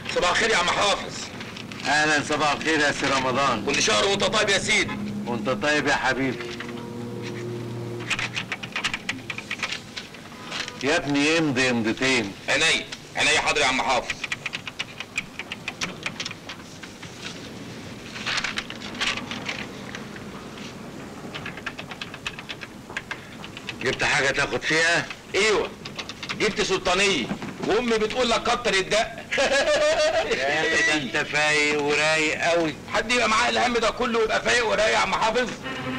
صباح الخير يا عم حافظ. اهلا، صباح الخير يا سي رمضان. كل شهر وانت طيب يا سيدي. وانت طيب يا حبيبي. يا ابني امضي امضتين. عينيا عينيا، حاضر يا عم حافظ. جبت حاجة تاخد فيها؟ ايوه جبت سلطانية، وامي بتقول لك كتر الدق. يا اخي ده انت فايق ورايق قوي. حد يبقى معاه الهم ده كله ويبقى فايق ورايق يا عم حافظ؟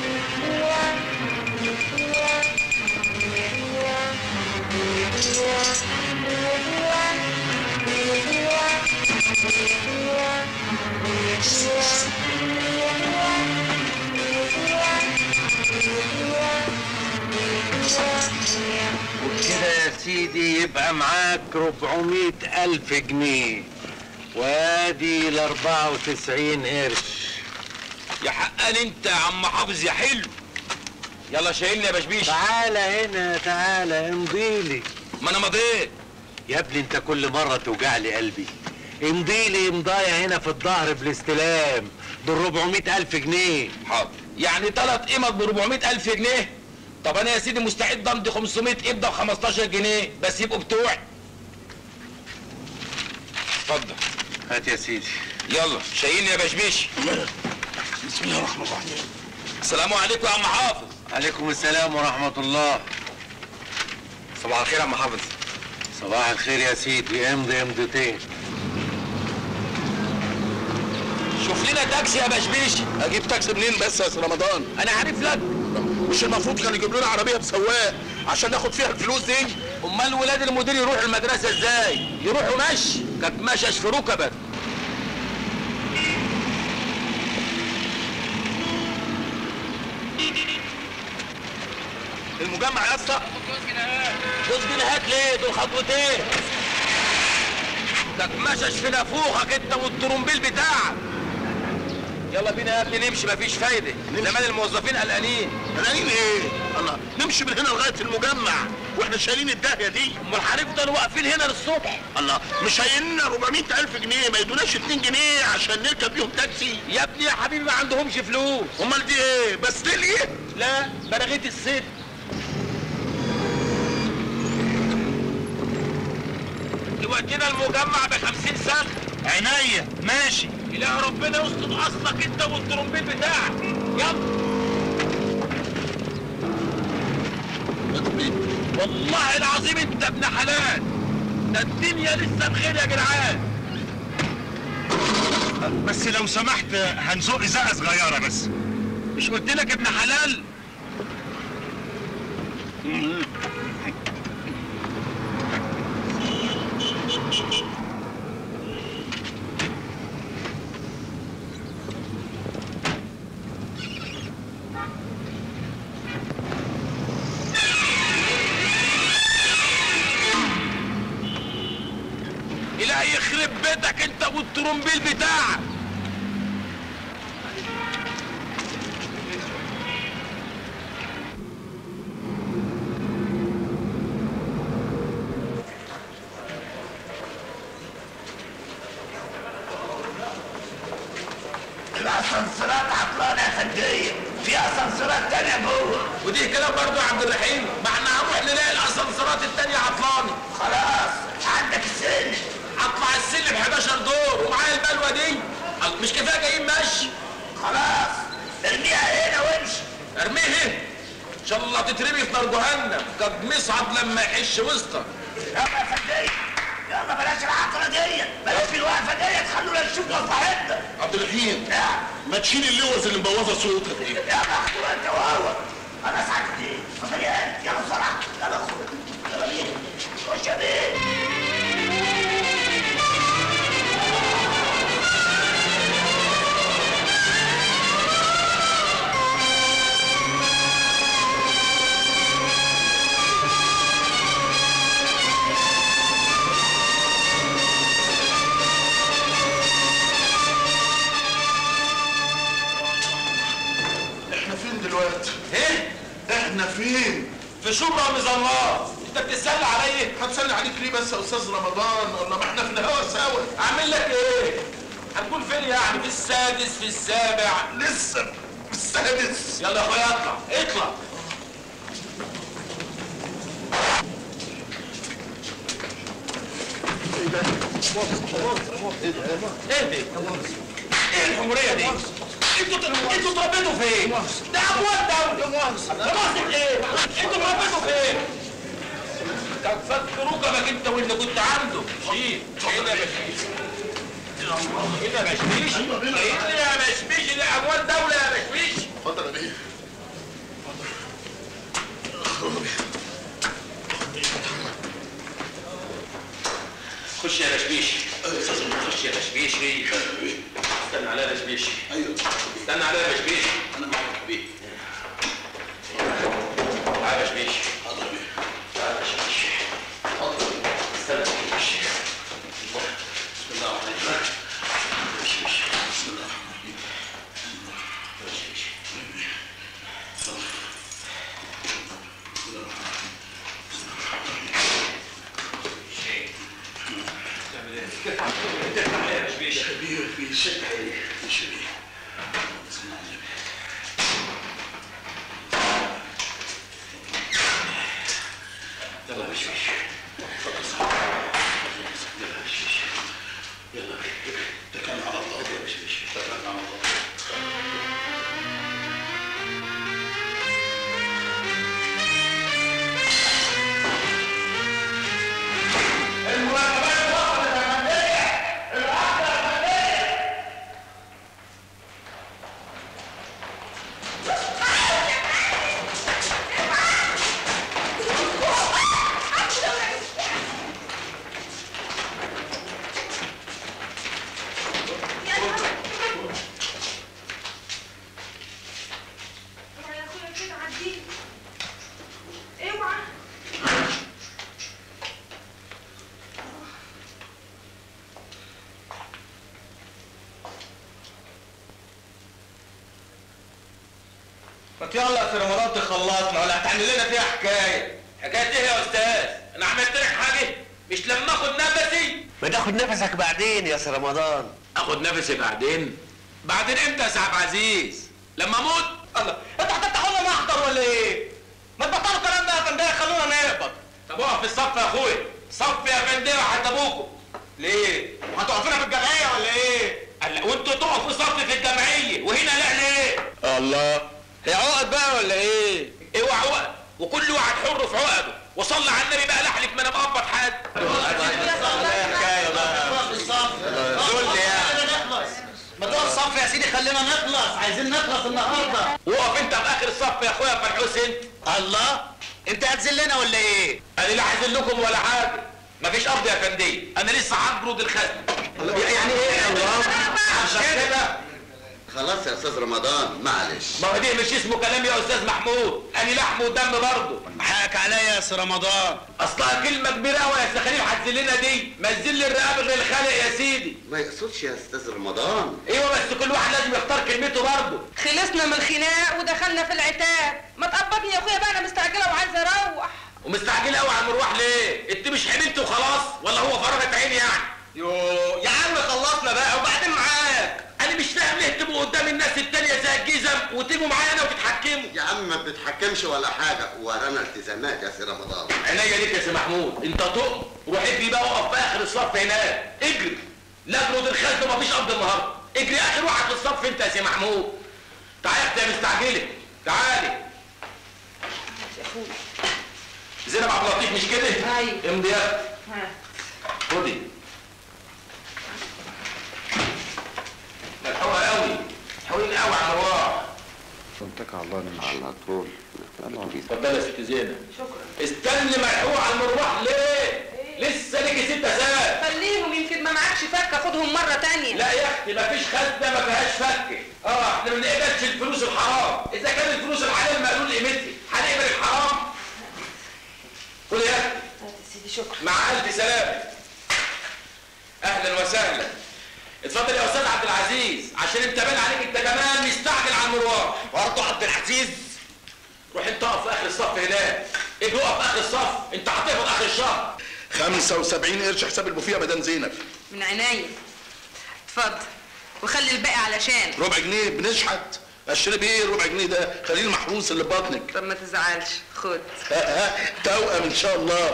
وبكده يا سيدي يبقى معاك 400,000 جنيه، وادي ال 94 قرش. يا حقان انت يا عم حافظ يا حلو. يلا شايلني يا بشبيش. تعالى هنا، تعالى امضيلي. ما انا مضيت يا ابني انت كل مرة توجع لي قلبي. امضيلي امضاية هنا في الظهر بالاستلام، دول 400,000 جنيه. حاضر. يعني 3 قيمة ب 400,000 جنيه؟ طب انا يا سيدي مستعد امضي 500 قبضة ب 15 جنيه بس يبقوا بتوعي. اتفضل. هات يا سيدي. يلا شايلني يا بشبيش. بسم الله الرحمن الرحيم. السلام عليكم يا عم حافظ. عليكم السلام ورحمة الله. صباح الخير يا عم حافظ. صباح الخير يا سيدي، امضي امضتين. شوف لنا تاكسي يا بشبيش. اجيب تاكسي منين بس يا سي رمضان؟ انا عارف لك. مش المفروض كان يجيب لنا عربيه بسواق عشان ناخد فيها الفلوس دي؟ امال ولاد المدير يروحوا المدرسه ازاي؟ يروحوا مشي، كانت مشش في ركبك. المجمع يا اسطى. جوز جنيهات ليه؟ دول خطوتين. كانت مشش في نافوخك انت والترومبيل بتاعك. يلا بينا يا ابني نمشي، مفيش فايده. زمان الموظفين قلقانين. قلقانين ايه؟ الله، نمشي من هنا لغايه المجمع واحنا شايلين الداهيه دي. امال هنفضل واقفين هنا للصبح؟ الله، مش شايلين 400,000 جنيه، ما يدوناش 2 جنيه عشان نركب بيهم تاكسي؟ يا ابني يا حبيبي ما عندهمش فلوس. امال دي ايه؟ بس ليه؟ لا بلغيت الست. تودينا المجمع ب50 سنة. عينيا ماشي. إله ربنا يستر اصلك انت والترومبيل بتاعك. يلا. والله العظيم انت ابن حلال. ده الدنيا لسه بخير يا جدعان. بس لو سمحت هنزق زقه صغيره بس. مش قلت لك ابن حلال؟ إلهي يخرب بيتك انت والترومبيل بتاعك. الاسانسيرات عطلانه يا فندية، في اسانسيرات تانية جوه. ودي كلام برضه يا عبد الرحيم، ما احنا هنروح نلاقي الاسانسيرات التانية عطلانة. خلاص عندك السلم. اطلع السلم 11 دور ومعايا البلوه دي. مش كفايه جايين مشي؟ خلاص ارميها هنا وامشي. ارميه هنا؟ ان شاء الله تترمي في نار جهنم، قد مصعد لما يحش وسطك. يلا يا فندية، يلا بلاش العطله دي، بلاش الوقفه دي، تخلونا نشوف مصلحتنا. عبد الرحيم نعم. ما تشيل اللوز اللي مبوظه صوتك دي. يلا اخدوا انت وهو. انا سعدت. اتفضل يلا بسرعه. يلا خد. يلا بينا. خش يا بيه. دلوقتي؟ ايه؟ احنا فين؟ في شبرا مظلات. انت بتتسلى عليا؟ هتسلي عليك ليه بس يا استاذ رمضان؟ والله ما احنا في الهوا سوا. اعمل لك السادس في السابع. لسه في السادس. يلا يا اخويا اطلع اطلع. ايه ده؟ ايه الحموريه دي؟ انتوا اتربيتوا فين؟ ده اموال دولة. مؤاخذة ايه؟ انتوا اتربيتوا فين؟ كان فك ركبك انت واللي كنت عنده. شيل كده يا بشميش. كده يا بشميش. كده يا بشميش، دي اموال دولة يا بشميش. اتفضل يا بيه. خش يا بشميش. خش يا بشميش. استنى عليا يا بشميش. ايوه استنى عليا يا بشميش. انا معاك يا بيه. تعالى يا بشميش. حاضر يا بيه. تعالى يا بشميش. اتفضل يا بيه. استنى يا بشميش. بسم الله الرحمن الرحيم. بشميش. بسم الله الرحمن الرحيم. بشميش. ترفع يا بشميش. شبيه في شد حيلي. شبيه. بسم الله الرحمن يلا يا بشميش. يلا يا بشميش. يلا تكلم على الله. يا بشميش. تكلم على الله. ما يلا يا سي رمضان تخلصنا ولا هتعمل لنا فيها حكايه؟ حكايه ايه يا استاذ؟ انا عملت لك حاجه؟ مش لما اخد نفسي؟ ما تاخد نفسك بعدين يا سي رمضان. اخد نفسي بعدين؟ بعدين امتى يا سي عبد العزيز؟ لما اموت؟ الله، انتوا هتفتحوا لنا محضر ولا ايه؟ ما تبطلوا الكلام ده يا فندق، خلونا نقبض. طب اقف في الصف يا اخويا، صف يا فندق حتى ابوكم. ليه؟ هتقفونا في الجمعيه ولا ايه؟ قال وانتوا تقفوا صف في الجمعيه وهنا لا ليه؟ الله، هي عقد بقى ولا ايه؟ اوعى عقد، وكل واحد حر في عقده، وصلى على النبي بقى لحلف ما انا مقبض حد. ما تقف صف يا سيدي، خلينا نخلص، عايزين نخلص النهارده. وقف انت في اخر الصف يا اخويا فرحوس انت. الله، انت هتذلنا ولا ايه؟ انا لا هذلكم ولا حاجه، مفيش ارض يا فندي، انا لسه هجرد الخزن. يعني ايه يا الله؟ عشان كده خلاص يا استاذ رمضان معلش. ما هو دي مش اسمه كلام يا استاذ محمود، انا لحم ودم برضه. حقك عليا يا سي رمضان. اصلها كلمه كبيره قوي يا استاذ خليل، هتذلنا دي، ما تذل الرقاب غير الخالق يا سيدي. ما يقصدش يا استاذ رمضان. ايوه بس كل واحد لازم يختار كلمته برضه. خلصنا من الخناق ودخلنا في العتاب، ما تقبضني يا اخويا بقى، انا مستعجله وعايزه اروح. ومستعجله قوي على المروح ليه؟ انت مش حملت وخلاص ولا هو فرغت عيني يعني؟ يا عم خلصنا بقى وبعدين معاك. انا مش فاهم ليه تبقوا قدام الناس التانية زي الجزم وتيجوا معايا انا وتتحكموا. يا عم ما بتتحكمش ولا حاجه، ورانا التزامات يا سي رمضان. عينيا ليك يا سي محمود، انت تقم روح اجري بقى، اقف في اخر الصف هناك، اجري. لا اجرد الخزن ومفيش قبض النهارده، اجري اخر واحد في الصف انت يا سي محمود. تعالى يا اختي يا مستعجله، تعالي. يا اخويا زينب عبد اللطيف مش كده؟ ايوه. امضي يا اختي. خدي. ملحوقه قوي، حلوين قوي على الرواح. اتكل على الله نمشي على طول. اتفضلي يا ست زينب. شكرا. استني ملحوقه على المروح ليه؟ لسه ليكي 6 ساعات. خليهم يمكن ما معكش فكه، خدهم مره تانية. لا يا اختي مفيش خزنه ما فيهاش فكه. احنا ما بنقبلش الفلوس الحرام، اذا كان الفلوس الحلال مقلول قيمتها، هنقبل الحرام؟ خدي يا اختي. يا سيدي شكرا. مع الف سلامه. اهلا وسهلا. اتفضل يا استاذ عبد العزيز، عشان انت باين عليك انت كمان مستعجل على المروح. برضه عبد العزيز. روح انت اقف في اخر الصف هناك، اجي اقف في اخر الصف، انت هتقبض اخر الشهر. 75 قرش حساب البوفيه يا مدام زينب. من عينيا. اتفضل. وخلي الباقي علشان ربع جنيه بنشحت. اشتري بيه ربع جنيه ده؟ خليه المحروس اللي ببطنك. طب ما تزعلش، خد. توأم ان شاء الله.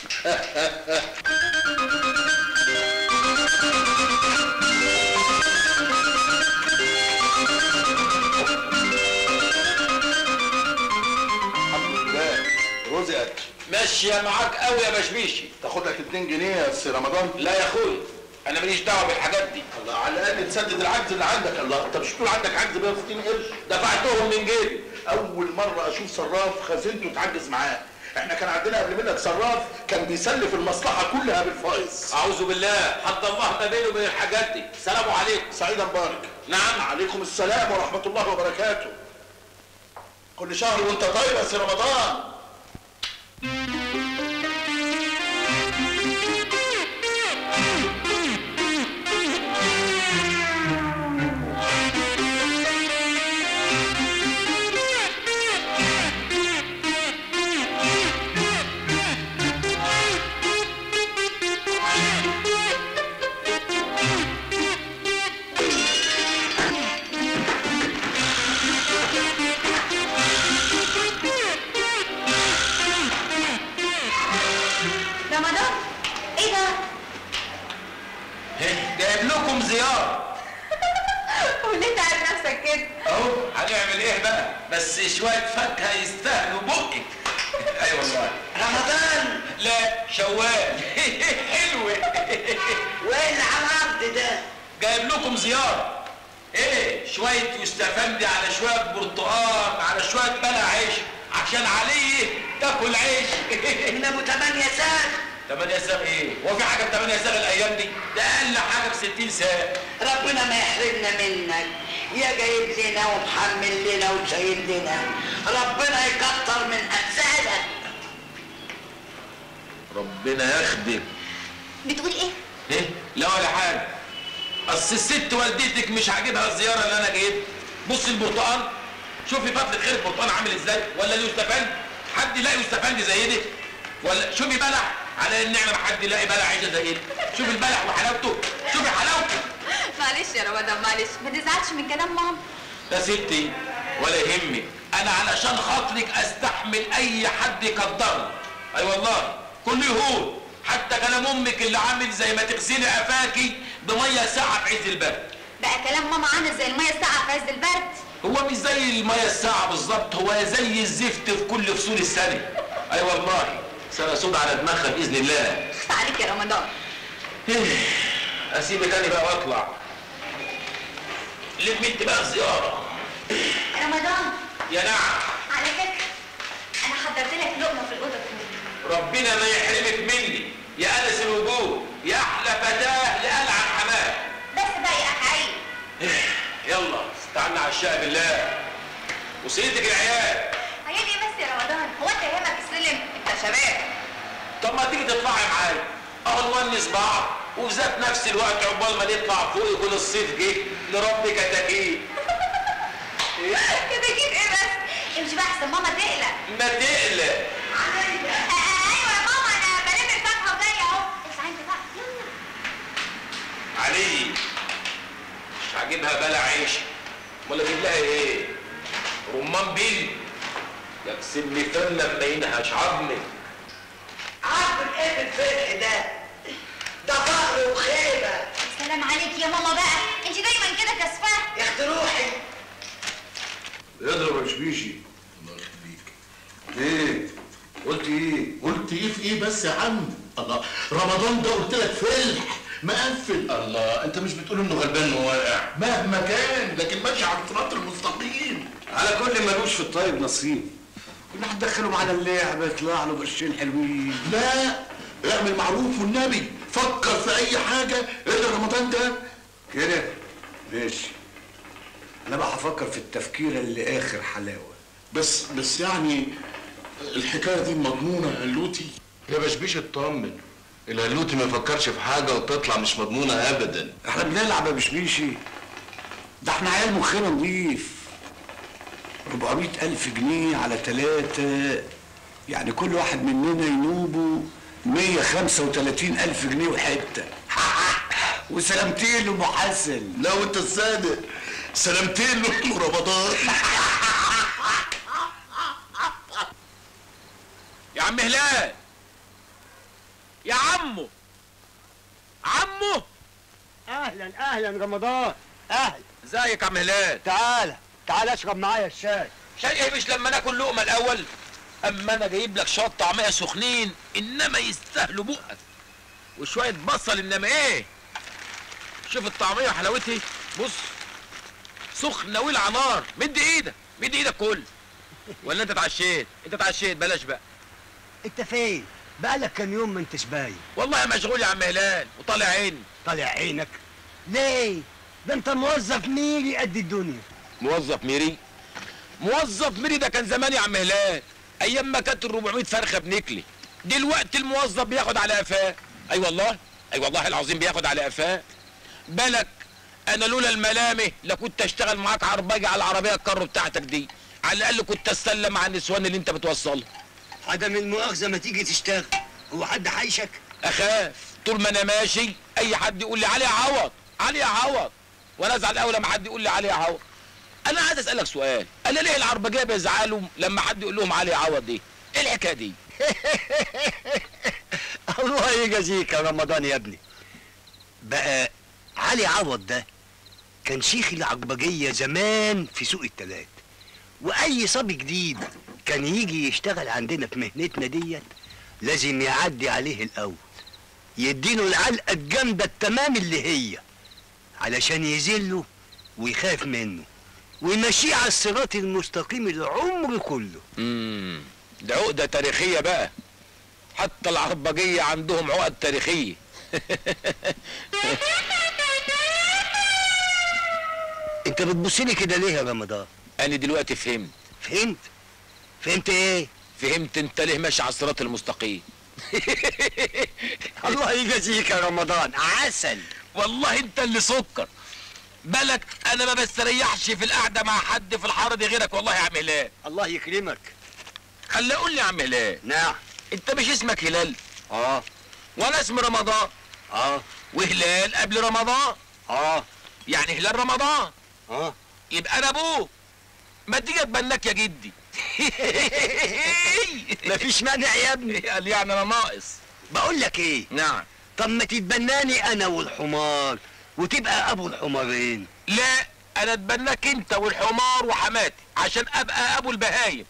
الحمد لله رزقك. ماشيه معاك قوي يا بشبيشي. تاخد لك 2 جنيه يا سي رمضان؟ لا يا اخويا انا ماليش دعوه بالحاجات دي. الله، على الاقل تسدد العجز اللي عندك. الله، انت مش بتقول عندك عجز 160 قرش؟ دفعتهم من جيبي. اول مره اشوف صراف خزينته تعجز معاه. احنا كان عندنا قبل منك صراف كان بيسلف المصلحه كلها بالفايز. اعوذ بالله، حد الله ما بينه وبين الحاجات دي. السلام عليكم. سعيدا مبارك. نعم. عليكم السلام ورحمه الله وبركاته. كل شهر وانت طيب يا سي رمضان. رمضان، ايه ده؟ جايب لكم زياره. وليه تعب نفسك كده؟ اهو هنعمل ايه بقى؟ بس شويه فاكهه يستاهلوا بقك. اي والله. رمضان. لا شوال. حلوه. وايه العرض ده؟ جايب لكم زياره. ايه شويه يستفندي على شويه برتقال على شويه بلع عيش عشان عليه تاكل عيش. من ابو 8 ساغ. 8 ساغ ايه؟ هو في حاجه ب 8 ساغ الايام دي؟ ده اقل حاجه ب 60 ساغ. ربنا ما يحرمنا منك، يا جايب لنا ومحمل لنا وشايل لنا، ربنا يكتر من امثالك. ربنا يخدم. بتقول ايه؟ ايه؟ لا ولا حاجه. اصل الست والدتك مش عاجبها الزياره اللي انا جايبها. بص البرتقال، شوفي فضل خير البرتقال عامل ازاي؟ ولا اليوستفندي؟ حد يلاقي يوستفندي زي دي؟ ولا شوفي بلح، على النعمه ما حد يلاقي بلح عيشه زي دي. شوفي البلح وحلاوته، شوفي حلاوته. معلش يا رمضان، معلش، ما تزعلش من كلام ماما. يا ستي ولا يهمك، انا علشان خاطرك استحمل اي حد يقدرني. اي والله كل يهون، حتى كلام امك اللي عامل زي ما تغسلي قفاكي بميه ساقعه في عز البرد. بقى كلام ماما عامل زي الميه الساقعه في عز البرد. هو مش زي الميه الساقعه بالظبط، هو زي الزفت في كل فصول السنه. اي والله سنه سود على دماغها باذن الله. خفت عليك يا رمضان. اسيبك انا بقى واطلع. لم انت بقى الزياره. رمضان. يا نعم. على فكره انا حضرت لك لقمه في الاوضه كمان. ربنا ما يحرمك مني يا انس الوجود، يا احلى فتاه لقلع الحمام. بس بقى يا اخي. يلا استعنا على الشقه بالله وسيدك العيال. عيال ايه بس يا رمضان؟ هو انت يهمك السلم؟ انت شباب. طب ما تيجي تطلعي معايا اهو نونس بعض، وفي ذات نفس الوقت عقبال ما نطلع فوق يكون الصيف جه نربي كتاكيت. كتاكيت ايه بس؟ امشي بقى احسن ماما تقلق. ما تقلق. ايوه يا ماما، انا بلم الفاكهه وجايه اهو. اسعى انت بقى، يلا. علي مش عاجبها بلع عيش، امال اجيب لها ايه؟ رمان بيل يكسب لي فم لما ينهش عظمي. عارف ايه الفرق ده؟ ده فقر وخيبه. سلام عليك يا ماما بقى، انت دايما كده كسفاه. يا اختي روحي. اضرب يا شبيشي. الله يخليك. ايه؟ قلت ايه؟ قلت ايه في ايه بس يا عم؟ الله، رمضان ده قلت لك فلح مقفل. الله، انت مش بتقول انه غلبان وواقع؟ مهما كان لكن ماشي على الصراط المستقيم. على كل ملوش في الطيب نصيب. كل واحد دخله معانا اللعبه يطلع له قرشين حلوين. لا، اعمل معروف والنبي، فكر في اي حاجه الا رمضان ده. كده ماشي. انا بقى هفكر في التفكير اللي اخر حلاوه. بس يعني الحكايه دي مضمونه يا هلوتي؟ يا بشبيش اطمن، الهلوتي ما يفكرش في حاجه وتطلع مش مضمونه ابدا. احنا بنلعب يا بشبيشي، ده احنا عيال مخنا نضيف. 400,000 جنيه على 3، يعني كل واحد مننا ينوبه 135,000 جنيه وحته. وسلامتين لمحسن. لا وانت الصادق، سلامتين له رمضان. يا عم هلال، يا عمو اهلا رمضان، اهلا. ازيك يا عم هلال؟ تعالى اشرب معايا الشاي. شاي ايه؟ مش لما ناكل لقمه الاول؟ اما انا جايب لك شويه طعميه سخنين انما يستاهلوا بقك، وشويه بصل انما ايه. شوف الطعميه وحلاوتها، بص سخنه ولع نار. مد ايدك كل. ولا انت اتعشيت؟ انت اتعشيت، بلاش بقى. انت فين؟ بقالك كام يوم ما انتش باين. والله مشغول يا عم هلال وطالع عيني. طالع عينك ليه؟ ده انت موظف ميري قد الدنيا. موظف ميري ده كان زمان يا عم هلال، ايام ما كانت ال 400 فرخه بنكلي. دلوقتي الموظف بياخد على قفاه. اي والله العظيم بياخد على قفاه. بالك انا لولا الملامه لكنت اشتغل معاك عرباجي على العربيه الكارو بتاعتك دي، على الاقل كنت استلم على النسوان اللي انت بتوصلها. عدم المؤاخذه ما تيجي تشتغل، هو حد حيشك؟ اخاف طول ما انا ماشي اي حد يقول لي علي يا عوض، وانا ازعل قوي لما حد يقول لي علي يا عوض. انا عايز اسالك سؤال، انا ليه العربجيه بيزعلوا لما حد يقول لهم علي يا عوض دي؟ ايه الحكايه دي؟ الله يجازيك يا رمضان يا ابني. بقى علي عوض ده كان شيخ العربجيه زمان في سوق التلات، واي صبي جديد كان يجي يشتغل عندنا في مهنتنا ديت لازم يعدي عليه الاول، يديله العلقه الجامده التمام اللي هي علشان يذله ويخاف منه ويمشيه على الصراط المستقيم العمر كله. ده عقده تاريخيه بقى، حتى العربجيه عندهم عقد تاريخيه. انت بتبصلي كده ليه يا رمضان؟ انا دلوقتي فهمت. فهمت ايه؟ فهمت انت ليه ماشي على الصراط المستقيم. الله يجازيك يا رمضان، عسل. والله انت اللي سكر. بالك انا ما بستريحش في القعده مع حد في الحاره دي غيرك والله يا عم هلال. الله يكرمك. خلي اقول لي يا عم هلال. نعم. انت مش اسمك هلال؟ اه. وانا اسمي رمضان. اه. وهلال قبل رمضان. اه. يعني هلال رمضان. اه. يبقى انا ابوك. ما تيجي اتبناك يا جدي. مفيش مانع يا ابني. قال يعني انا ناقص. بقول لك ايه؟ نعم. طب ما تتبناني انا والحمار وتبقى ابو الحمارين. لا، انا اتبناك انت والحمار وحماتي عشان ابقى ابو البهايم.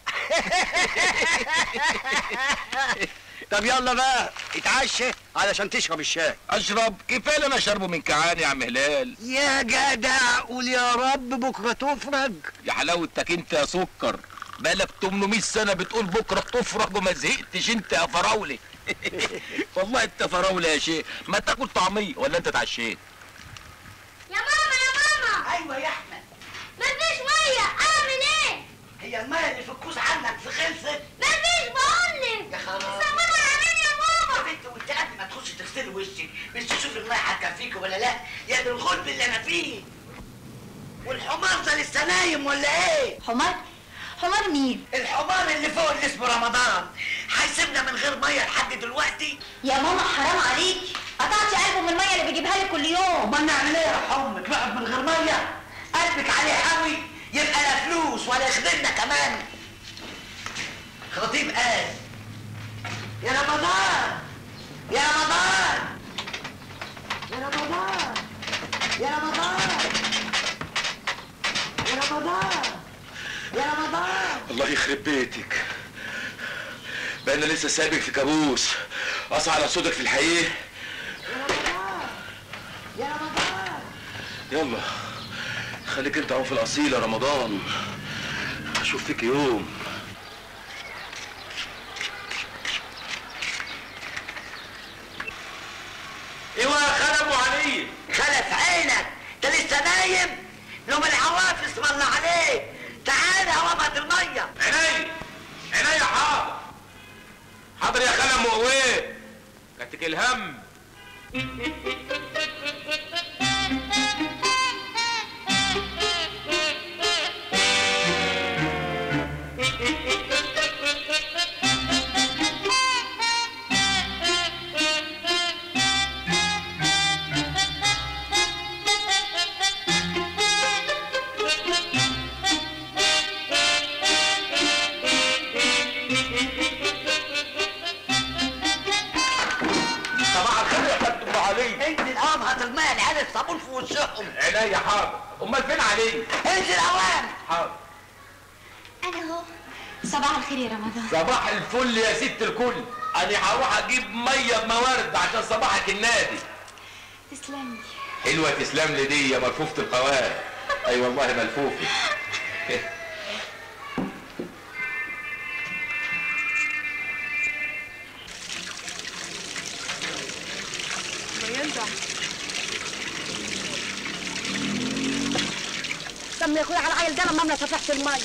طب يلا بقى اتعشى علشان تشرب الشاي. اشرب؟ كفايه اللي انا شربه من كعان يا عم هلال. يا جدع قول يا رب بكره تفرج. يا حلاوتك انت يا سكر، بقالك 800 سنه بتقول بكره تفرج وما زهقتش انت يا فراولي. والله انت فراولي يا شيخ. ما تاكل طعميه ولا انت اتعشيت؟ يا ماما ايوه يا احمد. مفيش ميه، اعمل ايه؟ هي الميه اللي في الكوز عندك في خلصت؟ مفيش بقولك. يا خلاص. صبروا علينا يا ماما. يا بنت وانت قبل ما تخشي تغسلي وشك مش تشوفي الميه هتكفيكي ولا لا؟ يا دي الغلب اللي انا فيه. والحمار ده لسه نايم ولا ايه؟ حمار مين؟ الحمار اللي فوق اللي اسمه رمضان هيسيبنا من غير ميه لحد دلوقتي؟ يا ماما حرام عليكي، قطعتي قلبه من الميه اللي بيجيبها لك كل يوم. امال نعمل ايه يا حمك؟ نقعد من غير ميه؟ قلبك عليه حاوي يبقى لا فلوس ولا يخدمنا كمان. خطيب قال يا رمضان يا رمضان يا رمضان يا رمضان يا رمضان يا رمضان. الله يخرب بيتك، بقى انا لسه سابق في كابوس اصعد على صوتك في الحقيقه. يا رمضان يا رمضان. يلا خليك انت اهو في الاصيل يا رمضان، اشوف فيك يوم. ايوه يا خالد ابو علي. خلف عينك، انت لسه نايم؟ لهم العواف اسم الله عليك. تعالى وابد الميه. عيني حاضر. حاضر يا خالد مقويه، كاتك الهم. حقهم. عينيا حاضر. امال فين علي؟ انزل اوام. حاضر. انا اهو. صباح الخير يا رمضان. صباح الفل يا ست الكل. انا هروح اجيب ميه بموارد عشان صباحك النادي. تسلم لي. حلوه تسلم لي دي يا ملفوفه القوام. اي والله ملفوفه. سمي يا اخويا على العيل ده لما فتحت الميه.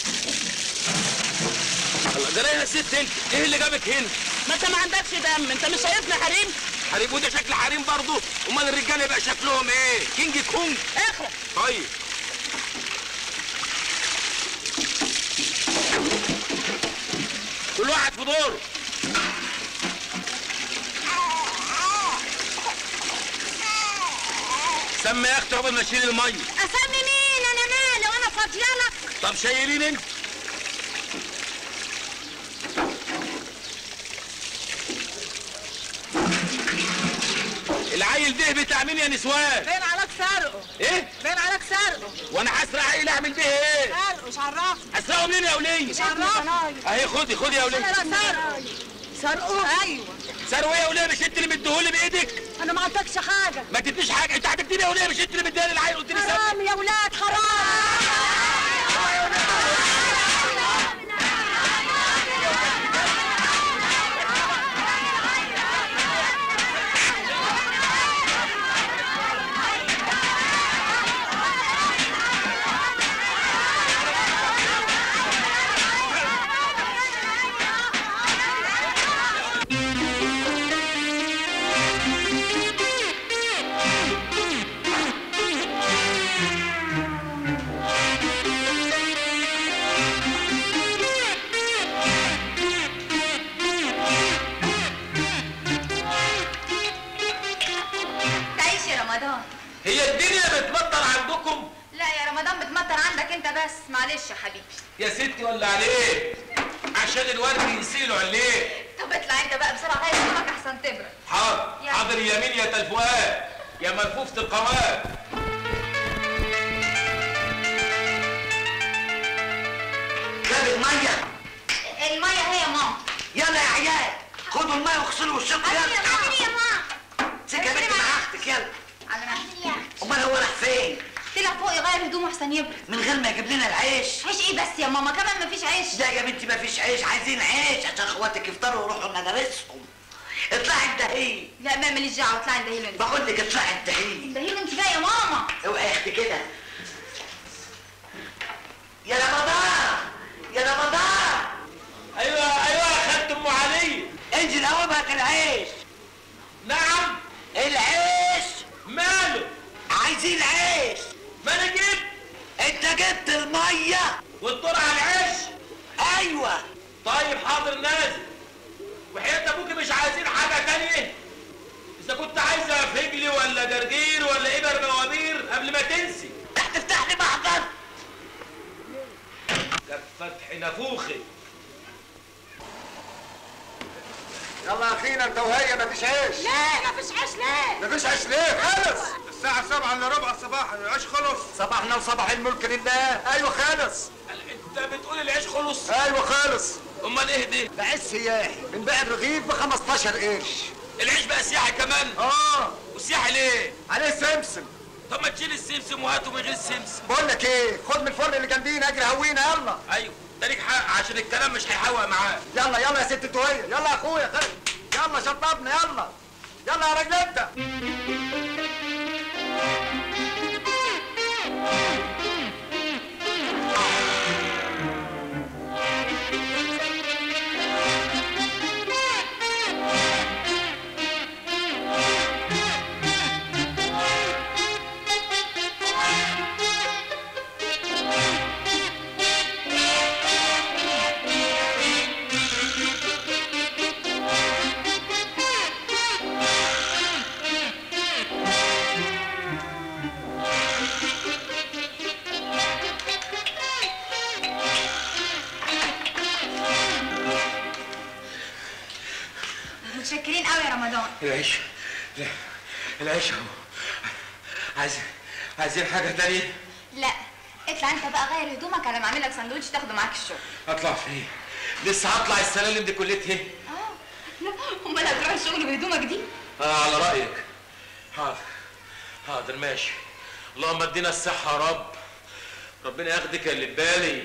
الله جرايه يا ست انت، ايه اللي جابك هنا؟ ما انت ما عندكش دم، انت مش شايفنا حريم؟ حريم وده شكل حريم برضه؟ امال الرجاله يبقى شكلهم ايه؟ كينج كونج؟ اخرج. طيب. كل واحد في دوره. سمي يا اختي قبل ما اشيل الميه. اسمي مين؟ انا مالي وانا فاضيالك؟ طب شايلين انت. العيل ده بتاع مين يا نسوان؟ باين عليك سرقه. ايه؟ باين عليك سرقه. وانا هسرق عيل اعمل بيه ايه؟ سرقه مش عرفني. اسرقه منين يا وليه؟ مش عرفني. اهي خدي خدي يا وليه. لا سرقه. سرقه؟ ايوه. سرقه ايه يا وليه؟ مش انت اللي مديهولي بايدك؟ انا ما عطيتكش حاجه. ما تديش حاجه، انت هتديني يا وليه؟ مش انت اللي مديها للعيل قلت لي سرقه. حرام يا ولاد حرام. هي الدنيا بتمطر عندكم؟ لا يا رمضان بتمطر عندك انت بس، معلش يا حبيبي. يا ستي ولا عليه؟ عشان الورد يسيلوا عليه. طب اطلع انت بقى بسرعه غير هدومك احسن تبرد. حاضر حاضر يمين يا تلفؤاد يا ملفوفة القوام. جاب الميه. الميه هي يا ماما. يلا يا عيال خدوا الميه واغسلوا وشكوا. يلا يا ماما. سيبك يا بنت مع اختك. يلا. على مهلك. امال هو راح فين؟ طلع فوق يغير هدومه احسن يبرد. من غير ما يجيب لنا العيش. عيش ايه بس يا ماما؟ كمان مفيش عيش. لا يا بنتي مفيش عيش، عايزين عيش عشان اخواتك يفطروا ويروحوا مدارسهم. اطلعي انتهي. لا ما ماليش دعوه، اطلعي اندهيله انت. بقول لك اطلعي انتهي. اندهيله انت بقى يا ماما. اوعي يا اختي كده. يا رمضان يا رمضان. ايوه خدت ام علي. انزل قوم هات العيش. نعم. العيش ماله؟ عايزين عيش. ما انا جبت. انت جبت الميه والدور على العيش. ايوه. طيب حاضر نازل. وحياة ابوكي مش عايزين حاجه تانية؟ اذا كنت عايزه فجلي ولا جرجير ولا ابر موابير قبل ما تنسي. هتفتح لي محضر. ده فتح نافوخي. يلا يا اخينا انت وهي مفيش عيش. لا مفيش عيش. ليه؟ مفيش عيش ليه؟ خلص. الساعة 7:15 صباحا، العيش خلص. صباحنا وصباح الملك لله. ايوه خلص. انت بتقول العيش خلص؟ ايوه خلص. امال ايه ده؟ ده عيش سياحي بنبيع الرغيف ب 15 قرش. العيش بقى سياحي كمان؟ وسياحي ليه؟ عليه سمسم. طب ما تشيل السمسم وهاته من غير سمسم. بقول لك ايه، خد من الفرن اللي جنبينا اجري هوينا. يلا. ايوه ده ليك حق عشان الكلام مش هيحوق معاه. يلا يا ست توهيه. يلا يا اخويا يلا شطبنا. يلا يلا يا راجل انت. متشكرين قوي يا رمضان. العيش اهو. عايزين حاجه تانية؟ لا اطلع انت بقى غير هدومك، انا بعمل لك سندوتش تاخده معاك الشغل. اطلع فين؟ لسه هطلع السلالم دي كلتها؟ لا امال هتروح الشغل بهدومك دي؟ على رايك. حاضر حاضر ماشي. اللهم ادينا الصحه يا رب. ربنا ياخدك اللي في بالي.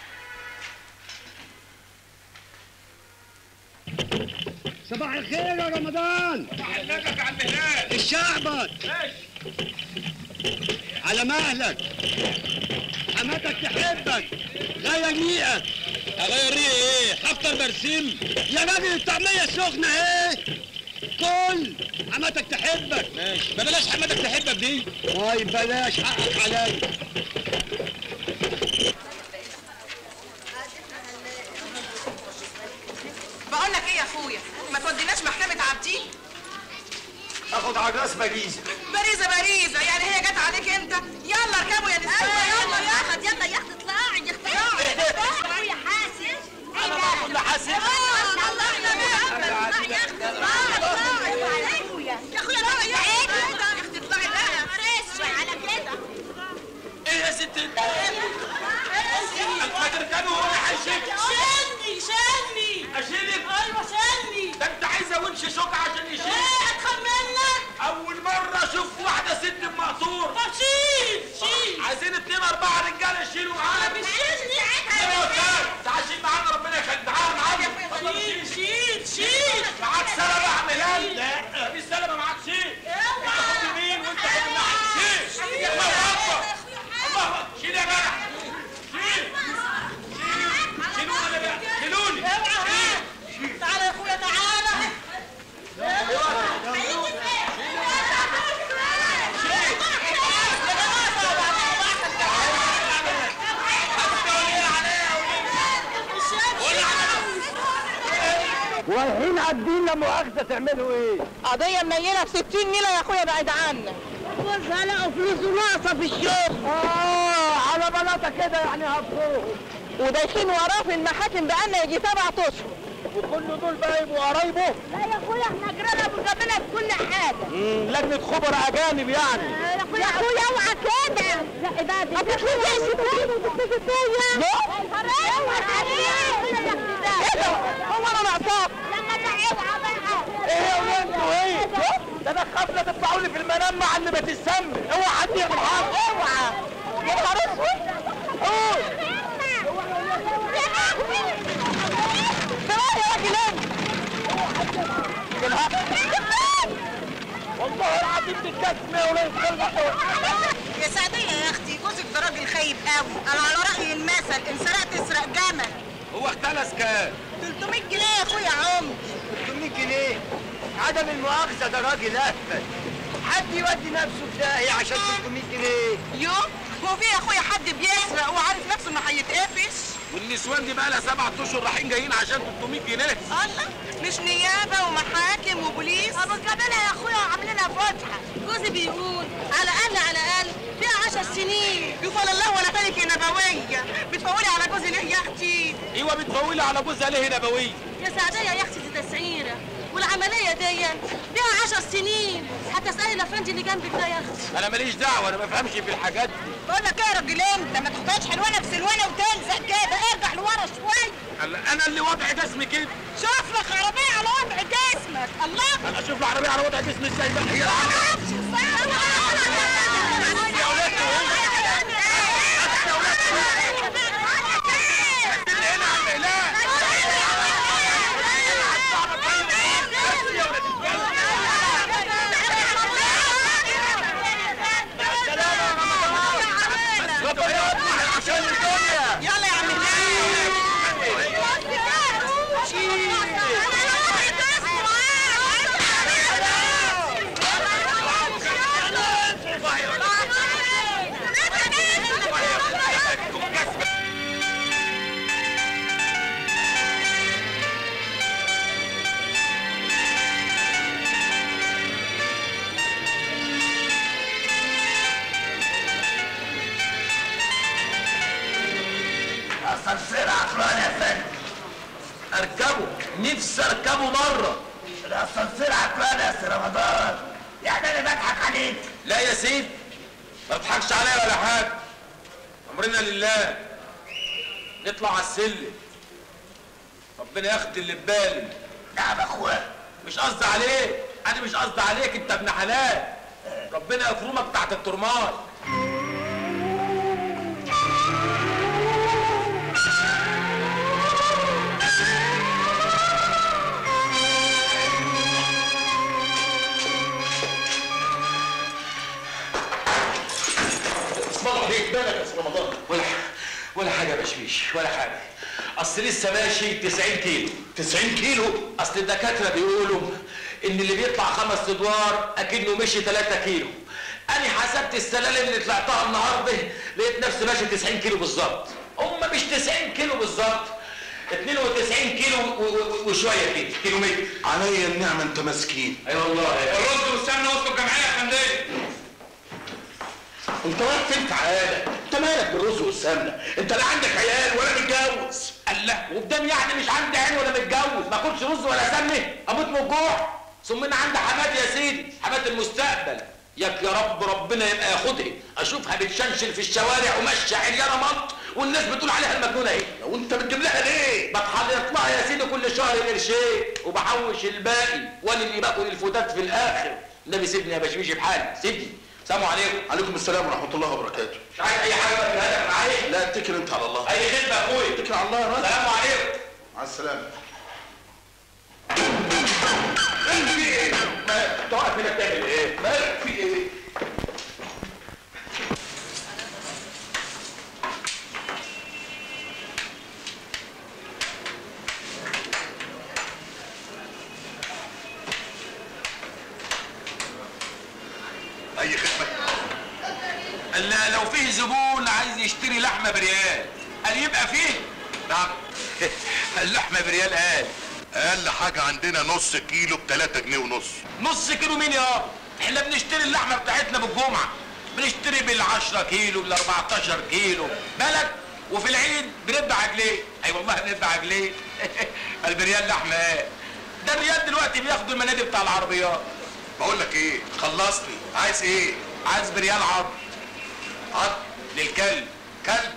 صباح الخير يا رمضان. صباح النجف على المهلال. الشعبط ماشي على مهلك. حماتك تحبك. غير ريقك. اغير ريقي ايه؟ حفطر برسيم يا راجل الطعميه سخنه اهي. كل حماتك تحبك. ماشي. ما بلاش حماتك تحبك دي. طيب بلاش، حقك عليا. بقول لك ايه يا اخويا، ما توديناش محكمة عابدين؟ اخد على الراس باريزه. باريزة يعني هي جت عليك انت؟ يلا اركبوا يا نساء. يلا يا اخت، يلا يا اخت اطلعي يا اختي. يا حاسب. انا بقى كل حاسب. اطلعي يا اخت، اطلعي يا اخويا. لا يا اختي اطلعي بقى. رش على كده. ايه يا ست انت؟ ما تركبي وهو هيشيلك. شيلني اشيلك؟ ايوه شيلني. ده انت عايزه ونش شوكه عشان يشيلك. ايه اتخملك؟ اول مره اشوف واحده ست بمقطور. طب شيل. عايزين 2 4 رجاله يشيلوا معانا. مش شيل ساعتها. ايوه يا استاذ تعال شيل معانا ربنا يخليك. تعال معايا. شيل. معاك سلبه يا عم هلال؟ لا مفيش سلبه معاك. شيل. انت خد يمين وانت خد الناحيه. شيل. الله اكبر. الله اكبر. شيل يا جدع. شيلوني بقى. شيلوني. تعالى يا اخويا تعالى. ورايحين عابدين لا مؤاخذه تعملوا ايه؟ قضية منيلة ب 60 نيلة يا اخويا، بعيد عنك. جوزها لقوا فلوسه ناقصة في الشغل. على بلاطه كده يعني هبطوهم. ودايخين وراه في المحاكم بقالنا يجي 7 اشهر. وكل دول بقى يبقوا قرايبه؟ لا يا اخويا احنا جيراننا بنقابلها في كل حاجة. لجنه خبراء اجانب يعني. يا اخويا اوعى كده. لا بقى دي بتخليش تيجي فيا. اوعى عليك. هو انا ناقصاك؟ لما اوعى بقى. ايه وانتوا ايه؟ ده انا خاف لا تطلعوا لي في المنام مع اللي بتسمي. اوعى حد يعمل حاجه. اوعى. يا نهار اسود. قول. يا راجل والله العظيم بالجسم ولا يتكلم. يا سعدية يا اختي، جوزك ده راجل خايب قوي. انا على رأي المثل ان سرقت اسرق جمل. هو اختلس كام؟ 300 جنيه يا اخويا عمر. 300 جنيه؟ عدم المؤاخذه ده راجل اهبل. حد يودي نفسه في داهيه عشان 300 جنيه. يوم هو في يا اخويا حد بيسرق وعارف نفسه انه هيتقفش؟ والنسوان دي بقى لها 7 اشهر رايحين جايين عشان 300 جنيه. الله، مش نيابه ومحاكم وبوليس؟ ابو قابلها يا اخويا وعاملينها فاتحه. جوزي بيقول على الاقل فيها 10 سنين. يفضل الله ولا تلك يا نبويه. بتفولي على جوزي ليه يا اختي؟ ايوه بتفولي على جوزها ليه نبويه؟ يا سعدية يا اختي دي تسعيره، والعمليه دي فيها 10 سنين. هتسالي الافندي اللي جنبك ده يا اختي. انا ماليش دعوه، انا ما بفهمش في الحاجات دي. بقول لك ايه يا راجل انت، ما تاخدهاش حلوانه بسلوانه وتلزق كده. ارجع لورا شويه. انا اللي وضع جسمي كده. شوف لك عربيه على وضع جسمك. الله، انا اشوف العربيه على وضع جسمي ازاي بقى؟ هي يلا يا عم اسانسير عقلان يا فندم. اركبه، نفسي اركبه مره. الاسانسير عقلان يا سي رمضان. يعني انا بضحك عليك؟ لا يا سيدي، ما تضحكش عليا ولا حاجه، امرنا لله. نطلع على السلم، ربنا ياخد اللي في بالي. نعم اخويا. مش قصدي عليك، انا مش قصدي عليك، انت ابن حلال، ربنا يفرمك تحت الترماي. اسم الله عليك، مالك يا استاذ رمضان؟ ولا حاجه يا بشويش، ولا حاجه. اصل لسه ماشي 90 كيلو. 90 كيلو؟ اصل الدكاتره بيقولوا ان اللي بيطلع 5 ادوار اكنه مشي 3 كيلو. انا حسبت السلالم اللي طلعتها النهارده لقيت نفسي ماشي 90 كيلو بالظبط. هم مش 90 كيلو بالظبط، 92 كيلو وشويه كده، كيلومتر. عليا النعمه انت مسكين. اي والله. الرز والسمنه وصلوا الجمعيه يا فندم. انت رايح فين تعالى؟ انت مالك بالرز والسمنه؟ انت لا عندك عيال ولا متجوز. الله، وقدام يعني مش عندي عين ولا متجوز، ما اكلش رز ولا سمنه، اموت من الجوع. ثم انا عندي حماد يا سيدي، حماد المستقبل. ياك يا رب ربنا يبقى ياخدها، اشوفها بتشنشل في الشوارع وماشيه عريانه مط والناس بتقول عليها المجنونه اهي. وانت بتجيب لها ليه؟ بتحضر لها يا سيدي كل شهر قرشين وبحوش الباقي، وانا اللي باكل الفتات في الاخر. النبي سيبني يا بشويش بحالي، سيبني. السلام عليكم. عليكم السلام ورحمه الله وبركاته. مش عايز اي حاجه بقى معايا؟ لا اتكل انت على الله. اي خدمه يا اخويا. اتكل على الله يا راجل. السلام عليكم. مع السلامه. في ايه؟ مالك؟ انت واقف هنا بتعمل ايه؟ مالك في ايه؟ اي خدمه؟ لا لو فيه زبون عايز يشتري لحمه بريال قال يبقى فيه. نعم. اللحمه بريال قال. اقل حاجه عندنا نص كيلو ب3 جنيه ونص. نص كيلو مين يا؟ احنا بنشتري اللحمه بتاعتنا بالجمعه، بنشتري بال10 كيلو بال14 كيلو بالك، وفي العيد بندفع عجليه. اي والله بندفع عجليه. البريال لحمه ايه؟ ده الريال دلوقتي بياخدوا المناديب بتاع العربيات. بقول لك ايه؟ خلصني. عايز ايه؟ عايز بريال عظم. عظم للكلب. كلب؟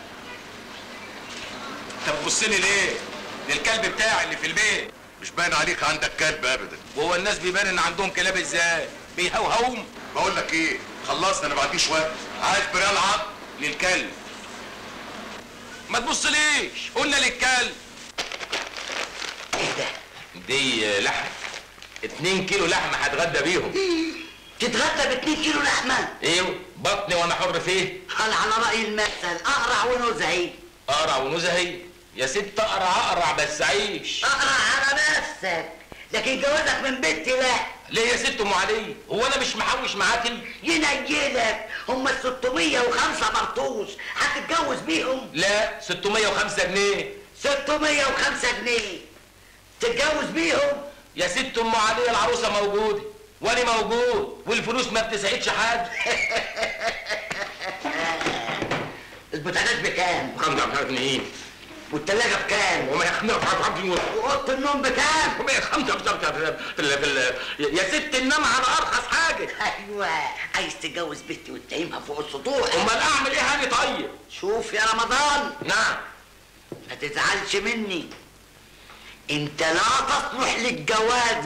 انت بتبص لي ليه؟ للكلب بتاعي اللي في البيت. مش باين عليك عندك كلب ابدا. وهو الناس بيبان ان عندهم كلاب ازاي؟ بيهوهوم. بقول لك ايه؟ خلصني انا ما عنديش وقت. عايز بريال عظم للكلب. ما تبصليش، قلنا للكلب. ايه ده؟ دي لحمه 2 كيلو لحمه هتغدى بيهم. تتغدى ب2 كيلو لحمه؟ ايوه، بطني وانا حر فيه. قال على راي المثل اقرع ونزهي. اقرع ونزهي؟ يا ست اقرع بس عيش. اقرع على نفسك، لكن جوازك من بنتي لا. ليه يا ست ام علي؟ هو انا مش محوش معاكي؟ ينيلك، هم ال 605 مرطوش هتتجوز بيهم؟ لا، 605 جنيه. 605 جنيه تتجوز بيهم؟ يا ست ام علي العروسه موجوده وانا موجود والفلوس ما بتسعدش حد. البوتاجاز بكام؟ 5 جنيه. والتلاجة بكام؟ وأوضة النوم بكام؟ يا ست النوم على أرخص حاجة. أيوه، عايز تتجوز بنتي وتقيمها فوق السطوح. أمال أعمل إيه هاني طيب؟ شوف يا رمضان. نعم. ما تزعلش مني، أنت لا تصلح للجواز.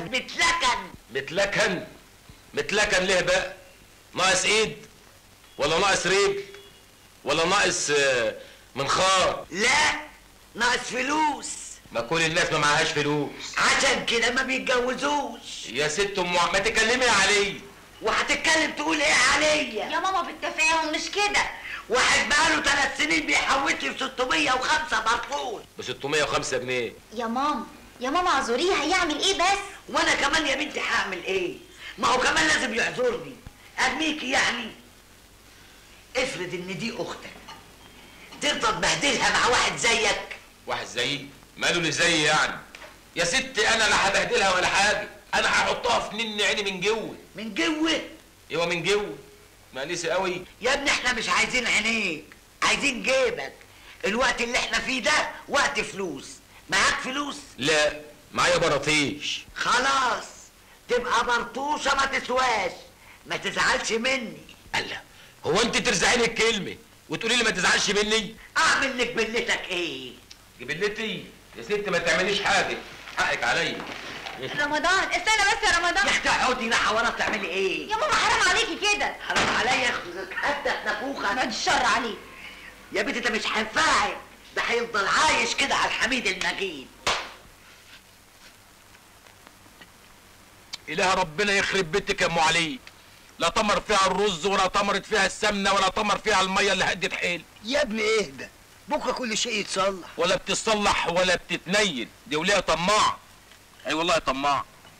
متلكن ليه بقى؟ ناقص إيد؟ ولا ناقص رجل؟ ولا ناقص منخار؟ لا، ناقص فلوس. ما كل الناس ما معهاش فلوس، عشان كده ما بيتجوزوش. يا ست ما تكلمي يا علي. وهتتكلم تقول ايه عليا؟ يا ماما بالتفاهم مش كده. واحد بقاله 3 سنين بيحوش لي ب 605 مرطوش. ب 605 جنيه. يا ماما اعذريه، هيعمل ايه بس؟ وانا كمان يا بنتي هعمل ايه؟ ما هو كمان لازم يعذرني. ارميكي يعني؟ افرض ان دي اختك، ترضى تبهدلها مع واحد زيك؟ واحد زيي؟ ماله اللي زيي يعني؟ يا ستي انا لا هبهدلها ولا حاجه، انا هحطها في نن عيني من جوه. من جوه؟ ايوه من جوه. مقليسه قوي يا ابني، احنا مش عايزين عينيك، عايزين جيبك. الوقت اللي احنا فيه ده وقت فلوس. معاك فلوس؟ لا، معايا براطيش. خلاص، تبقى برطوشه ما تسواش. ما تزعلش مني. الله، هو انت ترزعيني الكلمه وتقولي لي ما تزعلش مني؟ اعمل لك بلتك ايه؟ جبلتي يا ستي ما تعمليش حاجه، حقك عليا. رمضان استنى بس يا رمضان. يا اختي اقعدي رايحه ورا بتعملي ايه؟ يا ماما حرام عليكي كده. حرام عليا حتى نافوخه. بعد الشر عليك يا بنتي ده مش هينفعك، ده هيفضل عايش كده على الحميد المجيد. اله ربنا يخرب بيتك يا ام علي، لا طمر فيها الرز ولا طمرت فيها السمنه ولا طمر فيها الميه اللي هدت حيل. يا ابني اهدى، بكره كل شيء يتصلح. ولا بتصلح ولا بتتنيل، دي وليها طماعه. اي والله طماعه.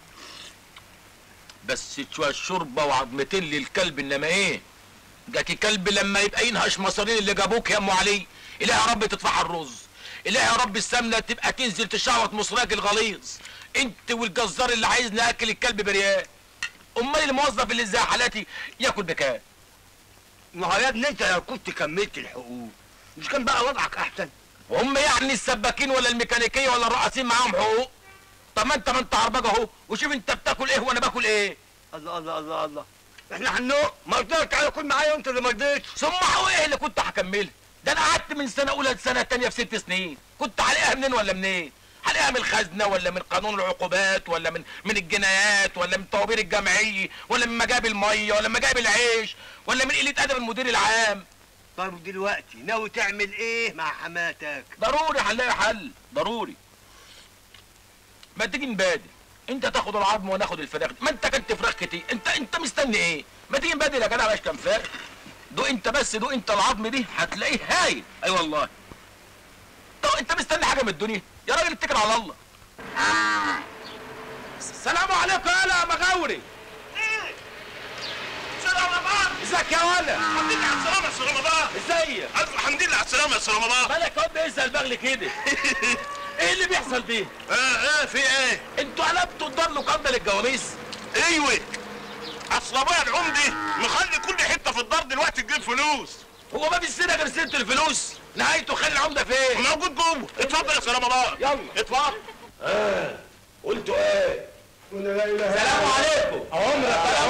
بس شويه شوربه وعظمتين للكلب، انما ايه؟ جاكي كلب لما يبقى ينهش مصارين اللي جابوك يا ام علي. اله يا رب تطفح الرز، اله يا رب السمنه تبقى تنزل تشعوط مصراك الغليظ. انت والجزار اللي عايز ناكل الكلب بريال. امال الموظف اللي زي حالاتي ياكل بكام؟ ما هو يا ابني انت لو كنت كملت الحقوق مش كان بقى وضعك احسن؟ هم يعني السباكين ولا الميكانيكيه ولا الرقاصين معاهم حقوق؟ طب ما انت عربجه اهو، وشوف انت بتاكل ايه وانا باكل ايه. الله الله الله الله، احنا هنوق ما قلت تعالى كل معايا وانت اللي ما رضيتش. ثم حقوق ايه اللي كنت هكملها؟ ده انا قعدت من سنه اولى لسنه تانيه في 6 سنين، كنت هلاقيها منين ولا منين؟ هلاقيها من الخزنه ولا من قانون العقوبات ولا من الجنايات ولا من الطوابير الجمعيه ولا من مجاب الميه ولا من مجاب العيش ولا من قله ادب المدير العام؟ طب دلوقتي ناوي تعمل ايه مع حماتك؟ ضروري هنلاقي حل، ضروري. ما تيجي نبادل، انت تاخد العظم وانا اخد الفراخ، ما انت كنت فراخ كتير، انت مستني ايه؟ ما تيجي نبادل يا جدع، مش كام فراخ. دوق انت بس، دوق انت العظم دي هتلاقيه هايل. اي والله. طب انت مستني حاجه من الدنيا؟ يا راجل اتكل على الله. السلام عليكم يا مغاوري. سلام رمضان. ازيك يا ولد؟ الحمد لله على السلامة يا استاذ رمضان. ازيك؟ الحمد لله على السلامة يا استاذ رمضان. مالك واد بيسأل بغل كده؟ ايه اللي بيحصل بيه؟ في ايه؟ انتوا قلبتوا الدار لقمة للجواميس؟ ايوه. اصل ابويا العمدي مخلي كل حتة في الدار دلوقتي تجيب فلوس. هو ما فيش سيرة غير سيرة الفلوس؟ نهايته خلي العمدة فين؟ موجود جوه. اتفضل يا استاذ رمضان. يلا اتفضل. قلتوا ايه؟ السلام عليكم. عمرك. السلام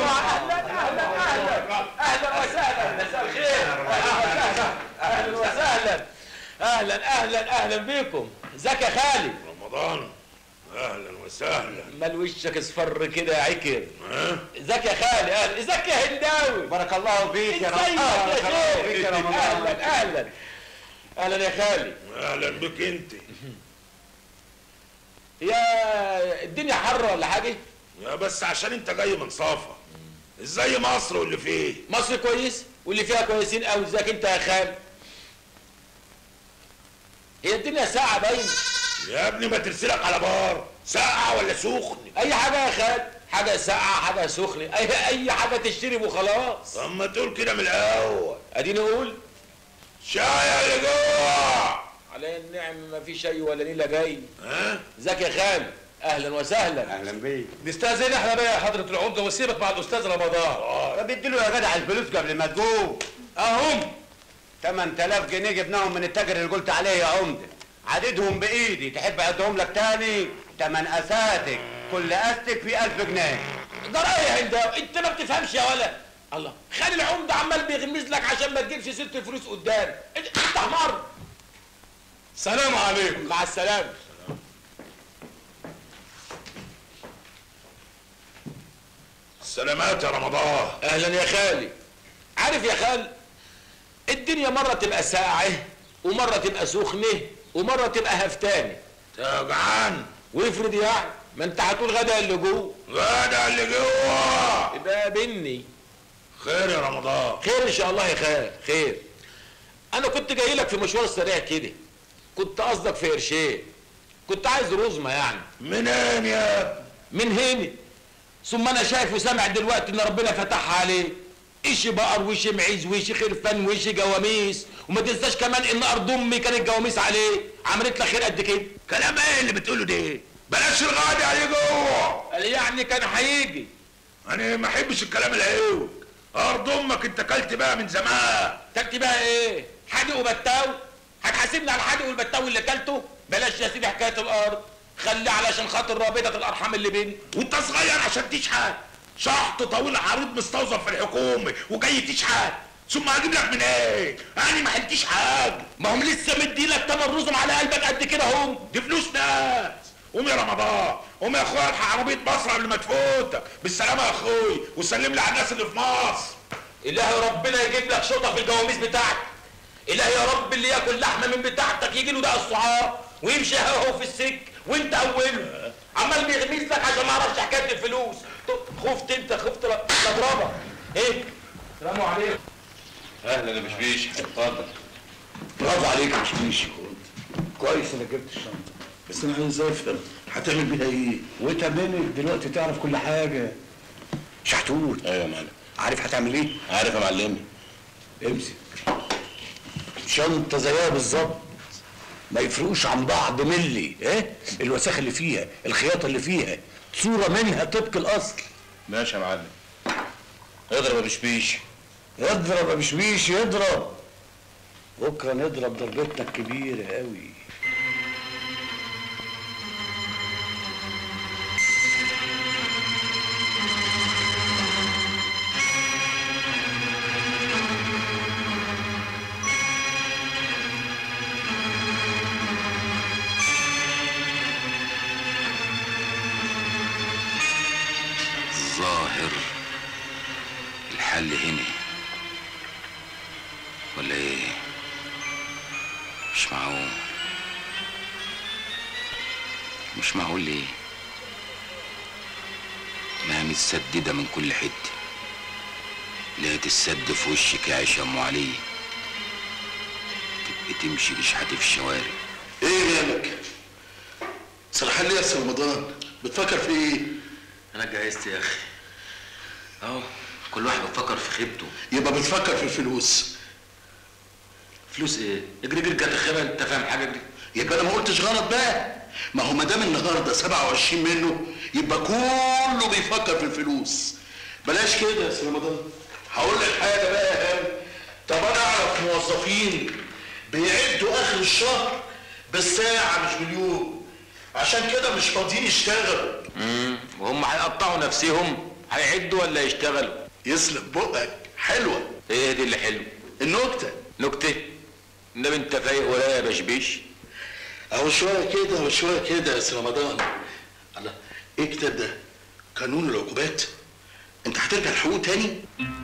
اهلا وسهلا. مساء الخير. اهلا وسهلا. اهلا بيكم. ازيك يا خالد؟ رمضان. اهلا وسهلا. مال وشك اصفر كده يا عكر. ازيك يا خالد؟ ازيك يا هنداوي؟ بارك الله فيك يا رمضان. بارك الله فيك يا رمضان. اهلا يا خالد. اهلا بك انت. يا الدنيا حر ولا حاجه؟ يا بس عشان انت جاي من صافا. ازاي مصر واللي فيه؟ مصر كويس واللي فيها كويسين قوي. ازيك انت يا خالد؟ هي الدنيا ساقعه باين. يا ابني ما ترسلك على بار، ساقعه ولا سخن؟ اي حاجه يا خالد، حاجه ساقعه حاجه سخنه، اي حاجه تشتري وخلاص. طب ما تقول كده من الاول. اديني اقول. شاي اللي جوه. على النعم ما في شيء ولا نيله جاي. ازيك يا خالد؟ اهلا وسهلا. اهلا بيك. نستاذن احنا بقى يا حضره العمده وسيبك مع الاستاذ رمضان. طب اديله يا جدع الفلوس قبل ما تقوم. اهم 8000 جنيه جبناهم من التاجر اللي قلت عليه يا عمده. عددهم بايدي، تحب اعدهم لك تاني؟ 8 اساتك، كل استك في 1000 جنيه. ده رايي يا هنداوي، انت ما بتفهمش يا ولا. الله، خلي العمده عمال بيغمز لك عشان ما تجيبش سيره الفلوس قدام. انت حمار. سلام عليكم. مع السلامه. سلامات يا رمضان. اهلا يا خالي. عارف يا خال، الدنيا مره تبقى ساقعه ومره تبقى سخنه ومره تبقى هفتانه. جعان. وافرض يعني ما انت هتقول غدا اللي جوه. غدا اللي جوه يبقى بني. خير يا رمضان. خير ان شاء الله يا خال، خير. انا كنت جاي لك في مشوار سريع كده، كنت قصدك في قرشين، كنت عايز رزمه يعني. منين يا ابني؟ من هنا. ثم انا شايف وسامع دلوقتي ان ربنا فتحها عليه، ايش بقر وش معيز وش خرفان وش جواميس، وما تنساش كمان ان ارض امي كانت جواميس عليه، عملت لك خير قد كده. كلام ايه اللي بتقوله ده؟ بلاش الغادي عليه جوه. قال يعني كان هيجي. انا ما احبش الكلام العيوج. ارض امك انت كلت بقى من زمان. كلت بقى ايه؟ حادق وبتاو؟ هتحاسبني على الحادق والبتاو اللي كلته؟ بلاش يا سيدي حكايه الارض، خلي علشان خاطر رابطه الارحام اللي بيني. وانت صغير عشان تشحت، شحط طويل عريض مستوظف في الحكومه وجاي تشحت. ثم هجيب لك من ايه؟ انا ما حلتيش حاجه. ما هم لسه مديلك تمن رزم على قلبك قد كده هم. دي فلوس ناس. قوم يا رمضان، قوم يا اخويا الحق عربيه مصر قبل ما تفوتك. بالسلامه يا اخوي، وسلم لي على الناس اللي في مصر. الهي ربنا يجيب لك شوطه في الجواميس بتاعتك. الهي يا رب اللي ياكل لحمه من بتاعتك يجي له ده الصعاب ويمشي هو في السك وانت اوله عمال بيغميس لك عشان ما اعرفش حكايه الفلوس. خفت انت، خفت اضربك. ايه؟ سلام عليكم. اهلا يا بشبيش، اتفضل. برافو عليك يا بشبيش، كويس انك جبت الشنطه، بس انا عايز افهم هتعمل بيها ايه؟ وتمنك دلوقتي تعرف كل حاجه. شحتوت. ايوه يا معلم. عارف هتعمل ايه؟ عارف يا معلمي. امسك شنطه زيها بالظبط، ما يفرقوش عن بعض ملي. ايه الوساخه اللي فيها، الخياطه اللي فيها، صوره منها طبق الاصل. ماشي يا معلم. اضرب يا بشبيش. يضرب يا بشبيش يضرب. بكره نضرب ضربتنا الكبيره قوي. الظاهر الحل هنا ولا ايه؟ مش معقول. مش معقول ليه؟ ما متسدده من كل حته. لا تتسد في وشك يا عيشه ام علي. تبقى تمشي لشحات في الشوارع. ايه مالك؟ سرحان ليه يا استاذ رمضان؟ بتفكر في ايه؟ انا اتجهزت يا اخي. اهو كل واحد بيفكر في خيبته. يبقى بتفكر في الفلوس. فلوس ايه؟ اجري اجري كتخيبه، انت فاهم حاجه؟ اجري. يبقى انا ما قلتش غلط بقى. ما هو ما دام النهارده 27 منه يبقى كله بيفكر في الفلوس. بلاش كده يا استاذ رمضان. هقول لك حاجه بقى يا هاني. طب انا اعرف موظفين بيعدوا اخر الشهر بالساعه مش باليوم، عشان كده مش فاضيين يشتغلوا. وهم هيقطعوا نفسهم هيعدوا ولا يشتغلوا؟ يسلم بقك. حلوه. ايه دي اللي حلو؟ النكته. نكته؟ النبي انت فايق ولا يا بشبيش؟ اهو شويه كده وشويه كده يا استاذ رمضان. الله، ايه الكتاب ده؟ قانون العقوبات. انت هترجع الحقوق تاني؟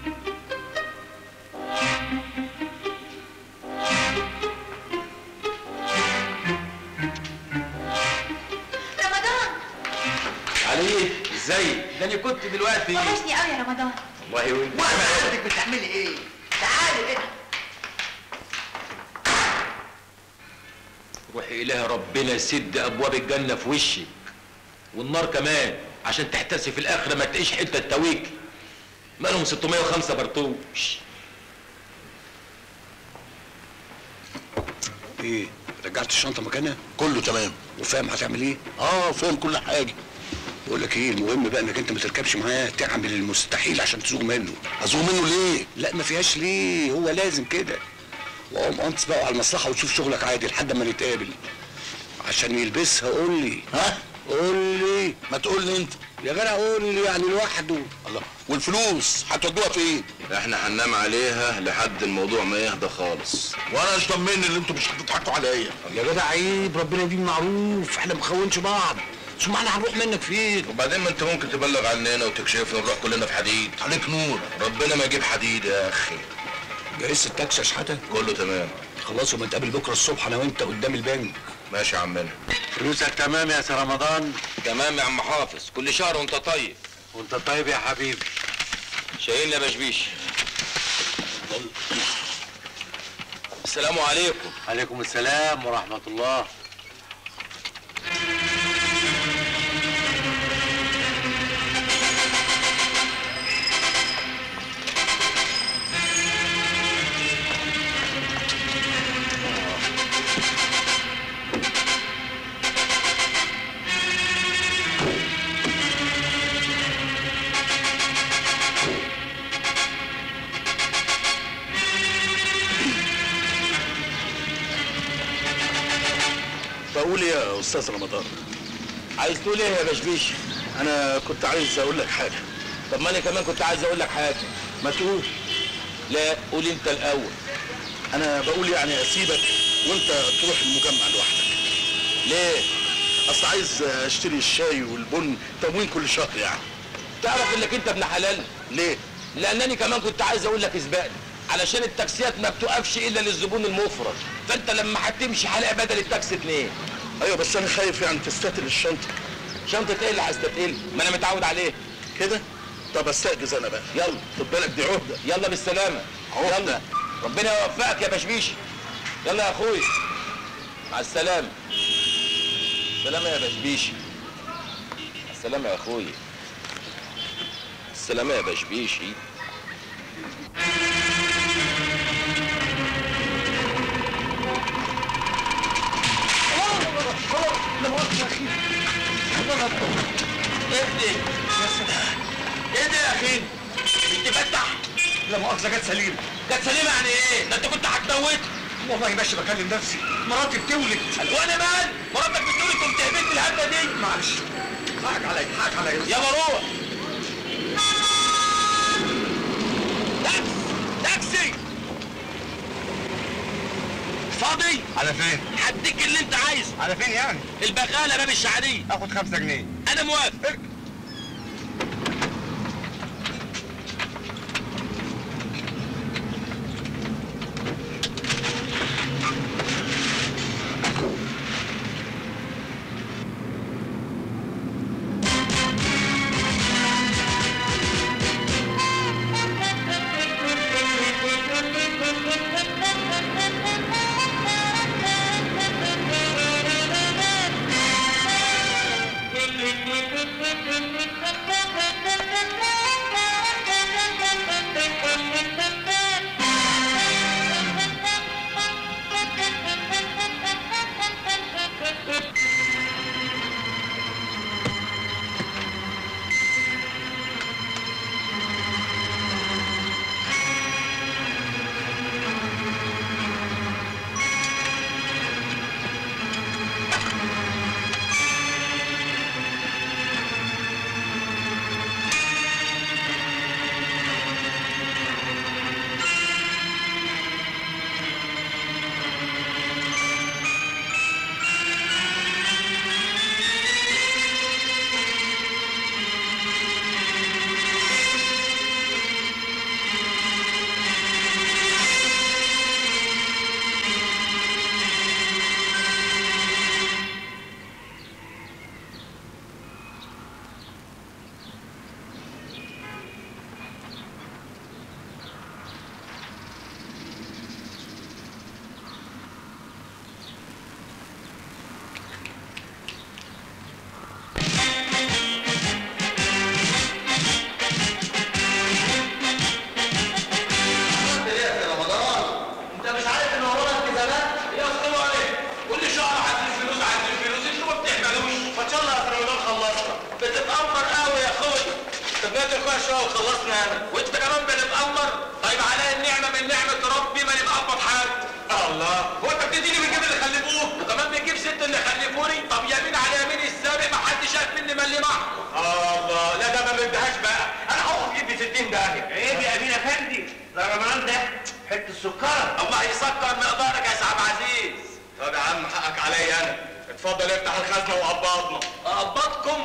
علي ازيك؟ ده انا كنت دلوقتي وحشني قوي يا رمضان. والله وانت وحضرتك بتعملي ايه؟ تعالي هنا. روحي إله ربنا سد ابواب الجنه في وشك والنار كمان عشان تحتسي في الاخره ما تلاقيش حته تاويك. مالهم 605 برطوش. ايه رجعت الشنطه مكانها؟ كله تمام. وفاهم هتعمل ايه؟ فاهم كل حاجه. بقول لك ايه، المهم بقى انك انت ما تركبش معاه، تعمل المستحيل عشان تزوغ منه. ازوغ منه ليه؟ لا ما فيهاش ليه، هو لازم كده. وقوم انص بقى على المصلحه وتشوف شغلك عادي لحد ما نتقابل. عشان يلبسها قول لي. ها؟ قول لي. ما تقول لي انت يا جدع، قول لي يعني لوحده. الله، والفلوس هتودوها فين؟ احنا هننام عليها لحد الموضوع ما يهدى خالص. وانا مش ضمني ان انتوا مش هتضحكوا عليا. يا جدع عيب، ربنا يديم معروف، احنا مخونش بعض. ثم احنا هنروح منك فين؟ وبعدين ما انت ممكن تبلغ عننا وتكشفنا ونروح كلنا في حديد. عليك نور. ربنا ما يجيب حديد يا اخي. جهزت التاكسي يا شحاته؟ كله تمام. خلاص، وما نتقابل بكره الصبح انا وانت قدام البنك. ماشي يا عمنا. فلوسك تمام يا سي رمضان؟ تمام يا عم حافظ، كل شهر وانت طيب. وانت طيب يا حبيبي. شايلنا يا بشبيش. السلام عليكم. عليكم السلام ورحمه الله. بقول يا استاذ رمضان. عايز تقول ايه يا بشبيش؟ انا كنت عايز اقول لك حاجه. طب ما انا كمان كنت عايز اقول لك حاجه. ما تقول. لا قول انت الاول. انا بقول يعني اسيبك وانت تروح المجمع لوحدك. ليه؟ اصل عايز اشتري الشاي والبن تموين كل شهر يعني. تعرف انك انت ابن حلال؟ ليه؟ لانني كمان كنت عايز اقول لك اسبقني، علشان التاكسيات ما بتوقفش الا للزبون المفرد، فانت لما هتمشي هلاقي بدل التاكسي 2. ايوه بس انا خايف يعني تستتقل الشنطه. شنطه ايه اللي هستتقل؟ ما انا متعود عليه كده. طب استأجز انا بقى. يلا خد بالك دي عهده. يلا بالسلامه. يلا ربنا يوفقك يا بشبيشي. يلا يا اخويا مع السلامه. السلامه يا بشبيشي. السلامه يا اخويا. السلامه يا بشبيشي. لا مؤاخذة يا اخي. اهدي. ايه ده يا اخي؟ انت فتح؟ لا مؤاخذة جت سليمة. جت سليمة يعني ايه؟ ده انت كنت هتموت؟ والله ماشي بكلم نفسي، مراتي بتولد. وانا مال؟ مراتك بتولد وانت هبت الهبة دي؟ معلش حقك عليا حقك عليا. يلا روح. تاكسي فاضي؟ على فين؟ هديك اللي انت عايزه. على فين يعني؟ البغالة باب الشعرية. اخد 5 جنيه. انا موافق. وخلصنا انا وانت كمان بنتأمر. طيب عليا النعمه من نعمه ربي ما نبقى اقبض حاجه. الله هو انت بتديني من جيب اللي خلفوه وكمان بتجيب ست اللي خلفوني؟ طب يمين على يمين السابق ما حدش شاف مني ملي معه. الله لا ده ما بدهاش بقى. انا هاخد جيب 60 داهيه. عيب يا امين افندي، ده رمضان ده حته السكر. الله يسكر مقدارك يا سعد عزيز. طب يا عم حقك عليا انا. اتفضل افتح الخزنه وقبضنا. اقبضكم؟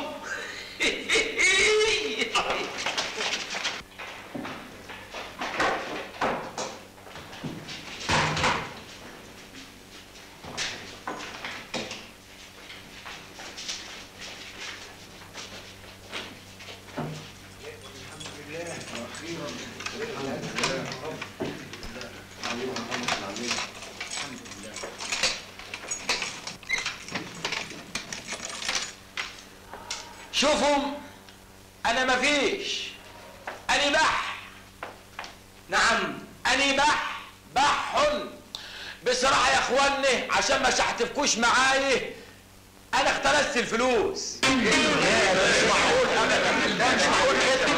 شوفوا انا مفيش، اني بح. نعم اني بح بصراحه يا اخواني عشان ما شحتفكوش معايا انا اختلست الفلوس. مش معقول ابدا، مش معقول كده.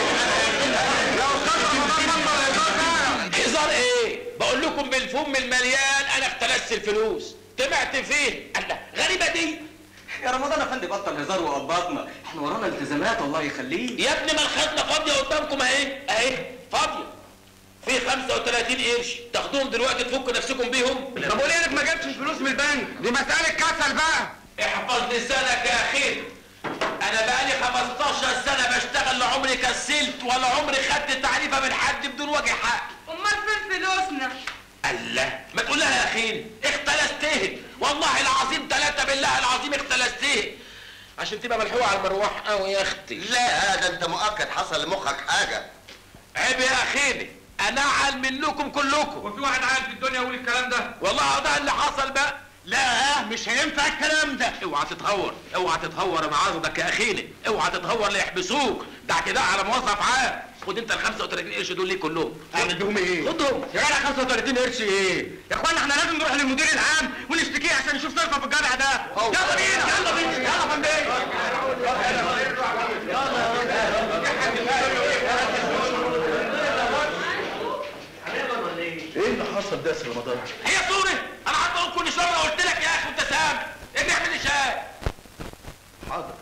هزار ايه؟ بقول لكم بالفم المليان انا اختلست الفلوس. طمعت فيه؟ الله غريبه دي. يا رمضان يا فندم بطل هزار وقبضنا، احنا ورانا التزامات الله يخليك. يا ابني ما الخزنه فاضيه قدامكم اهي اهي فاضيه. في 35 قرش تاخدوهم دلوقتي تفكوا نفسكم بيهم. طب وليه انك ما جبتش فلوس من البنك؟ دي مسألة كسل بقى. احفظ لسانك يا اخي. انا بقالي 15 سنة بشتغل، لا عمري كسلت ولا عمري خدت تعريفة من حد بدون وجه حق. امال فين فلوسنا؟ الله، ما تقول لها يا اخي اختلستيه، والله العظيم 3 بالله العظيم اختلستيه عشان تبقى ملحوقة على المروح قوي يا اختي. لا هذا انت مؤكد حصل لمخك حاجة. عيب يا اخيني، انا اعل منكم كلكم. وفي واحد عاقل في الدنيا يقول الكلام ده؟ والله ده اللي حصل بقى. لا مش هينفع الكلام ده. اوعى تتهور، اوعى تتهور معاذك يا اخيني، اوعى تتهور ليحبسوك، ده اعتداء على موظف عام. خد انت ال 35 قرش دول ليه كلهم. اعمل بيهم ايه؟ خدهم. يا جدع 35 قرش ايه؟ يا اخوانا احنا لازم نروح للمدير العام ونشتكيه عشان نشوف صرفه في الجدع ده. يلا بينا يلا بينا يلا يا فندم. ايه اللي حصل ده يا سي رمضان؟ هي صورة، انا عايز اقول كل شويه قلت لك يا اخي وانت سامع، اجي اعمل لي شاي. حاضر.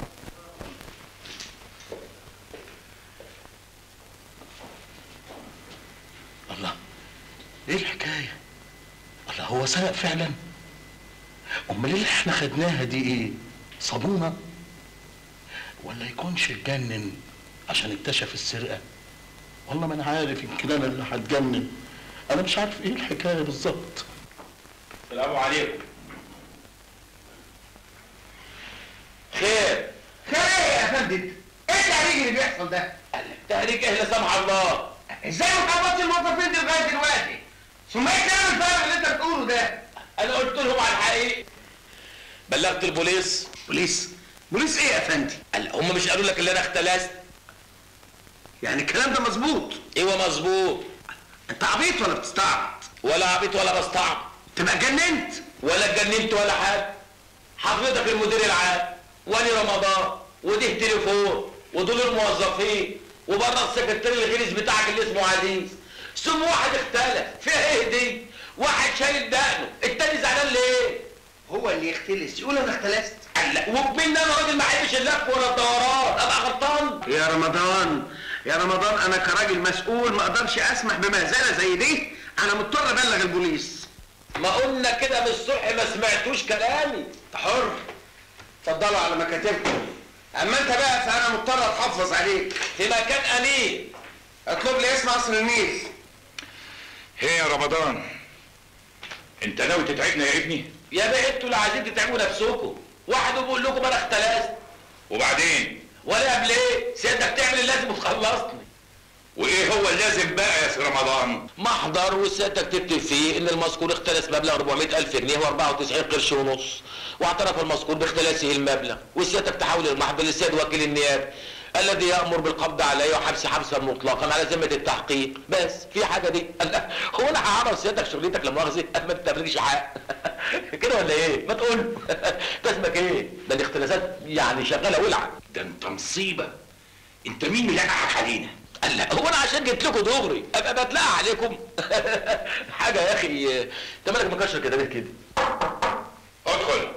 الله، ايه الحكايه؟ الله، هو سرق فعلا؟ امال اللي احنا خدناها دي ايه؟ صابونه؟ ولا يكونش اتجنن عشان اكتشف السرقه؟ والله ما انا عارف، يمكن انا اللي هتجنن. انا مش عارف ايه الحكايه بالظبط. السلام عليكم. خير. خير ايه يا فندم؟ ايه التهريج اللي بيحصل ده؟ تهريج ايه لا سمح الله؟ ازاي ما تعبطش الموظفين دي لغايه دلوقتي؟ ثم ايه الكلام الفارغ اللي انت بتقوله ده؟ انا قلت لهم على الحقيقه. بلغت البوليس. بوليس؟ بوليس ايه يا فندم؟ هم مش قالوا لك اللي انا اختلست؟ يعني الكلام ده مظبوط؟ ايوه مظبوط. انت عبيط ولا بتستعبط؟ ولا عبيط ولا بستعبط. تبقى اتجننت؟ ولا اتجننت ولا حاجه. حضرتك المدير العام، ولي رمضان، وديه تليفون، ودول الموظفين، وبره السكرتير الغليظ بتاعك اللي اسمه عزيز. ثم واحد اختلف، فيها ايه دي؟ واحد شايل دقنه، التاني زعلان ليه؟ هو اللي يختلس يقول انا اختلست؟ لا، وبمين انا راجل ما احبش اللف ولا الدوران، ابقى غلطان؟ يا رمضان يا رمضان، انا كراجل مسؤول ما اقدرش اسمح بمهزله زي دي، انا مضطر ابلغ البوليس. ما قلنا كده من الصبح ما سمعتوش كلامي. انت حر، اتفضلوا على مكاتبكم. اما انت بقى فانا مضطر اتحفظ عليك في مكان امين. اطلب لي اسم قصر النيل. ايه يا رمضان؟ انت ناوي تتعبنا يا ابني؟ يا بيه انتوا اللي عايزين تتعبوا نفسكم، واحد بيقول لكم انا اختلست. وبعدين؟ ولا قبل ايه؟ سيادتك تعمل اللازم وتخلصني. وايه هو اللازم بقى يا سي رمضان؟ محضر وسيادتك تكتب فيه ان المذكور اختلس مبلغ 400,000 جنيه و94 قرش ونص، واعترف المذكور باختلاسه المبلغ، وسيادتك تحول المحضر للسيد وكيل النيابه الذي يامر بالقبض عليه وحبس حبسا مطلقا على ذمه التحقيق. بس في حاجه دي؟ هو انا هعرف سيادتك شغلتك لا مؤاخذه ما بتبلغش حق كده ولا ايه؟ ما تقول ده اسمك ايه؟ ده الاختلاسات يعني شغاله ولعه. ده انت مصيبه. انت مين اللي لقحك علينا؟ لا هو انا عشان جيت لكم دغري ابقى بتلاقى عليكم حاجه يا اخي. انت مالك مكشر كده ليه كده؟ ادخل.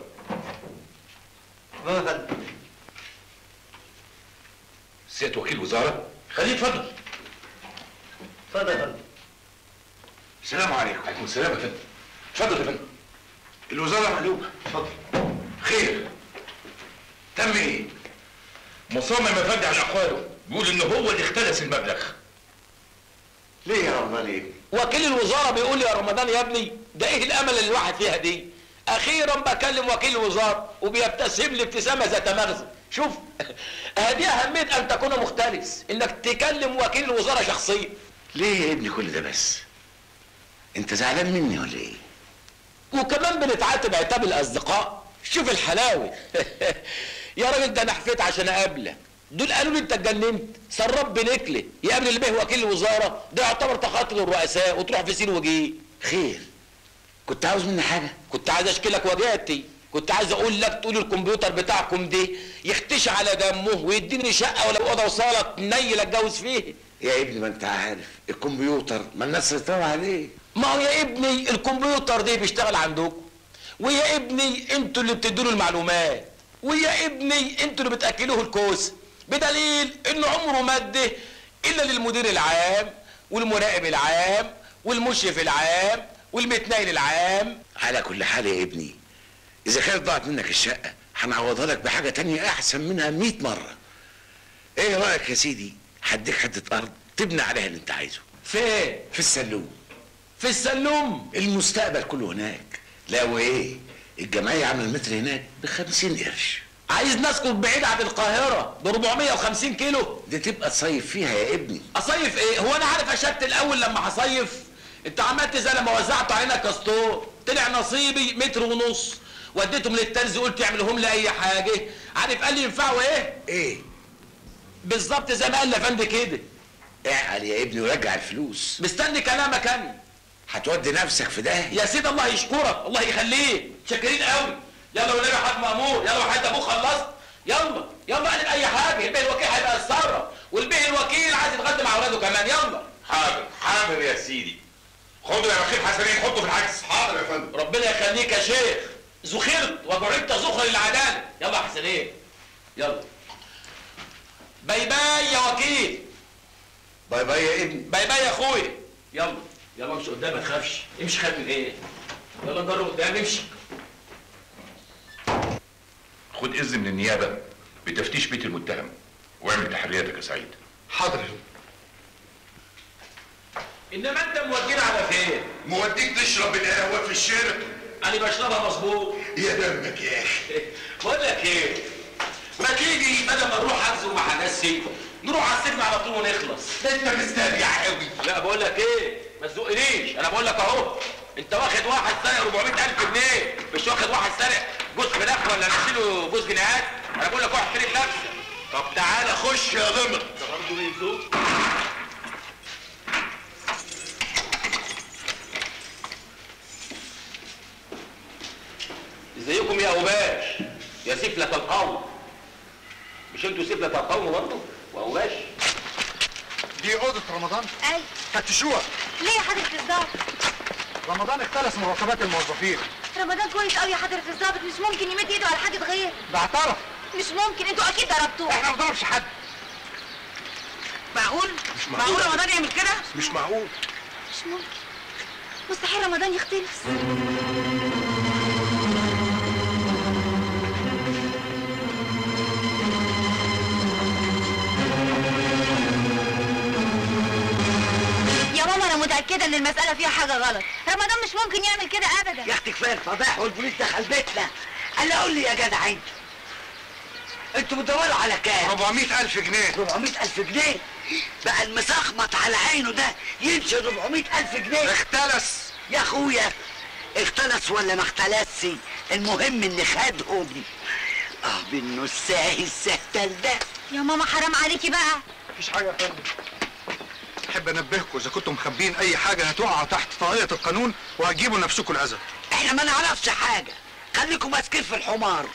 سيادة وكيل وزاره؟ خليه يتفضل. اتفضل يا فندم. السلام عليكم. وعليكم السلام يا فندم. اتفضل يا فندم. الوزاره مقلوبه. اتفضل. خير. تم ايه؟ مصمم يا فندم على اقواله، بيقول ان هو اللي اختلس المبلغ. ليه يا رمضان ايه؟ وكيل الوزاره بيقول لي يا رمضان يا ابني ده ايه الامل اللي الواحد فيها دي؟ اخيرا بكلم وكيل الوزاره وبيبتسم لي ابتسامه ذات مغزى. شوف هذه اهميه ان تكون مختلس، انك تكلم وكيل الوزاره شخصيا. ليه يا ابني كل ده بس؟ انت زعلان مني ولا ايه؟ وكمان بنتعاتب عتاب الاصدقاء. شوف الحلاوه يا راجل ده انا حفيت عشان اقابلك، دول قالوا لي انت اتجننت، سراب بنكله يقابل اللي به وكيل الوزاره، ده يعتبر تخاطب الرؤساء وتروح في سين وجيه. خير، كنت عاوز مني حاجه؟ كنت عايز اشكلك وجهتي، كنت عايز اقول لك تقول الكمبيوتر بتاعكم دي يختشي على دمه ويديني شقه ولا اوضه وصاله نيل اتجوز فيه. يا ابني ما انت عارف الكمبيوتر ما الناس سيطروا عليه. ما هو يا ابني الكمبيوتر ده بيشتغل عندكم، ويا ابني انتوا اللي بتدوا له المعلومات، ويا ابني انتوا اللي بتاكلوه الكوسه، بدليل انه عمره ما ادى الا للمدير العام والمراقب العام والمشرف العام والمتنايل العام. على كل حال يا ابني، اذا كانت ضاعت منك الشقه هنعوضها لك بحاجه تانية احسن منها 100 مره. ايه رايك يا سيدي؟ هديك حته ارض تبني عليها اللي انت عايزه. فين؟ في السلوم. في السلوم؟ المستقبل كله هناك. لا وايه؟ الجمعيه عامله المتر هناك ب50 قرش. عايز نسكن بعيد عن القاهره ب 450 كيلو؟ دي تبقى تصيف فيها يا ابني. اصيف ايه؟ هو انا عارف اشت الاول لما هصيف؟ انت عملت زي لما وزعت علينا كاستور، طلع نصيبي 1.5 متر وديتهم للترزي قلت يعملهم لي اي حاجه. عارف قال لي ينفعوا ايه؟ ايه؟ بالظبط زي ما قال لافندي كده. اعقل يا ابني ورجع الفلوس. مستني كلامك انا. هتودي نفسك في ده يا سيدي الله يشكرك، الله يخليك، شاكرين قوي. يلا والنبي يا حاج مأمور، يلا وحياة ابوك خلصت. يلا يلا اعمل اي حاجه، البيه الوكيل هيبقى يتصرف، والبيه الوكيل عايز يتغدى مع اولاده كمان. يلا. حاضر حاضر يا سيدي. خدوا يا بخيل حسنين حطوا في العكس. حاضر يا فندم. ربنا يخليك يا شيخ. زخرت وجعلت زخر للعداله. يلا يا حسنين يلا. باي باي يا وكيل. باي باي يا ابني. باي باي يا اخويا. يلا يلا امشي قدام ما تخافش. امشي خايف من ايه؟ يلا نجرب قدام امشي. خد اذن من النيابه بتفتيش بيت المتهم واعمل تحرياتك يا سعيد. حاضر يا فندم. انما انت مودينا على فين؟ موديك تشرب القهوه في الشرب. انا بشربها مظبوط. يا دمك يا اخي. بقول لك ايه؟ ما تيجي بدل ما نروح حجز وما حجزش نروح على السجن على طول ونخلص. ده انت مستريح قوي. لا بقول لك ايه؟ ما تزقنيش، انا بقول لك اهو. انت واخد واحد سارق 400,000 جنيه، مش واخد واحد سارق جوز فراخ ولا نشيله جوز جنيهات. انا بقول لك واحد فين نفسك. طب تعالى خش يا غمر. ده برضه بيزوق. ازيكم يا اوباش يا سفلة القوم؟ مش انتوا سفلة القوم برضه واوباش؟ دي اوضه رمضان؟ ايوه. فتشوها. ليه يا حضرة الضابط؟ رمضان اختلس مرتبات الموظفين. رمضان كويس قوي يا حضرة الضابط، مش ممكن يمد ايده على حاجة غير. ده اعترف. مش ممكن، انتوا اكيد ضربتوه. احنا ما بنضربش حد. معقول؟ مش معقول. معقول رمضان يعمل كده؟ مش معقول. مش ممكن، مستحيل رمضان يختلس. يا ماما انا متأكدة ان المسألة فيها حاجة غلط، رمضان مش ممكن يعمل كده ابدا. يا اختي كفايه الفضايح والبوليس دخل بيتنا. انا قول لي يا جدع انتوا بتدوروا على كام؟ 400,000 جنيه. 400,000 جنيه؟ بقى المسخمط على عينه ده يمشي 400,000 جنيه؟ اختلس يا اخويا، اختلس ولا ما اختلسش، المهم ان خدهم. بالنساهي السهتل ده. يا ماما حرام عليكي بقى. مفيش حاجه يا فندم. احب انبهكم اذا كنتم مخبين اي حاجه هتقع تحت طاقيه القانون وهتجيبوا لنفسكم الاذى. احنا ما نعرفش حاجه، خليكم ماسكين في الحمار.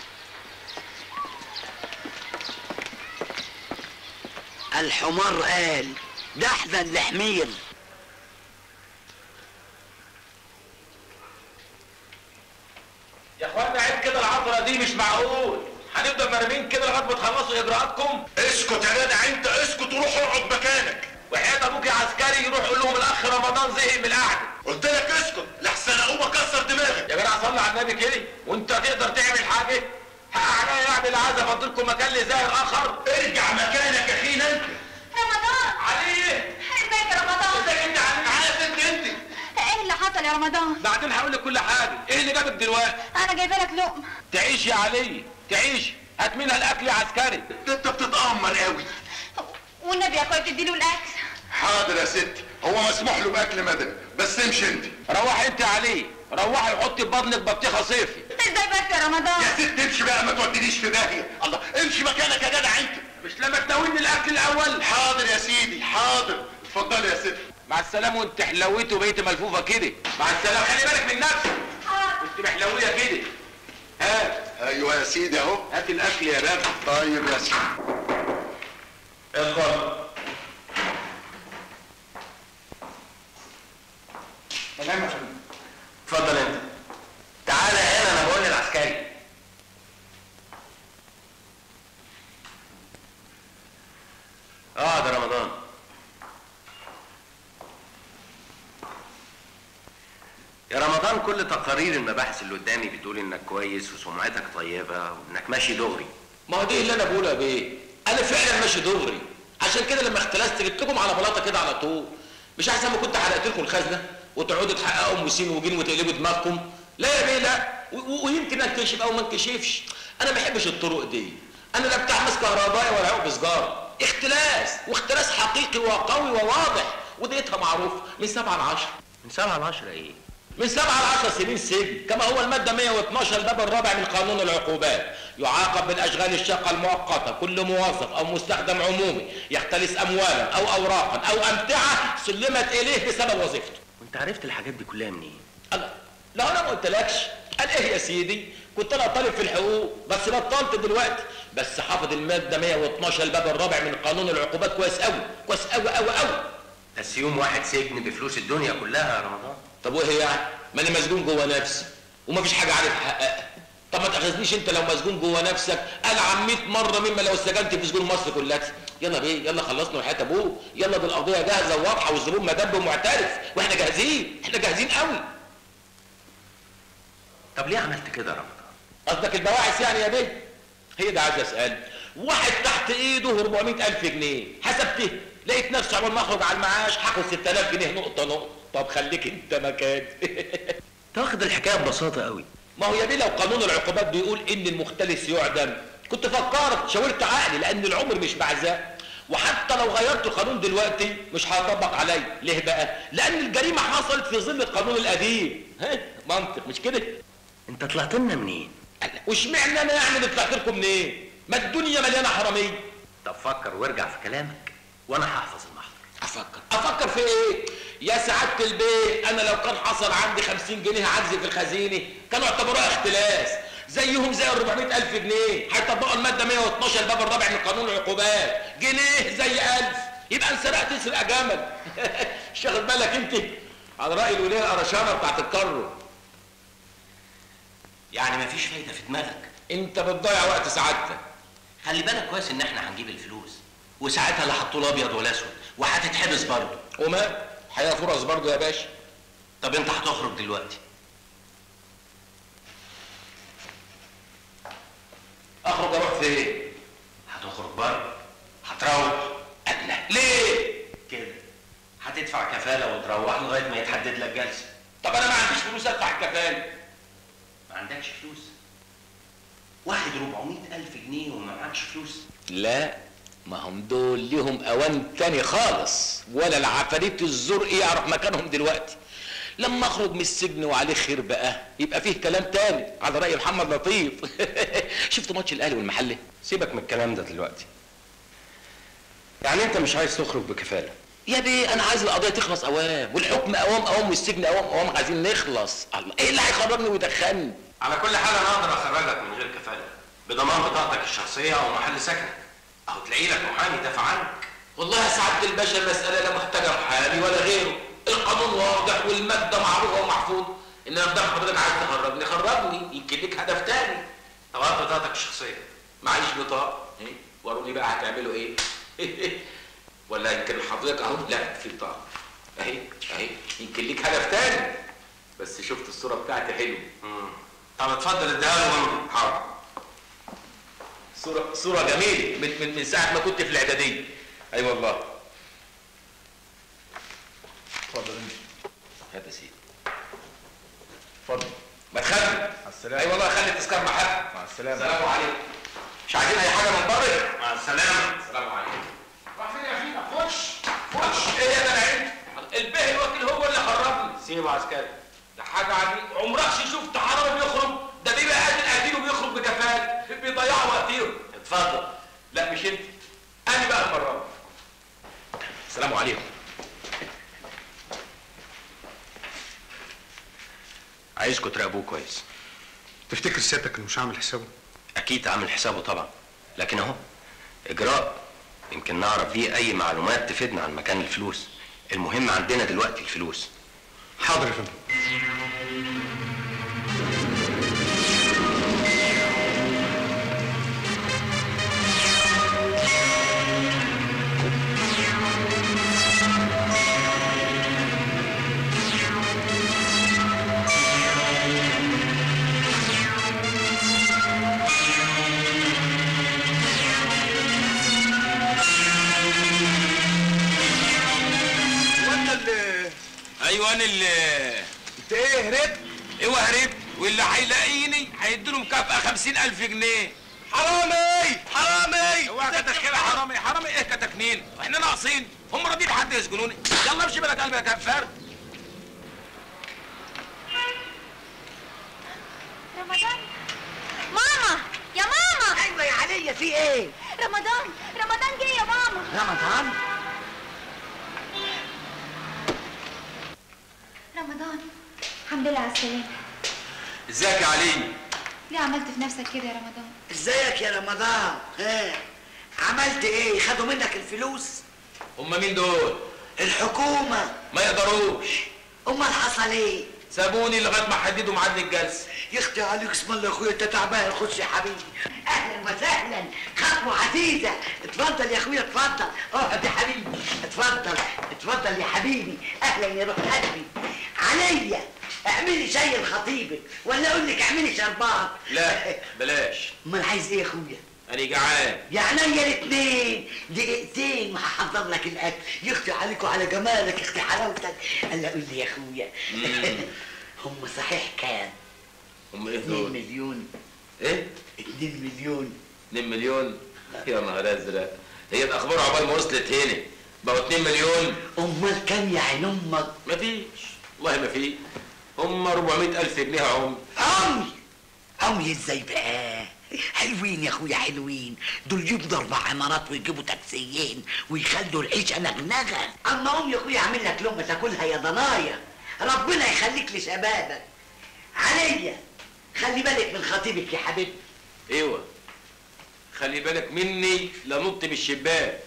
الحمار قال ده احنا اللي حمير. يا اخوانا عيب كده العطره دي، مش معقول. هنفضل مرمين كده لغايه ما تخلصوا اجراءاتكم؟ اسكت يا جدع انت، اسكت وروح اقعد مكانك. وحياة ابوك يا عسكري يروح يقول لهم الاخ رمضان زهق من القعده. قلت لك اسكت لحسن اقوم اكسر دماغك. يا جدع صلي على النبي كده، وانت تقدر تعمل حاجه؟ حق عليا يعني اللي عايز افضلكم مكان لزاهر اخر. ارجع مكانك يا اخينا انت. رمضان. علي. ازيك يا رمضان؟ ازيك انت عارف انت ايه اللي حصل يا رمضان؟ بعدين هقول لك كل حاجه. ايه اللي جابك دلوقتي؟ انا جايبه لك لقمه. تعيش يا علي تعيش، هات منها الاكل يا عسكري. انت بتتامر قوي. والنبي يا اخويا تديله الاكل. حاضر يا ستي، هو مسموح له باكل مدني، بس امشي انت. روحي انت يا علي، روحي وحطي في بطنك بطيخه صيفي. ازاي بس يا رمضان؟ يا ست امشي بقى ما تودينيش في داهيه. الله امشي مكانك يا جدع انت. مش لما تناولني الاكل الاول؟ حاضر يا سيدي حاضر. اتفضلي يا ست. مع السلامه وانت حلويت وبقيت ملفوفه كده. مع السلامه، خلي بالك من نفسك. انت محلويه كده. هات. ايوه يا سيدي اهو. هات الاكل يا بابا. طيب يا سيدي. اتفضل. تمام يا فندم. اتفضل انت. تعالى هنا، انا بقول للعسكري. ده رمضان. رمضان كل تقارير المباحث اللي قدامي بتقول انك كويس وسمعتك طيبه وانك ماشي دغري. ما هو دي اللي انا بقولها بيه، انا فعلا ماشي دغري، عشان كده لما اختلست جبتكم على بلاطه كده على طول. مش احسن ما كنت حرقت لكم الخزنه وتقعدوا تحققوا ام وسين وجين وتقلبوا دماغكم؟ لا يا بيه لا، ويمكن انكشف او ما انكشفش، انا ما بحبش الطرق دي. انا لا بتاع مس كهربائي ولا عقب سجاره، اختلاس واختلاس حقيقي وقوي وواضح، وديتها معروفه من 7 ل 10. من 7 ل 10 ايه؟ من 7 ل 10 سنين سجن، كما هو الماده 112 الباب الرابع من قانون العقوبات. يعاقب بالاشغال الشاقه المؤقته كل موظف او مستخدم عمومي يختلس اموالا او اوراقا او امتعه سلمت اليه بسبب وظيفته. وانت عرفت الحاجات دي كلها منين؟ الله، لا انا ما قلتلكش. قال ايه يا سيدي؟ كنت انا طالب في الحقوق بس بطلت دلوقتي، بس حافظ الماده 112 الباب الرابع من قانون العقوبات كويس قوي، كويس قوي قوي قوي. بس يوم واحد سجن بفلوس الدنيا كلها يا رمضان. طب وايه يعني؟ ما انا مسجون جوه نفسي ومفيش حاجه عارف احققها. طب ما تاخذنيش انت لو مسجون جوه نفسك العن 100 مره مما لو استجنت في سجون مصر كلها. يلا بيه، يلا خلصنا وحياه ابوه، يلا دي القضيه جاهزه وواضحه والزبون مدب ومعترف واحنا جاهزين، احنا جاهزين قوي. طب ليه عملت كده يا رمضان؟ قصدك البواعث يعني يا بيه؟ هي ده عايز اسال. واحد تحت ايده 400,000 جنيه، حسبته لقيت نفسي عمال ما اخرج على المعاش هاخد 6000 جنيه نقطه نقطه. طب خليك انت مكاني. تاخد الحكايه ببساطه قوي. ما هو يا بيه لو قانون العقوبات بيقول ان المختلس يعدم كنت فكرت شاورت عقلي، لان العمر مش بعزاء، وحتى لو غيرت القانون دلوقتي مش هيطبق عليا. ليه بقى؟ لان الجريمه حصلت في ظل القانون القديم. ها منطق مش كده؟ انت طلعت لنا منين؟ واشمعنى انا يعني اللي طلعت لكم منين؟ ما الدنيا مليانه حراميه. طب فكر وارجع في كلامك وانا هحفظ المحضر. افكر في ايه؟ يا سعاده البيت، انا لو كان حصل عندي 50 جنيه عجز في الخزينه كانوا اعتبروها اختلاس زيهم زي ال 400,000 جنيه. هيطبقوا الماده 112 الباب الرابع من قانون العقوبات، جنيه زي 1000 يبقى انسرقت تسرق جمل. مش واخد بالك انت؟ على راي الوليه القرشانه بتاعت الكرو. يعني مفيش فايده في دماغك؟ انت بتضيع وقت سعادتك. خلي بالك كويس ان احنا هنجيب الفلوس وساعتها لا حطوا له ابيض ولا اسود وهتتحبس برضه. وما حياه فرص برضه يا باشا. طب انت هتخرج دلوقتي. اخرج اروح فين؟ هتخرج بره، هتروح. أدنى ليه؟ كده هتدفع كفاله وتروح لغايه ما يتحدد لك جلسه. طب انا ما عنديش فلوس ادفع الكفاله. ما عندكش فلوس؟ واحد 400,000 جنيه وما معكش فلوس؟ لا، ما هم دول ليهم اوان تاني خالص، ولا العفاريت الزرق يعرف مكانهم دلوقتي. لما اخرج من السجن وعليه خير بقى يبقى فيه كلام تاني على راي محمد لطيف. شفت ماتش الاهلي والمحله؟ سيبك من الكلام ده دلوقتي. يعني انت مش عايز تخرج بكفاله؟ يا بيه انا عايز القضيه تخلص اوام، والحكم اوام والسجن اوام، عايزين نخلص. الله، ايه اللي هيخرجني ويدخلني؟ على كل حال انا اقدر اخرجك من غير كفاله بضمان بطاقتك الشخصيه او محل سكنك، اهو تلاقي لك محامي يدافع عنك. والله يا سعاده الباشا المساله لا محتاجه محامي ولا غيره، القانون واضح والماده معروفه ومحفوظه. انما بدل حضرتك عايز تخرجني خرجني، يمكن ليك هدف تاني. طب هات بطاقتك الشخصيه. معيش بطاقه. ايه؟ وروني بقى هتعملوا ايه؟ ولا يمكن حضرتك اهو؟ لا في بطاقه اهي اهي، يمكن ليك هدف تاني. بس شفت الصوره بتاعتي حلوه. طب اتفضل اديها له وامضي. حاضر. صوره جميله من ساعه ما كنت في الاعداديه. اي والله. اتفضل انت. هات يا سيدي. اتفضل. ما تخلي. مع السلامه. اي والله خلي التذكار مع حد. مع السلامه. السلام عليكم. مش عايزين اي حاجه من بره. مع السلامه. السلام عليكم. راح فين يا فينا؟ خش. ايه يا جدعان؟ البيه الوكيل هو اللي خرجني. سيبه عسكري. ده حاجه عجيبه، عمرك شفت حرامي بيخرج؟ ده بيبقى قاتل وبيخرج بكفاله، بيضيعوا وقتهم. اتفضل. لا مش انت، انا بقى المره. السلام عليكم. عايزكم تراقبوه كويس. تفتكر سيادتك انه مش عامل حسابه؟ اكيد عامل حسابه طبعا، لكن اهو اجراء يمكن نعرف بيه اي معلومات تفيدنا عن مكان الفلوس. المهم عندنا دلوقتي الفلوس. حاضر يا فندم. ايوه انا اللي انت ايه هربت؟ ايوه هربت، واللي هيلاقيني هيديله مكافأة 50,000 جنيه. حرامي حرامي اوعى كتك كده. حرامي حرامي ايه كتكنين؟ احنا ناقصين؟ هم راضيين حد يسجنوني؟ يلا امشي بلا قلبي يا كفار. رمضان ماما يا ماما. ايوه يا عليا في ايه؟ رمضان جه يا ماما. رمضان الحمد لله على السلامة. ازيك يا علي؟ ليه عملت في نفسك كده يا رمضان؟ ازيك يا رمضان؟ ها عملت ايه؟ خدوا منك الفلوس؟ هم مين دول؟ الحكومة. ما يقدروش. امال حصل ايه؟ سابوني لغايه ما حددوا ميعاد الجلسه. يختي عليك اسم الله يا اخويا، انت تعبان. خش يا حبيبي. اهلا وسهلا، خطوه عزيزه. اتفضل يا اخويا اتفضل. اقعد يا حبيبي. اتفضل يا حبيبي. اهلا يا روح قلبي. عليا اعملي شاي لخطيبك ولا اقول لك اعملي شربات؟ لا بلاش. امال عايز ايه يا اخويا؟ انا جعان. يا عينيا الاثنين، دقيقتين وهحضر لك الاكل. يختي عليك وعلى جمالك، يختي حلاوتك. الا قول لي يا اخويا هم صحيح كام؟ هم ايه 2 مليون. ايه؟ 2 مليون. 2 مليون؟ يا نهار ازرق، هي الاخبار عقبال ما وصلت هنا بقوا 2 مليون؟ امال كام يا عين امك؟ مفيش والله ما في. هم 400,000 جنيه يا عمي ازاي بقى؟ حلوين يا اخويا حلوين. دول يبنوا 4 عمارات ويجيبوا تاكسيين ويخلوا العيشه نغنغه. اما يا اخويا اعمل لك لقمه تاكلها يا ضنايا. ربنا يخليك لشبابك. عليا خلي بالك من خطيبك يا حبيبي. ايوه خلي بالك مني لنط من الشباك.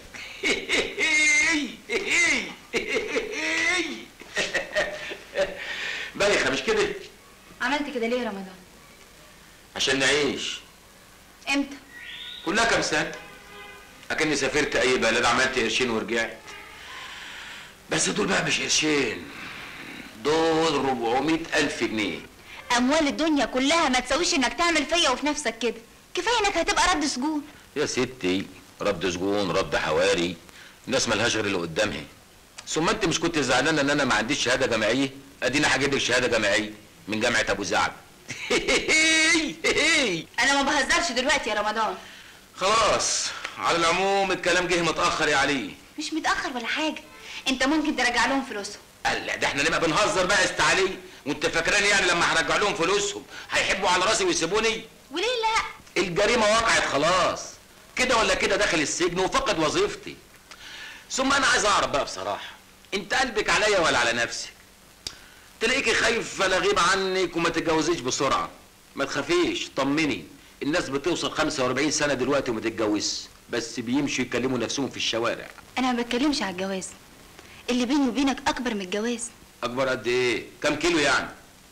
بايخه مش كده؟ عملت كده ليه يا رمضان؟ عشان نعيش. امتى؟ كلها كام سنه. اكني سافرت اي بلد عملت قرشين ورجعت. بس دول بقى مش قرشين، دول 400,000 جنيه. اموال الدنيا كلها ما تساويش انك تعمل فيا وفي نفسك كده. كفايه انك هتبقى رد سجون. يا ستي رد سجون رد حواري، الناس ملهاش غير اللي قدامها. ثم انت مش كنت زعلانه ان انا ما عنديش شهاده جامعيه؟ ادينا هجيب لك شهاده جامعيه من جامعه ابو زعب. انا ما بهزرش دلوقتي يا رمضان. خلاص على العموم الكلام جه متاخر يا علي. مش متاخر ولا حاجه، انت ممكن ترجع لهم فلوسهم. لا ده احنا نبقى بنهزر بقى يا است علي، وانت فاكراني يعني لما هرجع لهم فلوسهم هيحبوا على راسي ويسيبوني؟ وليه لا؟ الجريمه وقعت خلاص، كده ولا كده داخل السجن وفقد وظيفتي. ثم انا عايز اعرف بقى بصراحه، انت قلبك عليا ولا على نفسك؟ تلاقيكي خايف فلا غيب عنك وما تتجوزيش بسرعه. ما تخافيش طمني، الناس بتوصل 45 سنه دلوقتي وما تتجوزش، بس بيمشوا يكلموا نفسهم في الشوارع. انا ما بتكلمش على الجواز، اللي بيني وبينك اكبر من الجواز. اكبر قد ايه؟ كام كيلو يعني؟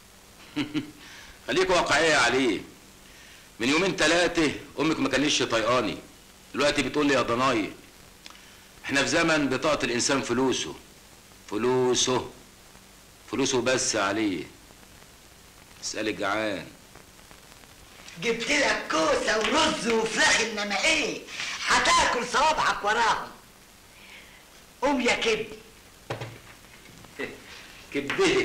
خليك واقعيه عليه. من يومين 3 امك ما كانتش طايقاني، دلوقتي بتقول لي يا ضناي. احنا في زمن بطاقه الانسان فلوسه فلوسه بس عليه. اسال الجعان. جبت لك كوسه ورز وفراخ، انما ايه؟ هتاكل صوابعك وراهم. قوم يا كبدي. كبده.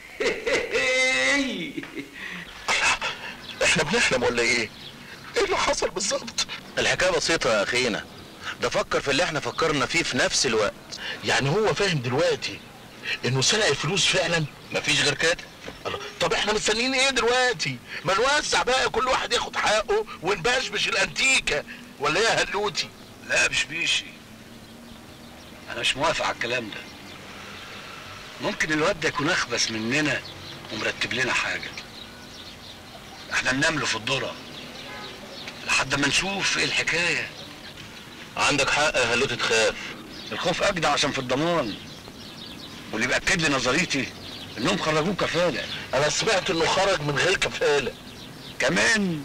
احنا بنحلم ولا ايه؟ ايه اللي حصل بالظبط؟ الحكايه بسيطه يا اخينا، ده فكر في اللي احنا فكرنا فيه في نفس الوقت. يعني هو فاهم دلوقتي انه سرق الفلوس فعلا؟ مفيش غير كده. طب احنا مستنيين ايه دلوقتي؟ ما نوزع بقى، كل واحد ياخد حقه ونبشبش الانتيكه، ولا ايه يا هلوتي؟ لا بشبيشي، انا مش موافق على الكلام ده. ممكن الواد ده يكون اخبث مننا ومرتب لنا حاجه، احنا ننامله في الذره لحد ما نشوف ايه الحكايه. عندك حق يا هلوتي، تخاف. الخوف اجدع عشان في الضمان، واللي بيأكد لي نظريتي انهم خرجوه كفاله. انا سمعت انه خرج من غير كفاله كمان.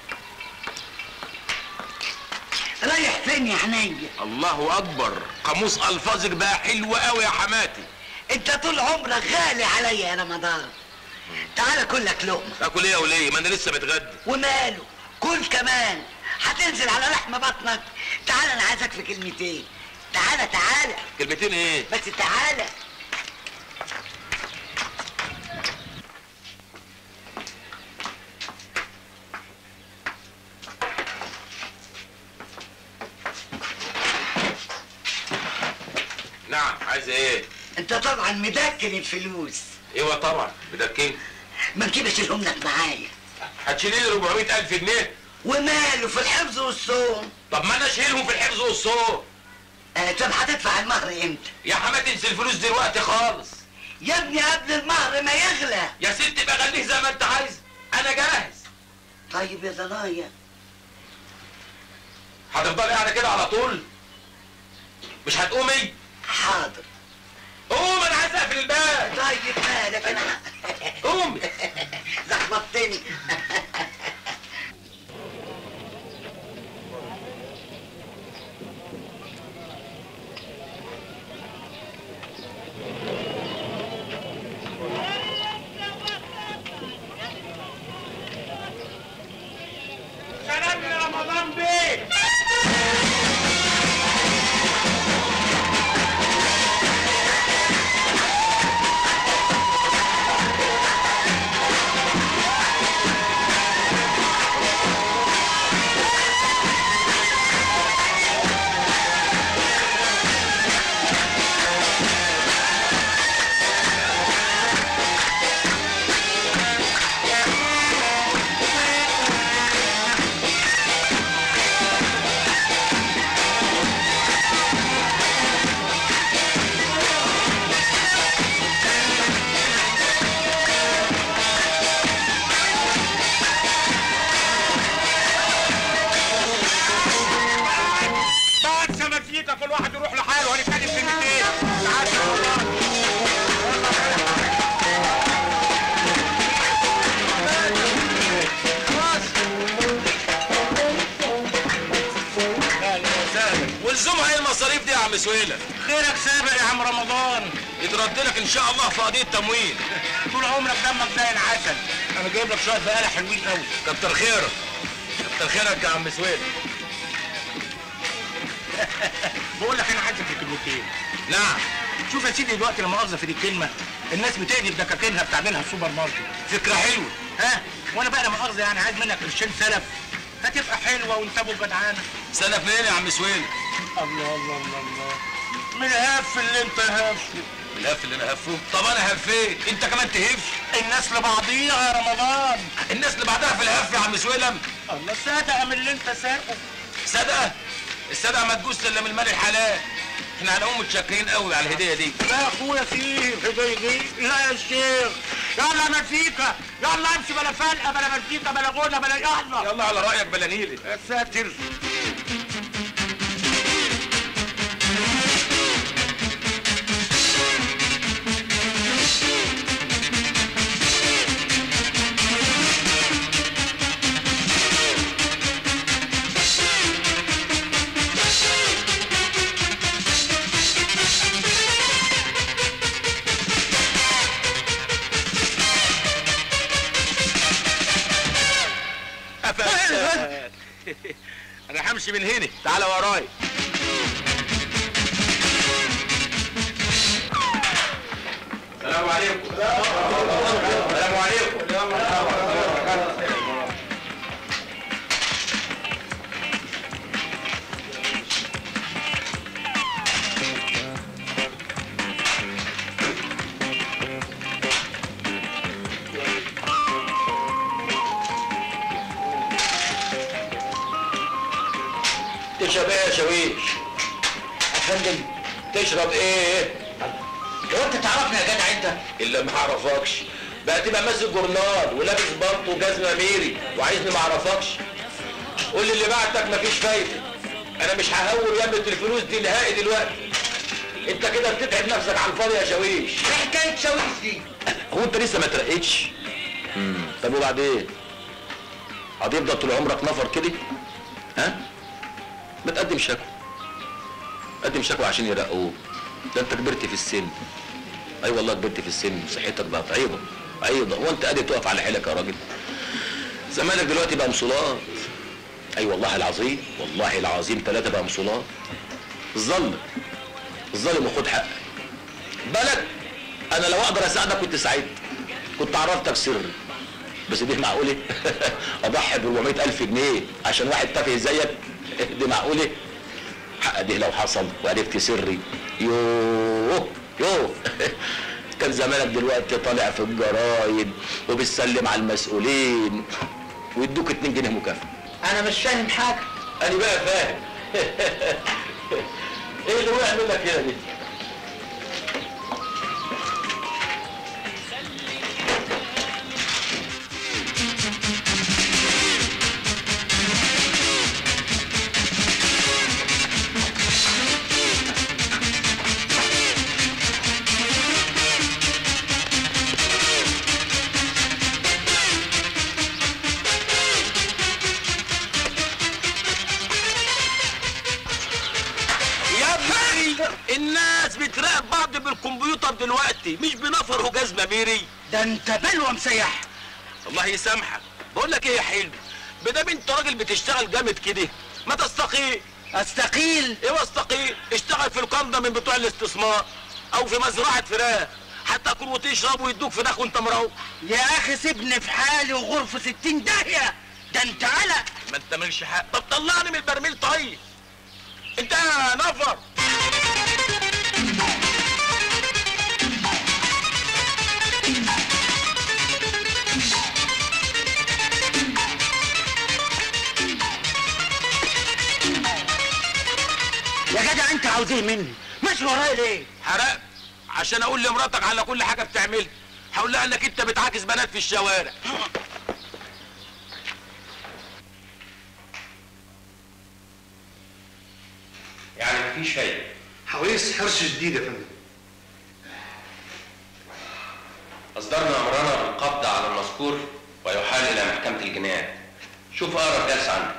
رايح فين يا عينيا؟ الله اكبر، قاموس الفاظك بقى حلو قوي يا حماتي. انت طول عمرك غالي عليا يا رمضان. تعالى كل لك لقمه. اكل ايه يا وليه؟ ما انا لسه متغدى. وماله؟ كل كمان. هتنزل على لحم بطنك. تعالى انا عايزك في كلمتين. تعالى. كلمتين ايه؟ بس تعالى. سامع. عايز ايه؟ انت طبعا مدكن الفلوس. ايوه طبعا مدكن. ما نجيب اشيلهم لك معايا. هتشيلي لي 400,000 جنيه؟ وماله في الحفظ والصوم. طب ما انا اشيلهم في الحفظ والصوم. طب هتدفع المهر امتى؟ يا حما تنسي الفلوس دلوقتي خالص. يا ابني قبل المهر ما يغلى. يا ستي بقى خليه زي ما انت عايز، انا جاهز. طيب يا ضنايا. هتفضلي قاعده كده على طول؟ مش هتقومي؟ حاضر. قوم انا عايز اقفل الباب. طيب مالك انا. قومي. لخبطتني. سلام يا رمضان بيه. كل واحد يروح لحاله وهنتكلم في الاثنين. تعالى يا رمضان. والزمها ايه المصاريف دي يا عم سويلة؟ خيرك سابق يا عم رمضان. يترد لك ان شاء الله في قضيه تموين. طول عمرك دمك زي العسل. انا جايب لك شويه بقاله حلوين قوي. كتر خيرك. كتر خيرك يا عم سويلة. بقول لك انا عايزك في كلمتين. نعم. شوف يا سيدي دلوقتي لا مؤاخذه في دي الكلمه، الناس بتقلب دكاكينها بتعملها السوبر ماركت. فكره حلوه. ها؟ وانا بقى لا مؤاخذه يعني عايز منك قرشين سلف هتبقى حلوه وانتبوا جدعانه. سلف منين يا عم سويلة؟ الله الله الله الله. من الهف اللي انت هفه. الهف اللي انا هفه؟ طب انا هفيت، انت كمان تهف؟ الناس لبعضيها يا رمضان. الناس لبعضها في الهف يا عم سويلم. الله صدقه من اللي انت سارقه. صدقه؟ الصدقه ما تجوز الا من المال الحلال. احنا هنقوم متشكرين قوي على الهديه دي. لا يا اخويا فيه الهديه دي، لا يا شيخ. يلا مزيكا، يلا امشي بلا فلقه بلا مزيكا بلا غنى بلا يلا. يلا على رايك بلا نيلي. يا ساتر. انا همشي من هنا، تعالى ورايا. السلام عليكم. السلام عليكم. تشرب ايه يا شويش؟ افندم تشرب ايه؟ هو انت تعرفني يا جدع انت؟ الا ما اعرفكش. بقى تبقى ماسك جورنال ولابس بلطو وجزمه ميري وعايزني ما اعرفكش. قول لي اللي بعتك مفيش فايده. انا مش ههول يمة الفلوس دي نهائي دلوقتي. انت كده بتتعب نفسك على الفاضي يا شويش. ايه حكايه شويش دي؟ هو انت لسه ما ترقتش؟ طب وبعدين؟ هتفضل طول عمرك نفر كده؟ ها؟ ما تقدم شكوى. قدم شكوى عشان يرقوك. ده انت كبرت في السن. اي والله كبرت في السن وصحتك بقت عيضه عيضه. هو انت قادر تقف على حيلك يا راجل؟ زمانك دلوقتي بقى مصولات. اي والله العظيم، والله العظيم 3 بقى مصولات. الظلم الظالم وخد حقك. بالك انا لو اقدر اساعدك كنت ساعدت، كنت عرفتك سري. بس دي معقوله؟ اضحي ب 400,000 جنيه عشان واحد تافه زيك؟ دي معقوله؟ حق ده لو حصل وعرفت سري يوه كان زمانك دلوقتي طالع في الجرايد وبتسلم على المسؤولين ويدوك 2 جنيه مكافأة. انا مش فاهم حاجه. انا بقى فاهم. ايه اللي وقع منك كده دي؟ الناس بتراقب بعض بالكمبيوتر دلوقتي مش بنفر وجاز مبيري. ده انت بلوه مسيح. الله يسامحك. بقول لك ايه يا حلمي، بدام انت راجل بتشتغل جامد كده ما تستقيل. استقيل؟ ايوه استقيل، اشتغل في القنده من بتوع الاستثمار او في مزرعه فراخ، حتى تاكل وتشرب ويدوك فراخ وانت مروح. يا اخي سيبني في حالي وغرفه 60 داهيه، ده انت قلق. ما انت مالش حق. طب طلعني من البرميل طيب. انت يا نفر. يا جدع انت عاوز ايه مني؟ ماشي ورايا ليه؟ حرقت عشان اقول لمراتك على كل حاجه بتعملها. هقول لها انك انت بتعاكس بنات في الشوارع. يعني مفيش فايده. حويس حرص شديد يا فندم. اصدرنا امرنا بالقبض على المذكور ويحال الى محكمه الجنايات. شوف اقرب جلسه عندك.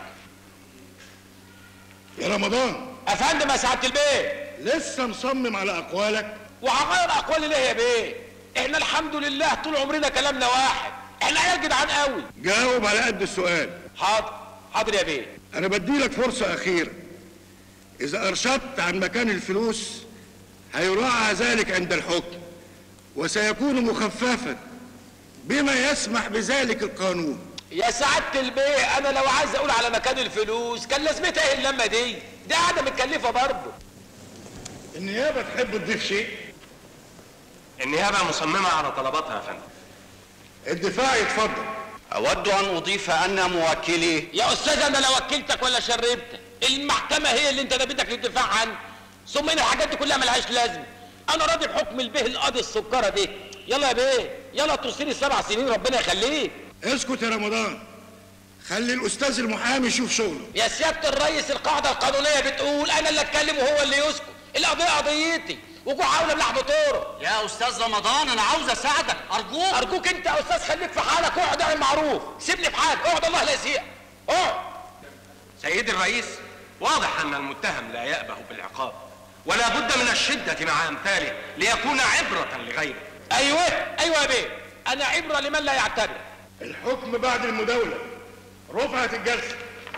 يا رمضان. افندم يا سعاده البيه. لسه مصمم على اقوالك؟ وهغير اقوالي ليه يا بيه؟ احنا الحمد لله طول عمرنا كلامنا واحد، احنا عيال جدعان قوي. جاوب على قد السؤال. حاضر يا بيه. انا بديلك فرصه اخيره، اذا ارشدت عن مكان الفلوس هيراعى ذلك عند الحكم وسيكون مخففا بما يسمح بذلك القانون. يا سعاده البيه انا لو عايز اقول على مكان الفلوس كان لازمتها ايه اللمه دي قاعده متكلفه برضه. النيابه تحب تضيف شيء؟ النيابه مصممه على طلباتها يا فندم. الدفاع يتفضل. اود ان اضيف ان موكلي. يا استاذ انا لا وكلتك ولا شربتك، المحكمه هي اللي انت بدك للدفاع عنه. ثم ان الحاجات دي كلها ملهاش لازمه. انا راضي بحكم البيه القاضي السكره دي. يلا يا بيه يلا توصيني 7 سنين ربنا يخليك. اسكت يا رمضان، خلي الاستاذ المحامي يشوف شغله. يا سياده الرئيس القاعده القانونيه بتقول انا اللي اتكلم وهو اللي يسكت. القضيه قضيتي وجوع عاوله بلحم طوره. يا استاذ رمضان انا عاوز اساعدك ارجوك انت يا استاذ خليك في حالك واقعد اعمل معروف. سيبني في حالي اقعد الله لا يسيء. اقعد. سيدي الرئيس، واضح ان المتهم لا يأبه بالعقاب ولا بد من الشده مع امثاله ليكون عبره لغيره. ايوه يا بيه، انا عبره لمن لا يعتبر. الحكم بعد المداوله. رفعت الجلسه.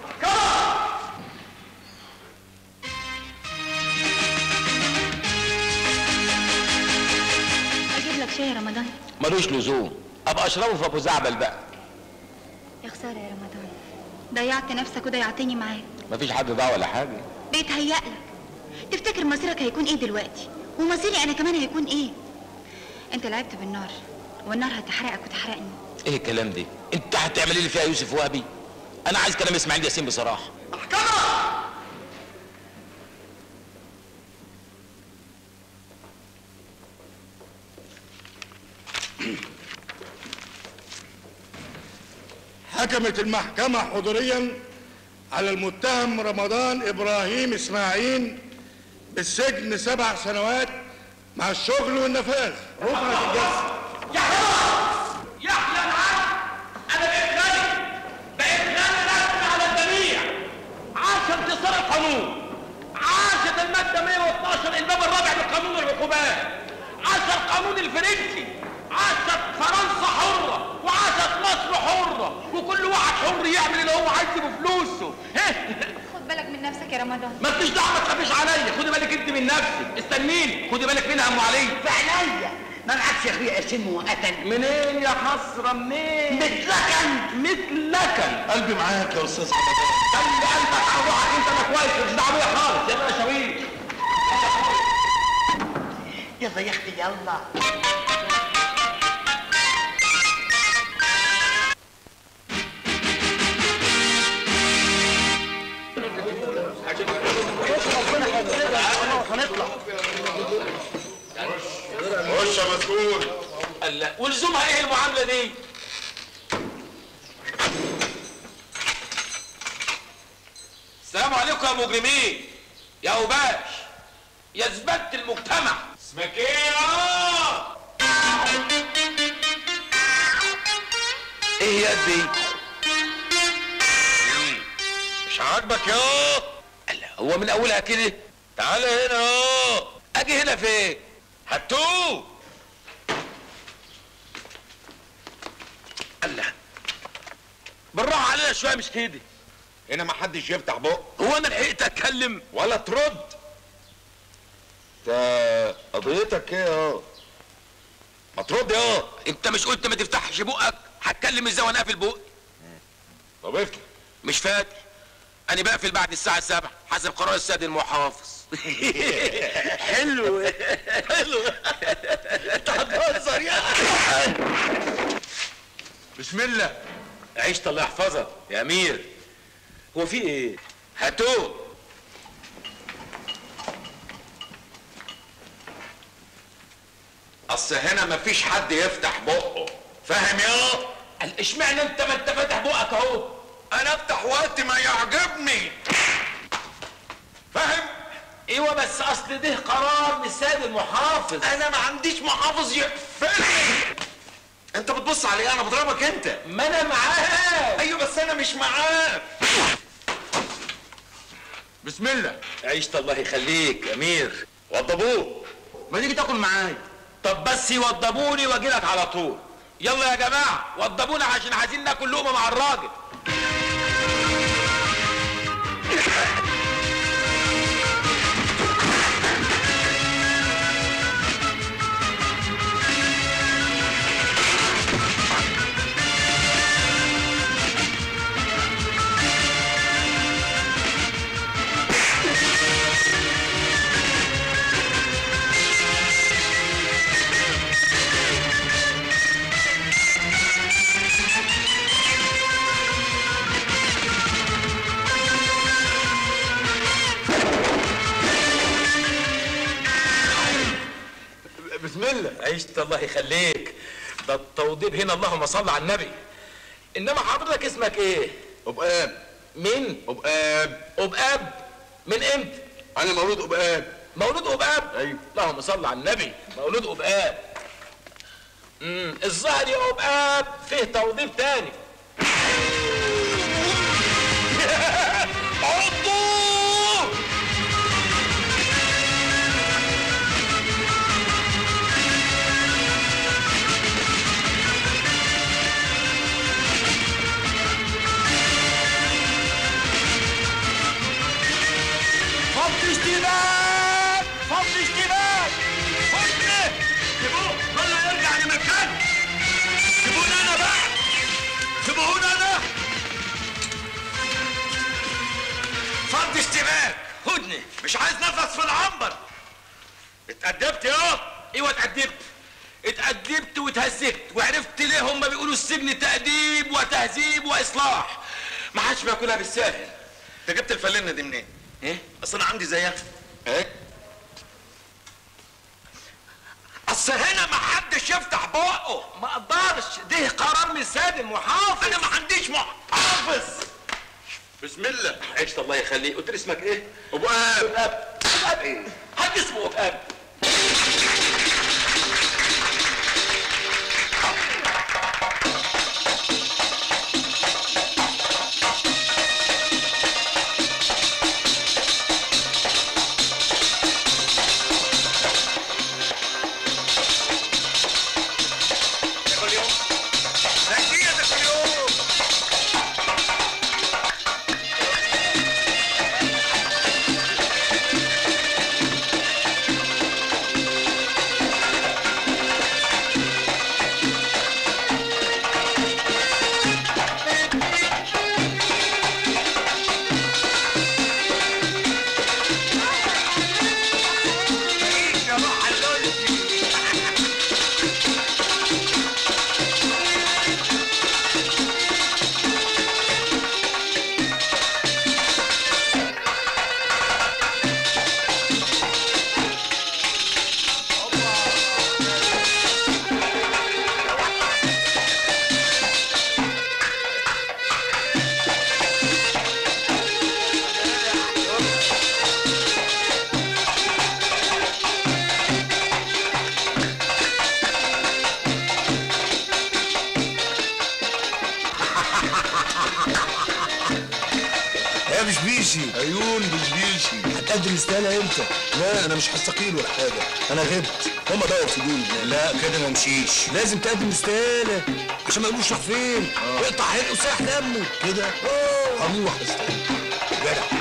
اجيب لك شاي يا رمضان؟ ملوش لزوم، ابقى اشربه في ابو زعبل بقى. يا خساره يا رمضان، ضيعت نفسك وضيعتني معاك. مفيش حد ضاع ولا حاجه. بيتهيألك. تفتكر مصيرك هيكون ايه دلوقتي؟ ومصيري انا كمان هيكون ايه؟ انت لعبت بالنار والنار هتحرقك وتحرقني. ايه الكلام ده؟ انت هتعملي لي فيها يوسف وهبي؟ انا عايز كلام اسماعيل ياسين بصراحه. حكمت المحكمة حضوريا على المتهم رمضان إبراهيم إسماعيل بالسجن 7 سنوات مع الشغل والنفاذ. رفعت الجلسة. يحيى العدل، انا بقيت غني رسمي على الجميع. عاش انتصار القانون، عاشت الماده 112 الباب الرابع لقانون العقوبات، عاش القانون الفرنسي، عاشت فرنسا حره وعاشت مصر حره، وكل واحد حر يعمل اللي هو عايزه بفلوسه. خد بالك من نفسك يا رمضان. مالكيش دعوه، ما تخافيش عليا، خدي بالك انت من نفسك. استنيني، خدي بالك منها ام علي. في عينيا. ما معكش يا اخويا قرشين وقتل. منين يا حسره منين؟ مثلكن. مثلكن قلبي معاك يا استاذ رمضان. خلي قلبك على روحك انت، انا كويس، مش دعوه بيا خالص. يلا يا شويق. يلا يا اختي يلا. هنطلع. خش يا مسؤول. الله، ولزومها ايه المعامله دي؟ السلام عليكم يا مجرمين، يا اوباش، يا زبالة المجتمع. اسمك ايه يا؟ ايه يا دي؟ مش عاجبك يا؟ الله، هو من اولها كده؟ تعالى هنا اهو. اجي هنا فين؟ هاتوه. الله، بالراحه علينا شويه، مش كده. هنا ما حدش يفتح بقه. هو انا لحقت اتكلم ولا ترد؟ انت قضيتك ايه يا؟ ما ترد يا. انت مش قلت ما تفتحش بقك؟ هتكلم ازاي وانا قافل بقي؟ طب افتح. مش فاكر، انا بقفل بعد الساعه 7 حسب قرار السيد المحافظ. حلو حلو. انت هتهزر يا. بسم الله. عيشت الله يحفظك يا امير. هو في ايه؟ هاتوه. اصل هنا مفيش حد يفتح بقه، فاهم يا؟ اشمعنى انت ما انت فاتح بقك اهو؟ انا افتح وقت ما يعجبني، فاهم؟ ايوه بس اصل ده قرار من السيد المحافظ. انا ما عنديش محافظ يقفلني. انت بتبص علي، انا بضربك انت. ما انا معاك. ايوه بس انا مش معاك. بسم الله. عيشت الله يخليك يا امير. وضبوه. ما تيجي تاكل معايا؟ طب بس يوضبوني واجي لك على طول. يلا يا جماعه وضبونا عشان عايزين ناكل لقمه مع الراجل. بسم الله. عيشت الله يخليك. ده التوضيب هنا اللهم صل على النبي. انما حضرتك اسمك ايه؟ أبقاب. مين؟ أبقاب. أبقاب؟ من امتى؟ أنا مولود أبقاب. مولود أبقاب؟ أيوه. اللهم صل على النبي. مولود أبقاب. الظاهر يا أبقاب فيه توضيب تاني. عضوه. فض اشتباك، فض اشتباك، فض. سيبوه، خلوا يرجع لمكانه. سيبوني انا بقى، سيبوني انا. فض اشتباك، خدني، مش عايز نفس في العنبر. اتأدبت يا؟ ايوه اتأدبت. اتأدبت واتهذبت وعرفت ليه هم بيقولوا السجن تأديب وتهذيب وإصلاح. ما حدش بياكلها بالساهل. انت جبت الفلنه دي منين؟ ايه؟ اصل انا عندي زيها. ايه؟ اصل هنا ما حدش يفتح بقه. ما اقدرش، ده قرار من السيد المحافظ. انا ما عنديش محافظ. بسم الله. عيشت الله يخليك. قلت لي اسمك ايه؟ أبقاب. أبقاب. أبقاب ايه؟ حد اسمه أبقاب. بشبيشي. عيون بشبيشي. هتقدم استقالة امتى؟ لا انا مش هستقيل ولا حاجة، انا غبت، هما بقوا في دول. لا كده ما امشيش. لازم تقدم استقالة عشان ما يقولوش راح فين. يقطع حلقه وساح دمه كده. هروح استقيل. جدع.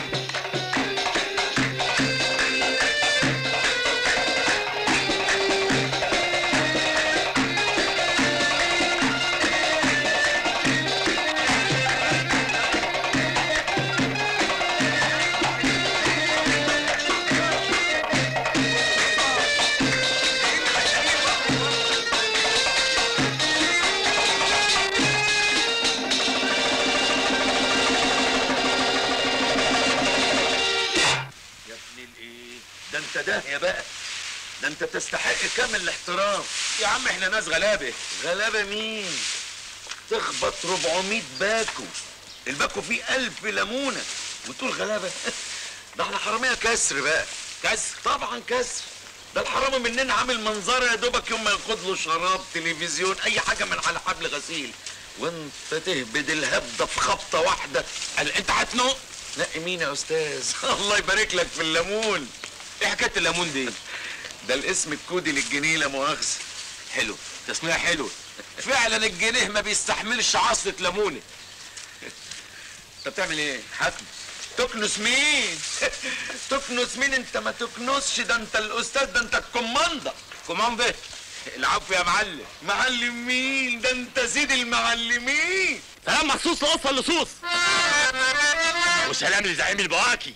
ده يا بقى، ده انت تستحق كامل الاحترام. يا عم احنا ناس غلابه. غلابه مين؟ تخبط 400 باكو، الباكو فيه 1000 ليمونه وتقول غلابه؟ ده احنا حراميه كسر بقى. كسر؟ طبعا كسر. ده الحرامي مننا عامل منظره يا دوبك يوم ما ياخد له شراب، تلفزيون، اي حاجه من على حبل غسيل، وانت تهبد الهبده في خبطه واحده. انت هتنق؟ نقي مين يا استاذ؟ الله يبارك لك في الليمون. ايه حكايه الليمون دي؟ ده الاسم الكودي للجنيه، لا مؤاخذه. حلو، تسمية حلوه. فعلا الجنيه ما بيستحملش عصره ليمونه. انت بتعمل ايه؟ حكم. تكنس مين؟ تكنس مين؟ انت ما تكنسش، ده انت الاستاذ، ده انت الكوماندا. كوماندا؟ العفو يا معلم. معلم مين؟ ده انت سيد المعلمين. سلام مخصوص لقصه اللصوص. وسلام لزعيم البواكي.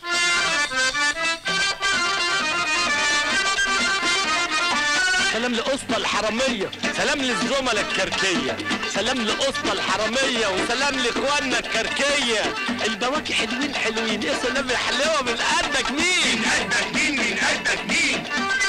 سلام لقسطة الحرامية، سلام للزملاء الكركية، سلام لقسطة الحرامية، وسلام لاخواننا الكركية. البواكي حلوين حلوين، يا سلام الحلاوة من قدك مين؟ من قدك مين؟ من قدك مين؟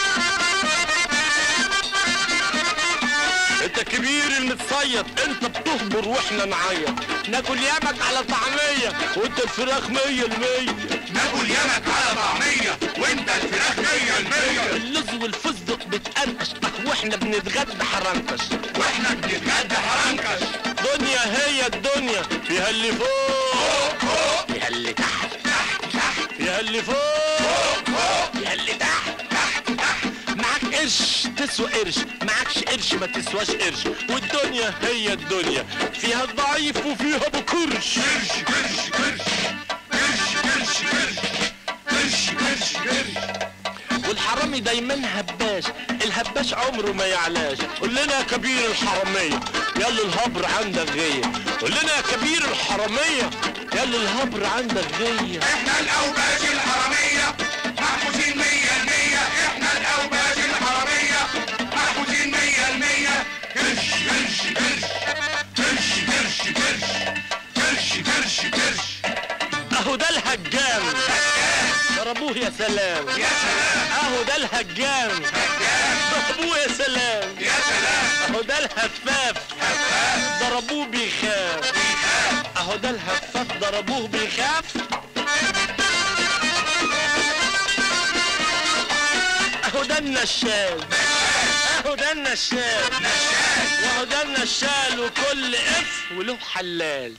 انت الكبير المتصيد، انت بتهبر واحنا نعيط. ناكل يمك على طعمية وانت الفراخ 100%. ناكل يمك على طعمية وانت الفراخ 100%. اللوز والفستق بتقرقش واحنا بنتغدى حرنكش. واحنا بنتغدى حرنكش. دنيا هي الدنيا، فيها اللي فوق فيها اللي تحت فيها اللي فوق فيها اللي تحت. معاك قرش تسوى قرش، معاكش قرش ما تسواش قرش. والدنيا هي الدنيا، فيها الضعيف وفيها بكرش. قرش قرش قرش قرش قرش قرش قرش قرش. والحرامي دايما هباش، الهباش عمره ما يعلاش. قول لنا يا كبير الحرامية، يلا الهبر عندك غية. قول لنا يا كبير الحرامية، يلا الهبر عندك غية. احنا الاوباش الحرامية محفوظين 100%. احنا الاوباش الحرامية محفوظين 100%. قرش قرش قرش قرش قرش قرش قرش قرش قرش. اهو ده الهجام ضربوه يا سلام. يا سلام. اهو ده الهجام ضربوه يا سلام. يا سلام. اهو ده الهفاف ضربوه بيخاف. اهو ده الهفاف ضربوه بيخاف. اهو ده النشال، اهو ده النشال، واهو ده النشال، وكل اف وله حلال.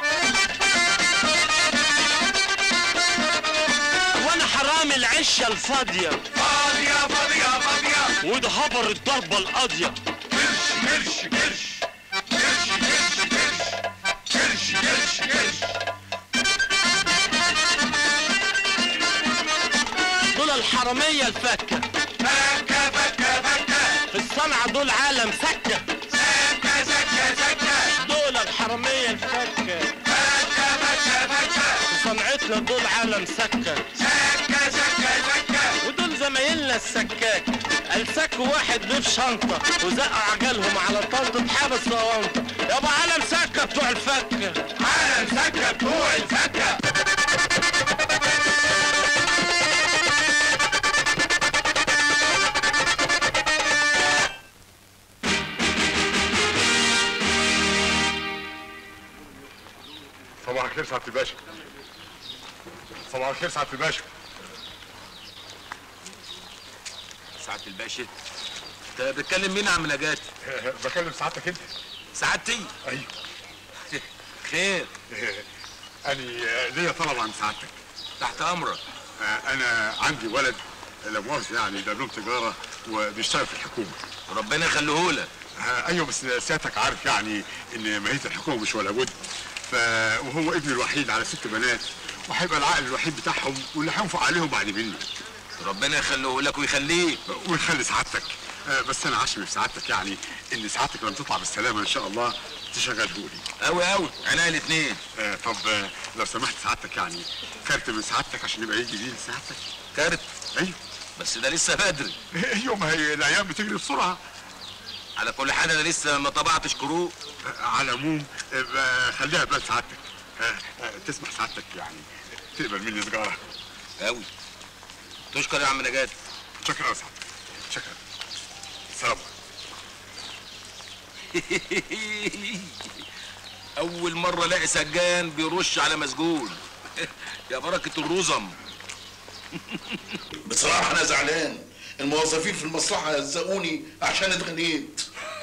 وانا حرامي العشه الفاضيه، فاضية فاضية فاضية، وده هبر الضربه القاضيه. قرش قرش قرش قرش قرش قرش قرش قرش قرش. دول الحراميه الفكه، فكة فكة فكة. في الصنعه دول عالم سكه. سكة سكة سكة. دول الحراميه الفكه، فكة فكة فكة. في صنعتنا دول عالم سكه. سكة سكة سكة. ودول زمايلنا السكاك، السكوا واحد ضيف شنطه وزقوا عجلهم على طنطة حابس صوانطه. يابا عالم سكه بتوع الفكه، عالم سكة بتوع الفكة. صباح الخير سعادة الباشا. صباح الخير سعادة الباشا. سعادة الباشا، انت بتكلم مين يا عم نجاتي؟ بكلم سعادتك انت. سعادتي؟ ايوه. خير. أنا ليا طلب عن سعادتك. تحت امرك. أنا عندي ولد لا مؤاخذة يعني دبلوم تجارة وبيشتغل في الحكومة. ربنا يخليهولك. أيوه بس سيادتك عارف يعني إن ماهية الحكومة مش ولا بد. وهو ابني الوحيد على 6 بنات وهيبقى العقل الوحيد بتاعهم واللي هينفق عليهم بعد مني. ربنا يخليهولك ويخليك. ويخلي سعادتك. بس أنا عشمي في سعادتك يعني إن سعادتك لما تطلع بالسلامة إن شاء الله تشغلهولي. أوي عينيا الاتنين. طب لو سمحت سعادتك يعني كارت من سعادتك عشان يبقى يجي بيه لسعادتك. كارت؟ ايوه. بس ده لسه بدري. ايوه ما هي الايام بتجري بسرعه. على كل حال انا لسه ما طبعتش كروت. على العموم خليها بلاد سعادتك. تسمح سعادتك يعني تقبل مني سجاره. أوي. تشكر يا عم نجاة. شكرا يا سعادتك. شكرا. سلام. أول مرة ألاقي سجان بيرش على مسجون. يا بركة الرزم. بصراحة أنا زعلان، الموظفين في المصلحة هزقوني عشان اتغنيت.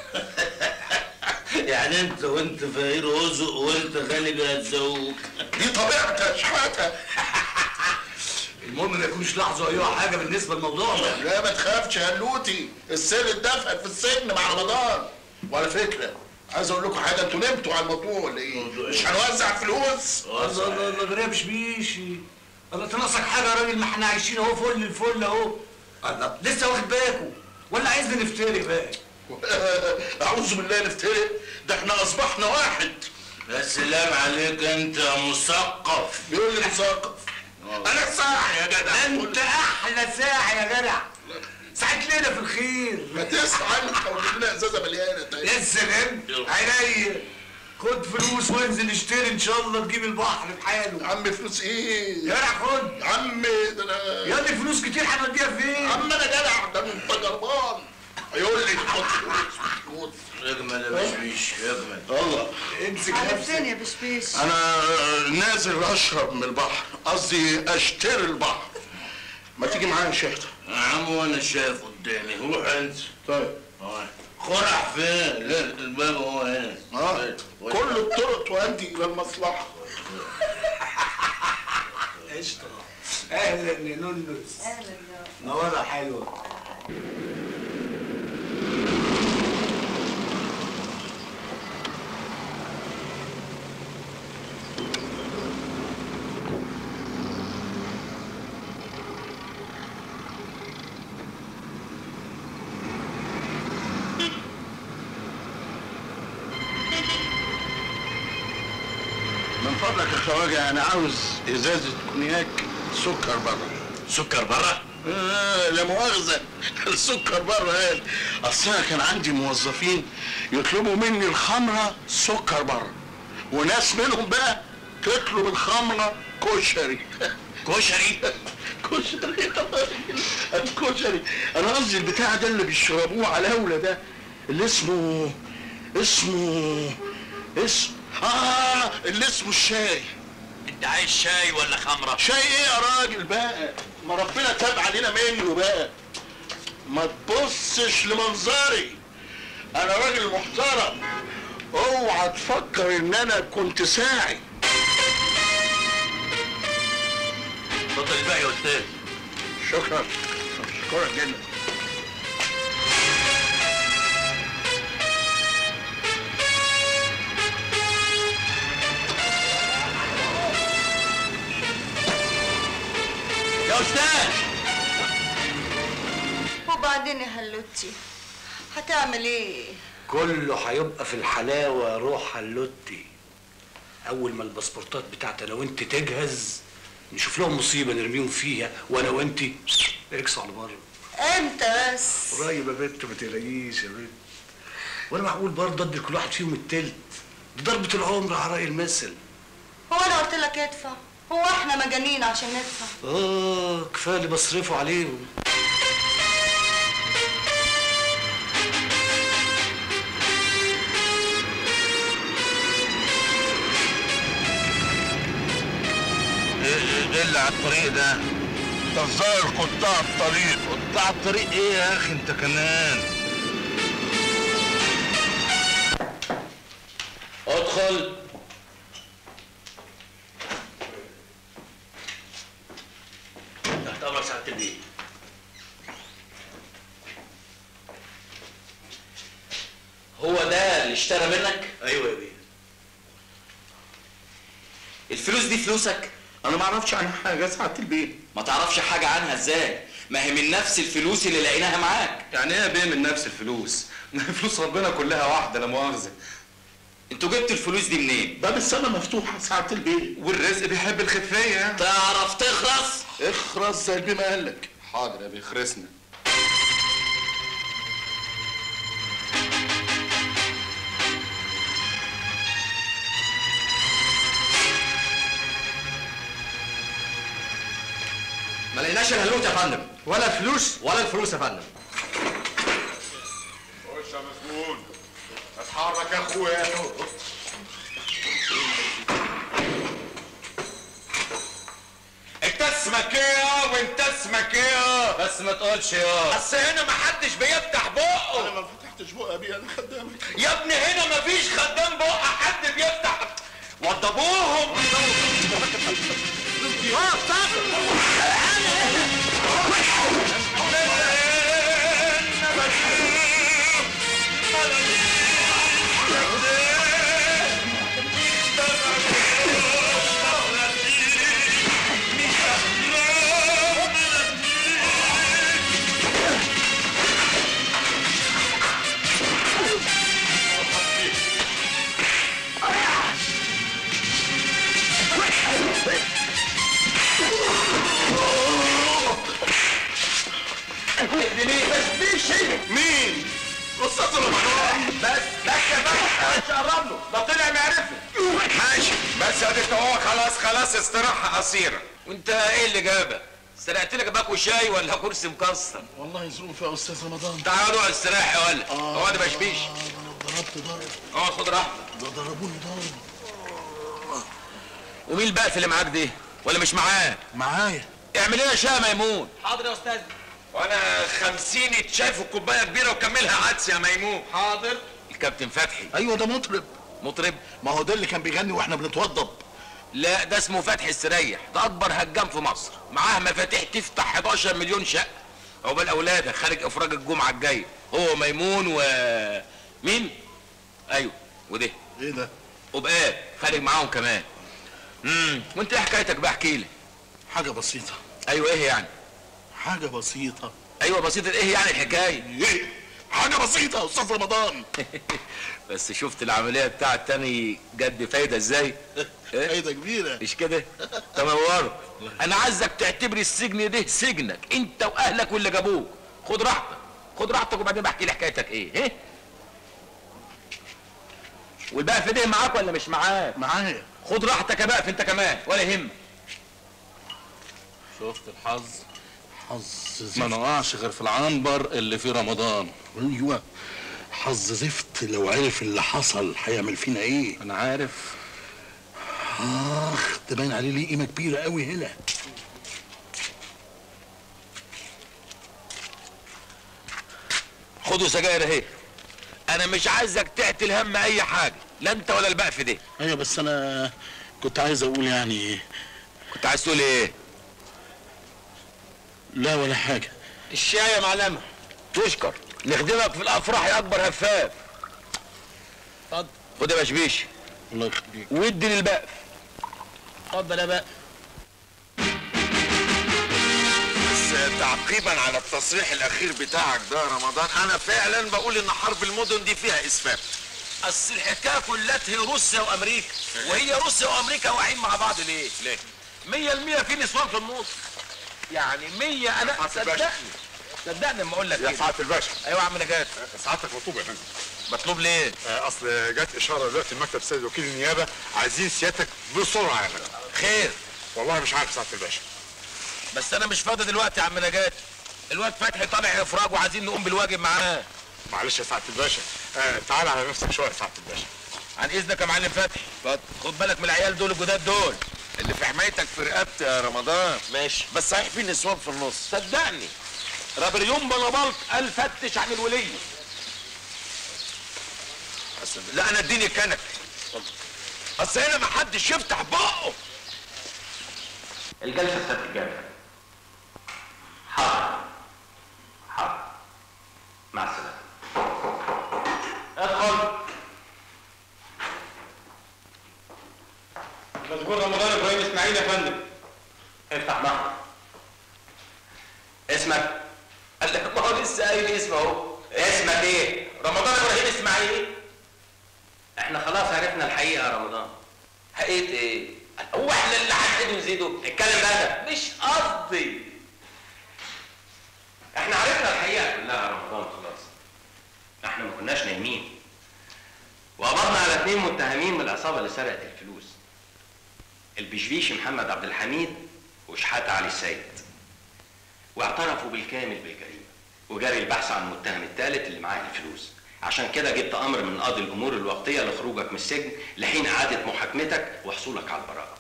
يعني أنت وأنت فقير رزق وأنت غني بيهزقوك. دي طبيعتي يا شحاتة. المهم ما يكونش لاحظوا أي حاجة بالنسبة للموضوع ده. لا ما تخافش يا هلوتي، السر اتدفن في السجن مع رمضان. وعلى فكرة عايز أقول لكم حاجة، أنتوا نمتوا على الموضوع ولا إيه؟ مش هنوزع فلوس؟ الله غريب مش بيشي. الله تناقصك حاجه يا راجل، ما احنا عايشين اهو فل الفل اهو. الله لسه واخد بالكم ولا عايزنا نفترق بقى؟ اعوذ بالله نفترق، ده احنا اصبحنا واحد. يا سلام عليك انت يا مثقف. بيقول لي مثقف. انا ساعة يا جدع. انت احلى ساعة يا جدع. ساعة ليلة في الخير. ما تسمع عنك او تجيب لنا ازازة مليانة. يا سلام عينيا. خد فلوس وانزل اشتري ان شاء الله تجيب البحر بحاله. يا عم فلوس ايه؟ يا جدع خد. يا عم ده انا يا دي فلوس كتير هنوديها فين؟ يا عم انا جدع، ده انت جربان. هيقول لي خد فلوس. اجمل يا بشبيش اجمل. الله امسك على نفسك. فين يا بشبيش؟ انا نازل اشرب من البحر، قصدي اشتري البحر. ما تيجي معايا يا شيخ؟ يا عم وانا شايف قدامي، روح انت. طيب. خرع فين؟ لا الباب هو هنا. كل الطرق تؤدي الى المصلحه. قشطه. اهلا يا نونس. اهلا. نوره حلوه. من فضلك يا خواجه انا عاوز ازازه كونياك سكر بره. سكر بره؟ لا مؤاخذه السكر بره قال اصل انا كان عندي موظفين يطلبوا مني الخمره سكر بره، وناس منهم بقى تطلب الخمره كشري. كشري؟ كشري الكشري. انا قصدي البتاع ده اللي بيشربوه على الاولى ده اللي اسمه اللي اسمه الشاي. انت عايز شاي ولا خمره؟ شاي ايه يا راجل بقى؟ ما ربنا تاب علينا منه بقى. ما تبصش لمنظري، انا راجل محترم. اوعى تفكر ان انا كنت ساعي. اتفضل الباقي يا استاذ. شكرا شكرا جدا. يا استاذ. وبعدين يا هلوتي هتعمل ايه؟ كله هيبقى في الحلاوه يا روح هلوتي. اول ما الباسبورتات بتاعتي انا وانت تجهز نشوف لهم مصيبه نرميهم فيها، وانا وانت اكسوا على بره. امتى بس؟ قريب يا بنت ما تقلقيش يا بنت. وانا معقول برضه ادي كل واحد فيهم التلت؟ دي ضربه العمر على راي المثل. هو انا قلت لك ادفع؟ هو احنا مجانين عشان ندفع؟ كفايه اللي بصرفه عليهم. ايه اللي على الطريق ده؟ ده الظاهر قطاع الطريق. قطاع الطريق ايه يا اخي انت كمان؟ ادخل. سعاده البيه. هو ده اللي اشترى منك؟ ايوه يا بيه. الفلوس دي فلوسك؟ انا ما اعرفش عنها حاجه سعاده البيه. ما تعرفش حاجه عنها ازاي؟ ما هي من نفس الفلوس اللي لقيناها معاك. يعني ايه يا بيه من نفس الفلوس؟ فلوس ربنا كلها واحده، لا مؤاخذه. انتوا جبتوا الفلوس دي منين؟ باب السما مفتوحه سعاده البيه. والرزق بيحب الخفيه يعني. تعرف تخرس؟ اخرس زي البيه ما قال لك. حاضر يا بيه خرسنا. ما لقيناش الهلوت يا فندم. ولا فلوس ولا الفلوس يا فندم. خش يا مسمون. اتحرك يا اخويا. انت اسمك ايه وانت اسمك ايه؟ بس ما تقولش يا. اصل هنا محدش بيفتح بقه. انا ما فتحتش بقى يا بيه، انا خدامك. يا ابني هنا مفيش خدام بقه حد بيفتح. وضبوهم. مين؟ استاذ رمضان. بس يا باشا مش قرب له، ده طلع معرفه. ماشي بس اديك هو خلاص استراحه قصيره. وانت ايه اللي جابك؟ سرقت لك باكو شاي ولا كرسي مكسر؟ والله ظروف يا استاذ رمضان. تعال اقعد استريح يا ولد. اقعد يا بشبيش. ضربت ضرب. اقعد خد راحتك. ده ضربوني ضرب. ومين البقف اللي معاك دي؟ ولا مش معاه؟ معايا. اعمل ايه يا شاه ميمون؟ حاضر يا استاذ. وانا 50 اتشاف كوبايه كبيره وكملها عدس يا ميمون. حاضر. الكابتن فتحي. ايوه ده مطرب. مطرب؟ ما هو ده اللي كان بيغني واحنا بنتوضب. لا ده اسمه فتحي السريح، ده اكبر هجام في مصر، معاه مفاتيح تفتح 11 مليون شقه. عقبال اولادك خارج افراج الجمعه الجايه، هو ميمون و مين؟ ايوه وده ايه ده؟ وبقى خارج معاهم كمان. وانت ايه حكايتك بقى؟ احكي لي. حاجه بسيطه. ايوه ايه يعني؟ حاجه بسيطه. ايوه بسيطه ايه يعني الحكايه؟ ايه؟ حاجه بسيطه يا استاذ رمضان. بس شفت العمليه بتاعت تاني جد فايده ازاي؟ فايده كبيره. مش كده؟ تنوروا. انا عايزك تعتبر السجن ده سجنك انت واهلك واللي جابوك. خد راحتك خد راحتك وبعدين بحكي لي حكايتك ايه؟ والبقى في ده معاك ولا مش معاك؟ معايا. خد راحتك يا بقى انت كمان ولا يهمك. شفت الحظ؟ حظ زفت. ما نقعش غير في العنبر اللي في رمضان. ايوه حظ زفت. لو عرف اللي حصل هيعمل فينا ايه؟ انا عارف. اخ ده باين عليه ليه قيمه كبيره قوي هنا. خدوا سجاير اهي. انا مش عايزك تعتل هم اي حاجه، لا انت ولا البقف ده. ايوه بس انا كنت عايز اقول يعني. كنت عايز تقول ايه؟ لا ولا حاجه. الشاي يا معلمه. تشكر. نخدمك في الافراح يا اكبر هفاف. اتفضل. خد يا بشبيش. الله يخليك. وادي للبقف. اتفضل يا بقى. بس تعقيبا على التصريح الاخير بتاعك ده يا رمضان، انا فعلا بقول ان حرب المدن دي فيها اسفاف. اصل الحكايه كلها هي روسيا وامريكا، وهي روسيا وامريكا واقعين مع بعض ليه؟ ليه؟ 100% في نسوان في النص. يعني 100 انا صدقني لما اقول لك يا سعاده الباشا. ايوه يا عم نجاة. سعادتك مطلوب يا فندم. مطلوب ليه؟ اصل جت اشاره دلوقتي المكتب السيد وكيل النيابه عايزين سيادتك بسرعه يا فندم. خير. والله مش عارف سعاده الباشا. بس انا مش فاضي دلوقتي يا عم نجاة. الواد فتحي طالع افراج وعايزين نقوم بالواجب معاه. معلش يا سعاده الباشا. تعال على نفسك شويه يا سعاده الباشا. عن اذنك يا معلم فتحي. اتفضل. خد بالك من العيال دول الجداد دول اللي في حمايتك في رقبتي يا رمضان. ماشي. بس صحيح في نسوان في النص. صدقني رابريون بلابلط قال فتش عن الوليه. لا انا اديني الكنك. اصل هنا ما حدش يفتح بقه. الجلسه بتاعت الجامعه مسجون رمضان ابراهيم اسماعيل يا فندم. افتح معه. اسمك؟ ما هو لسه قايل اسمه اهو. اسمك ايه؟ رمضان ابراهيم اسماعيل. احنا خلاص عرفنا الحقيقه يا رمضان. حقيقه ايه؟ هو احنا اللي هنعيد ونزيده؟ اتكلم بقى. مش قصدي. احنا عرفنا الحقيقه كلها يا رمضان خلاص. احنا ما كناش نايمين. وقبضنا على 2 متهمين من العصابه اللي سرقت الفلوس. البشبيشي محمد عبد الحميد وشحاته علي السيد. واعترفوا بالكامل بالجريمه. وجري البحث عن المتهم الثالث اللي معاه الفلوس. عشان كده جبت امر من قاضي الامور الوقتيه لخروجك من السجن لحين اعاده محاكمتك وحصولك على البراءه.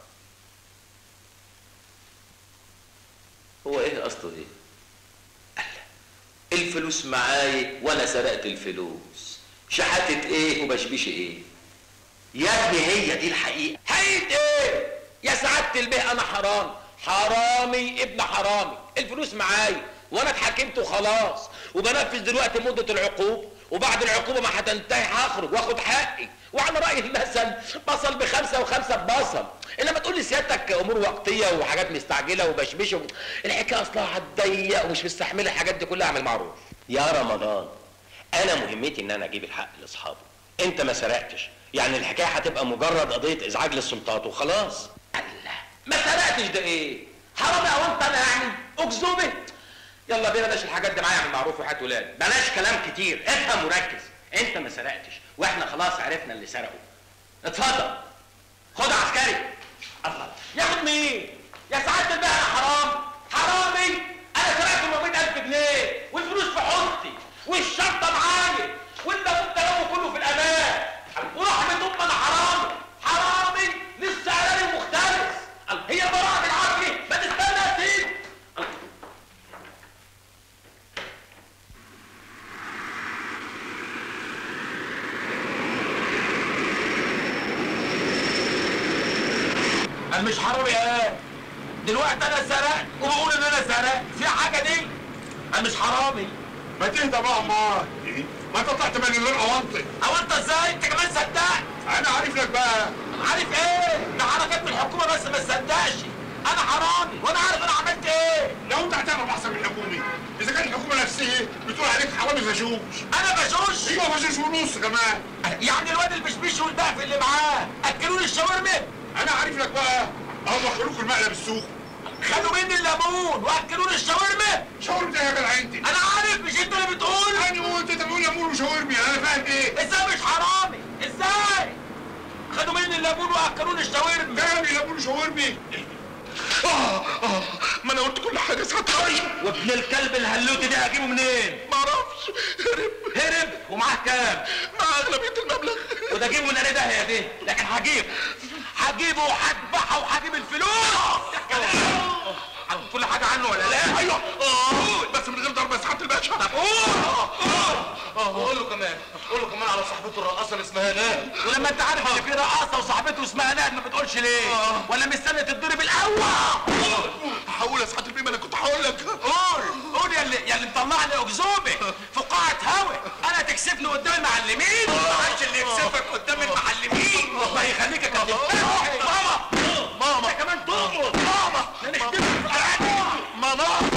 هو ايه قصده ايه؟ الفلوس معايا وانا سرقت الفلوس. شحاتة ايه وبشبيش ايه؟ يا ابني هي دي الحقيقه. حقيقة ايه؟ يا سعادة البيه انا حرامي ابن حرامي. الفلوس معايا وانا اتحاكمت وخلاص، وبنفذ دلوقتي مدة العقوبة، وبعد العقوبة ما هتنتهي هخرج واخد حقي. وعلى رأي المثل بصل ب5 و5 ببصل. انما تقول لي سيادتك امور وقتية وحاجات مستعجلة وبشبش الحكاية اصلها هتضيق ومش مستحملة الحاجات دي كلها. اعمل معروف يا رمضان. انا مهمتي ان انا اجيب الحق لاصحابه. انت ما سرقتش، يعني الحكايه هتبقى مجرد قضيه ازعاج للسلطات وخلاص. الله، ما سرقتش ده ايه؟ حرامي او انت انا يعني اكذوبه؟ يلا بينا بلاش الحاجات دي معايا. اعمل معروف وحياة ولاد. بلاش كلام كتير، افهم وركز. انت ما سرقتش واحنا خلاص عرفنا اللي سرقه. اتفضل خد عسكري. الله، ياخد مين؟ يا سعاده البيه انا حرامي. انا سرقت 400,000 جنيه والفلوس في حوضتي والشنطه معايا والنبوت ده كله في الامان. ورحمه ام انا حرامي لسه قراري مختلف. هي براءه العقل ما تستنى يا سيدي. انا مش حرامي ايه؟ دلوقتي انا سرقت وبقول ان انا سرقت. في حاجه دي؟ انا مش حرامي. ما تهدى بقى امال. ما انت طلعت من غير اوانطه. اوانطه ازاي؟ انت كمان صدقت. انا عارف لك بقى. عارف ايه؟ ده حركات من الحكومه بس ما تصدقش. انا حرامي وانا عارف انا عملت ايه. لو انت هتعرف احسن من الحكومه. اذا كانت الحكومه نفسها بتقول عليك حرامي فشوش. انا فشوش؟ ايوه فشوش ونص كمان. يعني الواد البشبيش والبقف اللي معاه اكلوني الشاورما. انا عارف لك بقى. هم اكلوك المقلب السوق. خدوا مني الليمون واكلوني الشاورما. شاورما ايه يا جدع انت؟ انا عارف، مش انت اللي بتقول؟ انا قلت انت بتقول ليمون وشاورما. انا فاهم ايه؟ ازاي مش حرامي؟ ازاي؟ خدوا مني الليمون واكلوني الشاورما. جايب ليمون وشاورما. ما انا قلت كل حاجه ساعتها. وابن الكلب الهلوتي ده هجيبه منين؟ ما اعرفش. هرب ومعاه كام؟ مع اغلبيه المبلغ. وده جيبه من ده هي دي، لكن هجيبه وهذبحه وهجيب الفلوس. كل حاجه عنه ولا لا؟ ايوه بس من غير ضرب يا سعاده الباشا. طب وقول له كمان على صاحبته الرقاصه اللي اسمها ناد. ولما انت عارف ان في رقاصه وصاحبته اسمها ناد ما بتقولش ليه؟ ولا مستني تتضرب الاول؟ هقول يا سعاده البيه. ما انا كنت هقول لك. قول يا اللي مطلعني اكذوبه فقاعه هوا. انا تكسفني قدام المعلمين ما اللي يكسفك قدام المعلمين. الله يخليك يا كابتن. ماما انت كمان تقعد. ماما نختلف في القعده. ماما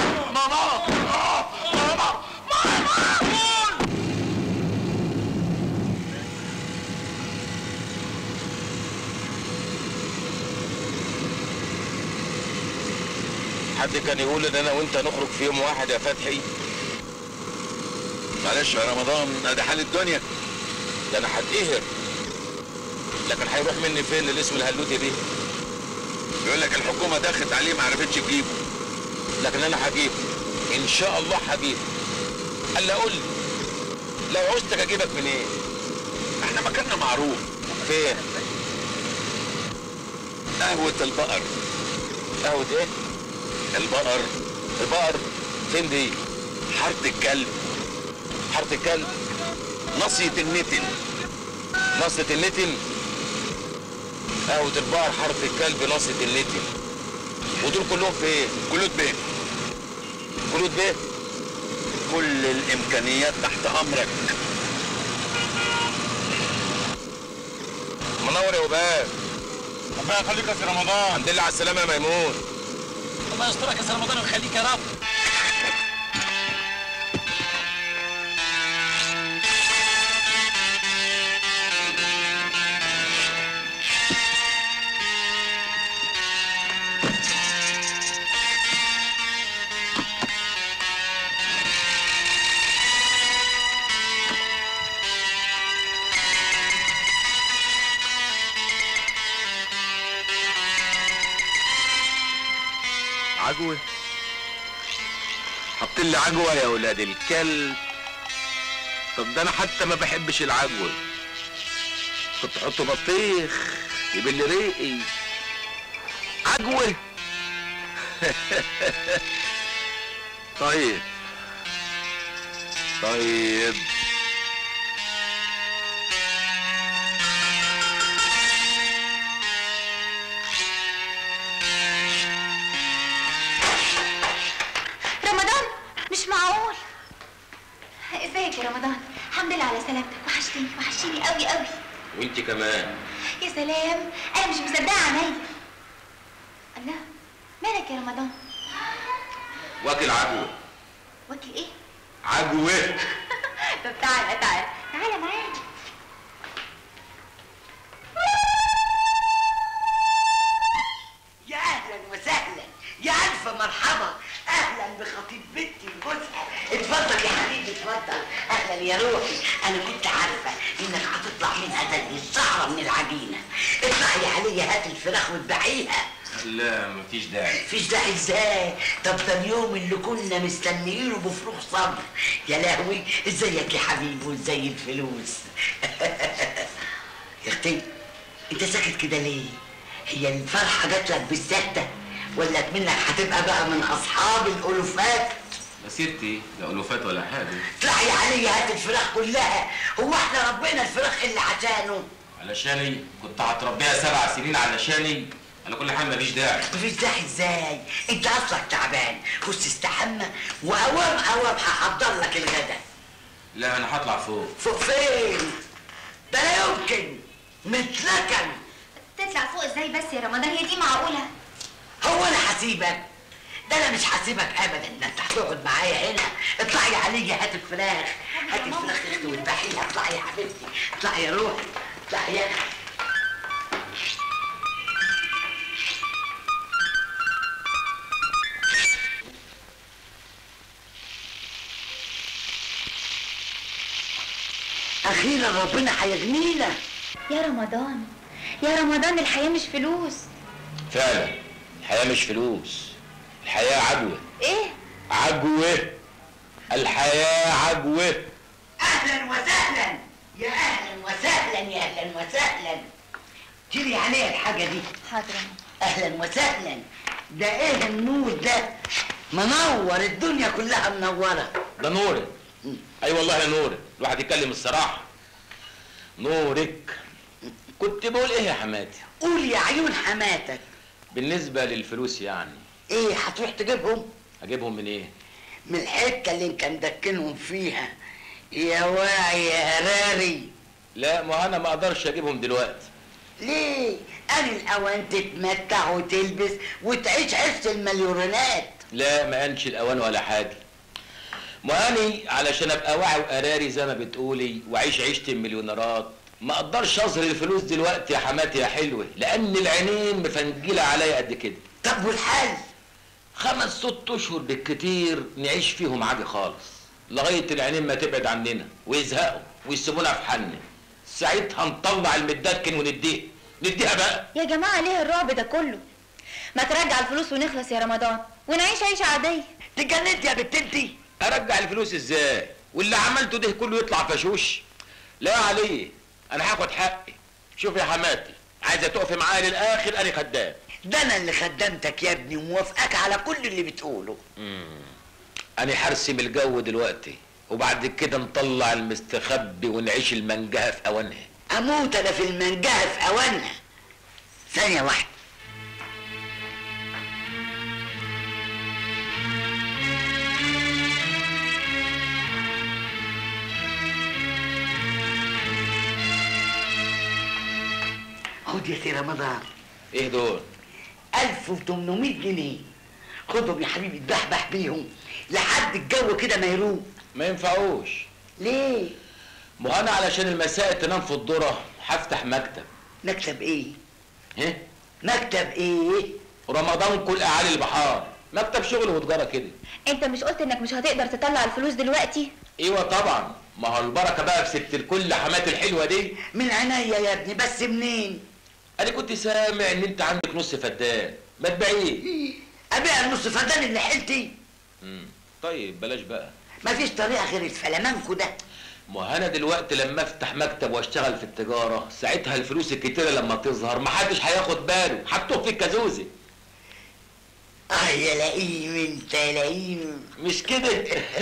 حد كان يقول ان انا وانت نخرج في يوم واحد يا فتحي؟ معلش يا رمضان، ده حال الدنيا. ده انا هتقهر. لكن هيروح مني فين للاسم الهلوتي دي؟ يقول لك الحكومه دخلت عليه ما عرفتش تجيبه. لكن انا هجيبه ان شاء الله هجيبه. قال لي قول لي لو عوزتك اجيبك منين؟ احنا مكاننا معروف. فين؟ قهوه البقر. قهوه ايه؟ البقر. البقر فين دي؟ حاره الكلب. حاره الكلب؟ ناصيه النتن. ناصيه النتن؟ قهوه البقر، حاره الكلب، ناصيه النتن. ودول كلهم فين؟ كلود بيه. كلود بيه؟ كل الامكانيات تحت امرك. منور يا وباب. ربنا يخليك يا سي رمضان. الحمد لله على السلامه يا ميمون. الله يسترك يا سي رمضان ويخليك يا رب. عجوة؟ حط لي عجوة يا ولاد الكلب. طب ده انا حتى ما بحبش العجوة، كنت احط بطيخ يبل ريقي. عجوة؟ طيب طيب رمضان مش معقول. ازيك يا رمضان؟ الحمد لله على سلامتك، وحشتيني قوي قوي. وانت كمان. يا سلام، انا مش مصدقه عينيا. الله، مالك يا رمضان؟ واكل عجوه. واكل ايه؟ عجوه. طب تعالى معايا. يا اهلا وسهلا، يا الف مرحبا، اهلا بخطيب بنتي وجوزها. اتفضل يا حبيبي اتفضل. اهلا يا روحي، انا كنت عارفه انك هتطلع منها زي الشعره من العجينه. اطلعي عليا هات الفراخ واتبعيها. لا مفيش داعي. مفيش داعي ازاي؟ طب ده اليوم اللي كنا مستنيينه بفروغ صبر. يا لهوي، ازيك يا حبيبي وازاي الفلوس؟ يا اختي انت ساكت كده ليه؟ هي الفرحه جات لك بالسهده ولا منك هتبقى بقى من اصحاب الالوفات؟ يا ستي لا الوفات ولا حاجه. اطلعي عليا هات الفراخ كلها. هو احنا ربنا الفراخ اللي عشانه؟ علشاني كنت هتربيها 7 سنين علشاني. على كل حال مفيش داعي. مفيش داعي ازاي؟ انت اصلك تعبان، خش استحمى واوام هحضر لك الغدا. لا انا هطلع فوق. فوق فين؟ ده لا يمكن، متلكن. تطلع فوق ازاي بس يا رمضان؟ هي دي معقوله؟ هو انا هسيبك؟ ده انا مش هسيبك ابدا، ده انت هتقعد معايا هنا. اطلعي عليا هات الفراخ، هات الفراخ اختي واذبحيها. اطلعي يا حبيبتي، اطلعي يا روحي، اطلعي يا اختي. اخيرا ربنا هيغنينا. يا رمضان الحياه مش فلوس. فعلا الحياه مش فلوس، الحياه عجوه. ايه؟ عجوه. الحياه عجوه. اهلا وسهلا، يا اهلا وسهلا، يا اهلا وسهلا. جيلي عليها الحاجه دي. حاضر. اهلا وسهلا. ده ايه النور ده؟ منور الدنيا كلها منوره. ده نورك. اي والله يا نورك، الواحد يتكلم الصراحه. نورك. كنت بقول ايه يا حماتي؟ قول يا عيون حماتك. بالنسبه للفلوس يعني ايه هتروح تجيبهم؟ اجيبهم من ايه؟ من الحته اللي انت مدكنهم فيها يا واعي يا هراري. لا ما انا ما اقدرش اجيبهم دلوقتي. ليه؟ أنا الأوان تتمتع وتلبس وتعيش عيشة المليونات. لا ما انش الاوان ولا حاجه. ما اني علشان ابقى واعي وقراري زي ما بتقولي واعيش عيشه المليونيرات ما اقدرش اظهر الفلوس دلوقتي يا حماتي يا حلوه، لان العينين مفنجله عليا قد كده. طب والحل؟ 5 6 اشهر بالكتير نعيش فيهم عادي خالص، لغايه العينين ما تبعد عننا ويزهقوا ويسيبونا في حالنا. ساعتها نطلع المدكن نديها بقى. يا جماعه ليه الرعب ده كله؟ ما ترجع الفلوس ونخلص يا رمضان ونعيش عيشه عاديه. تجننت يا بنت انتي. ارجع الفلوس ازاي واللي عملته ده كله يطلع فشوش؟ لا عليه، انا هاخد حقي. شوف يا حماتي، عايزه تقفي معايا للاخر انا خدام. ده انا اللي خدمتك يا ابني وموافقك على كل اللي بتقوله. انا هرسم الجو دلوقتي وبعد كده نطلع المستخبي ونعيش المنجهه في اوانها. اموت انا في المنجهه في اوانها. ثانيه واحده. خد يا سي رمضان. ايه دول؟ 1800 جنيه. خدهم يا حبيبي اتبحبح بيهم لحد الجو كده ما يروق. ما ينفعوش. ليه؟ ما انا علشان المساء تنام في الذره هفتح مكتب. مكتب ايه؟ ايه؟ مكتب ايه؟ رمضان كل اعالي البحار، مكتب شغل وتجاره كده. انت مش قلت انك مش هتقدر تطلع الفلوس دلوقتي؟ ايوه طبعا، ما هو البركه بقى في ست الكل حمات الحلوه دي. من عينيا يا ابني، بس منين؟ انا كنت سامع ان انت عندك نص فدان، ما تبيعيه. ابيع النص فدان اللي حيلتي؟ طيب بلاش بقى. مفيش طريقه غير الفلامانكو ده. ما انا دلوقتي لما افتح مكتب واشتغل في التجاره، ساعتها الفلوس الكتيره لما تظهر محدش هياخد باله، هتطوف في الكازوزه. يا لئيم انت يا لئيم. مش كده؟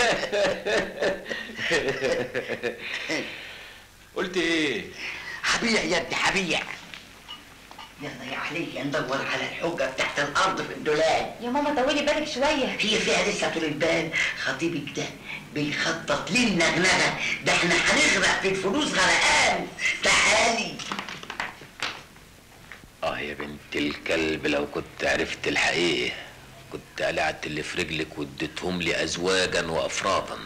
قلت ايه؟ هبيع يا ابني هبيع. يلا يا عليك ندور على الحجه بتاعت الارض في الدولاب. يا ماما طولي بالك شويه. هي فيها لسه طول البال. خطيبك ده بيخطط لنا نغنغه، ده احنا هنغرق في الفلوس غرقان. تعالي. يا بنت الكلب، لو كنت عرفت الحقيقه كنت قلعت اللي في رجلك واديتهم لي ازواجا وافرادا.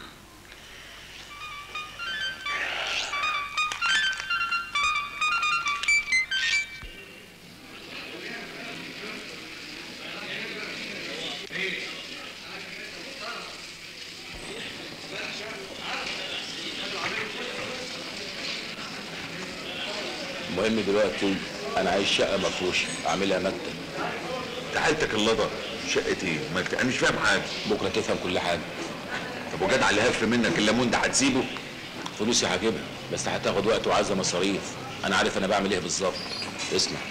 المهم دلوقتي انا عايز شقه مفروشه اعملها مكتب. تعالتك اللضا، شقه ايه؟ انا مش فاهم حاجه. بكره تفهم كل حاجه. طب وجدع اللي هف منك الليمون ده هتسيبه؟ فلوسي هجيبها بس هتاخد وقت وعايزه مصاريف. انا عارف انا بعمل ايه بالظبط. اسمع،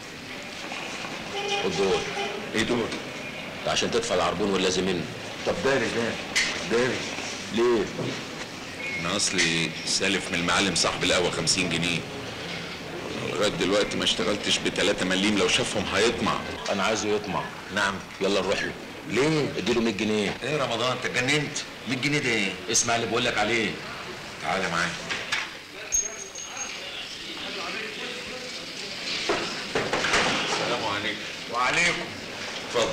خد دول. ايه دول؟ ده عشان تدفع العربون واللازم منه. طب داري داري ليه؟ انا اصلي سالف من المعلم صاحب القهوه 50 جنيه. لغايه دلوقتي ما اشتغلتش ب3 مليم، لو شافهم هيطمع. انا عايزه يطمع. نعم. يلا نروح له. ليه؟ اديله 100 جنيه. ايه رمضان انت اتجننت؟ 100 جنيه ده ايه؟ اسمع اللي بقول لك عليه. تعالى معايا. السلام عليكم. وعليكم. اتفضل.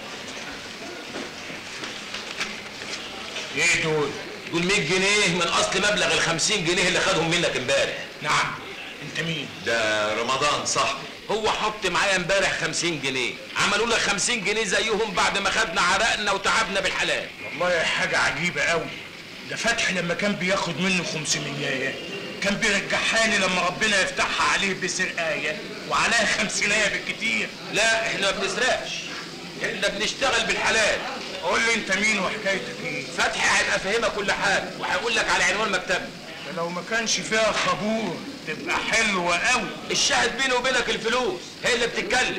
ايه دول؟ دول 100 جنيه من اصل مبلغ ال 50 جنيه اللي خدهم منك امبارح. نعم. انت مين؟ ده رمضان صاحبي. هو حط معايا امبارح 50 جنيه، عملوا لك 50 جنيه زيهم بعد ما خدنا عرقنا وتعبنا بالحلال. والله حاجة عجيبة قوي. ده فتحي لما كان بياخد منه 500 كان بيرجعها لي لما ربنا يفتحها عليه بسرقاية وعليها 50 بالكتير. لا احنا ما بنسرقش، احنا بنشتغل بالحلال. قول لي انت مين وحكايتك ايه؟ فتحي هيبقى فاهمك كل حاجه وهيقول لك على عنوان مكتبنا. لو ما كانش فيها خبور تبقى حلوة قوي. الشاهد بيني وبينك الفلوس هي اللي بتتكلم.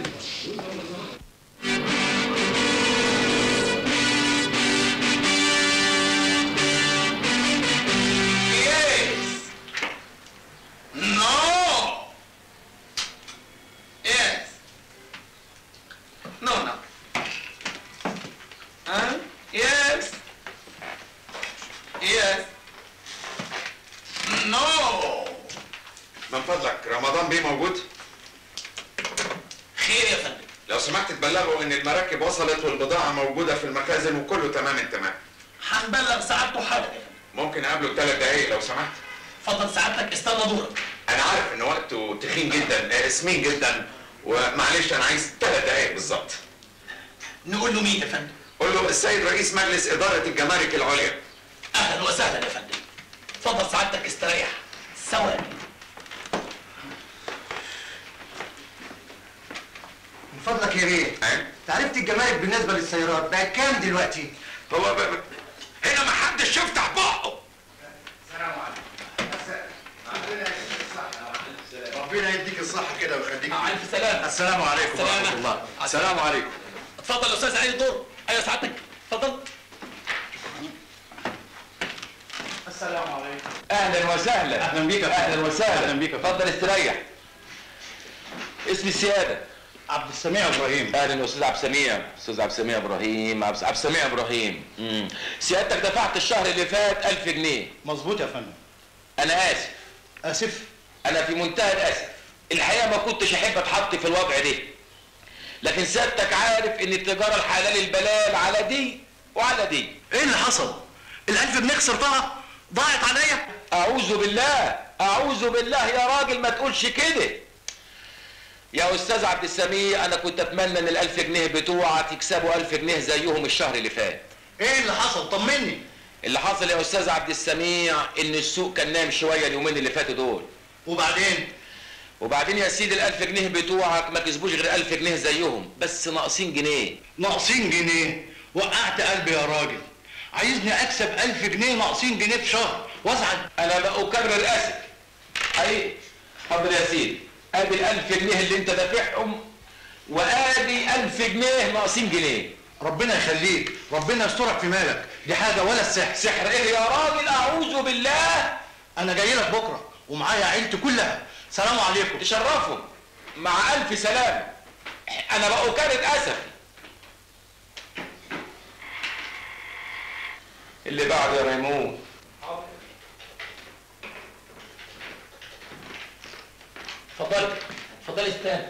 من فضلك رمضان بيه موجود؟ خير يا فندم. لو سمحت تبلغوا ان المراكب وصلت والبضاعة موجودة في المخازن وكله تمام التمام. هنبلغ سعادته حالا. ممكن اقابله 3 دقايق لو سمحت؟ اتفضل سعادتك، استنى دورك. انا عارف ان وقته تخين جدا، سمين جدا، ومعلش انا عايز 3 دقايق بالظبط. نقول له مين يا فندم؟ قول له السيد رئيس مجلس إدارة الجمارك العليا. اهلا وسهلا يا فندم. اتفضل سعادتك استريح. ثواني. من فضلك يا بيه، تعرفت الجمارك بالنسبه للسيارات بقت كام دلوقتي؟ هو هنا ما حدش يفتح بقه. السلام عليكم. ربنا يديك الصحة كده ويخليك. مع ألف سلامة. السلام عليكم ورحمة الله. السلام عليكم. اتفضل يا أستاذ علي الدور. أيوة سعادتك، اتفضل. السلام عليكم. اهلا وسهلا. أهلا بيك. اهلا وسهلا. أهلا بيك. اتفضل استريح. اسمي السيادة عبد السميع ابراهيم. اهلا يا استاذ عبد السميع. استاذ عبد السميع ابراهيم. عبد السميع ابراهيم. سيادتك دفعت الشهر اللي فات 1000 جنيه. مظبوط يا فندم. انا اسف. اسف؟ انا في منتهى الاسف. الحقيقه ما كنتش احب اتحط في الوضع ده، لكن سيادتك عارف ان التجاره الحلال البلال على دي وعلى دي. ايه اللي حصل؟ ال1000 جنيه خسرتها؟ ضاعت عليا؟ اعوذ بالله اعوذ بالله يا راجل ما تقولش كده. يا استاذ عبد السميع انا كنت اتمنى ان ال1000 جنيه بتوعك يكسبوا 1000 جنيه زيهم الشهر اللي فات. ايه اللي حصل؟ طمني. اللي حصل يا استاذ عبد السميع ان السوق كان نايم شويه اليومين اللي فاتوا دول. وبعدين يا سيدي ال1000 جنيه بتوعك ما كسبوش غير 1000 جنيه زيهم، بس ناقصين جنيه. ناقصين جنيه؟ وقعت قلبي يا راجل. عايزني اكسب 1000 جنيه ناقصين جنيه في شهر وازعل؟ انا بأكرر اسف. اي حاضر يا سيدي، ادي ال1000 جنيه اللي انت دافعهم وادي 1000 جنيه ناقصين جنيه. ربنا يخليك، ربنا يسترك في مالك، دي حاجه ولا السحر. سحر ايه يا راجل؟ اعوذ بالله. انا جاي لك بكره ومعايا عيلتي كلها. سلام عليكم. تشرفوا. مع الف سلامه. انا بأكرر اسفي. اللي بعد يا ريمون. اتفضلي اتفضلي استنى.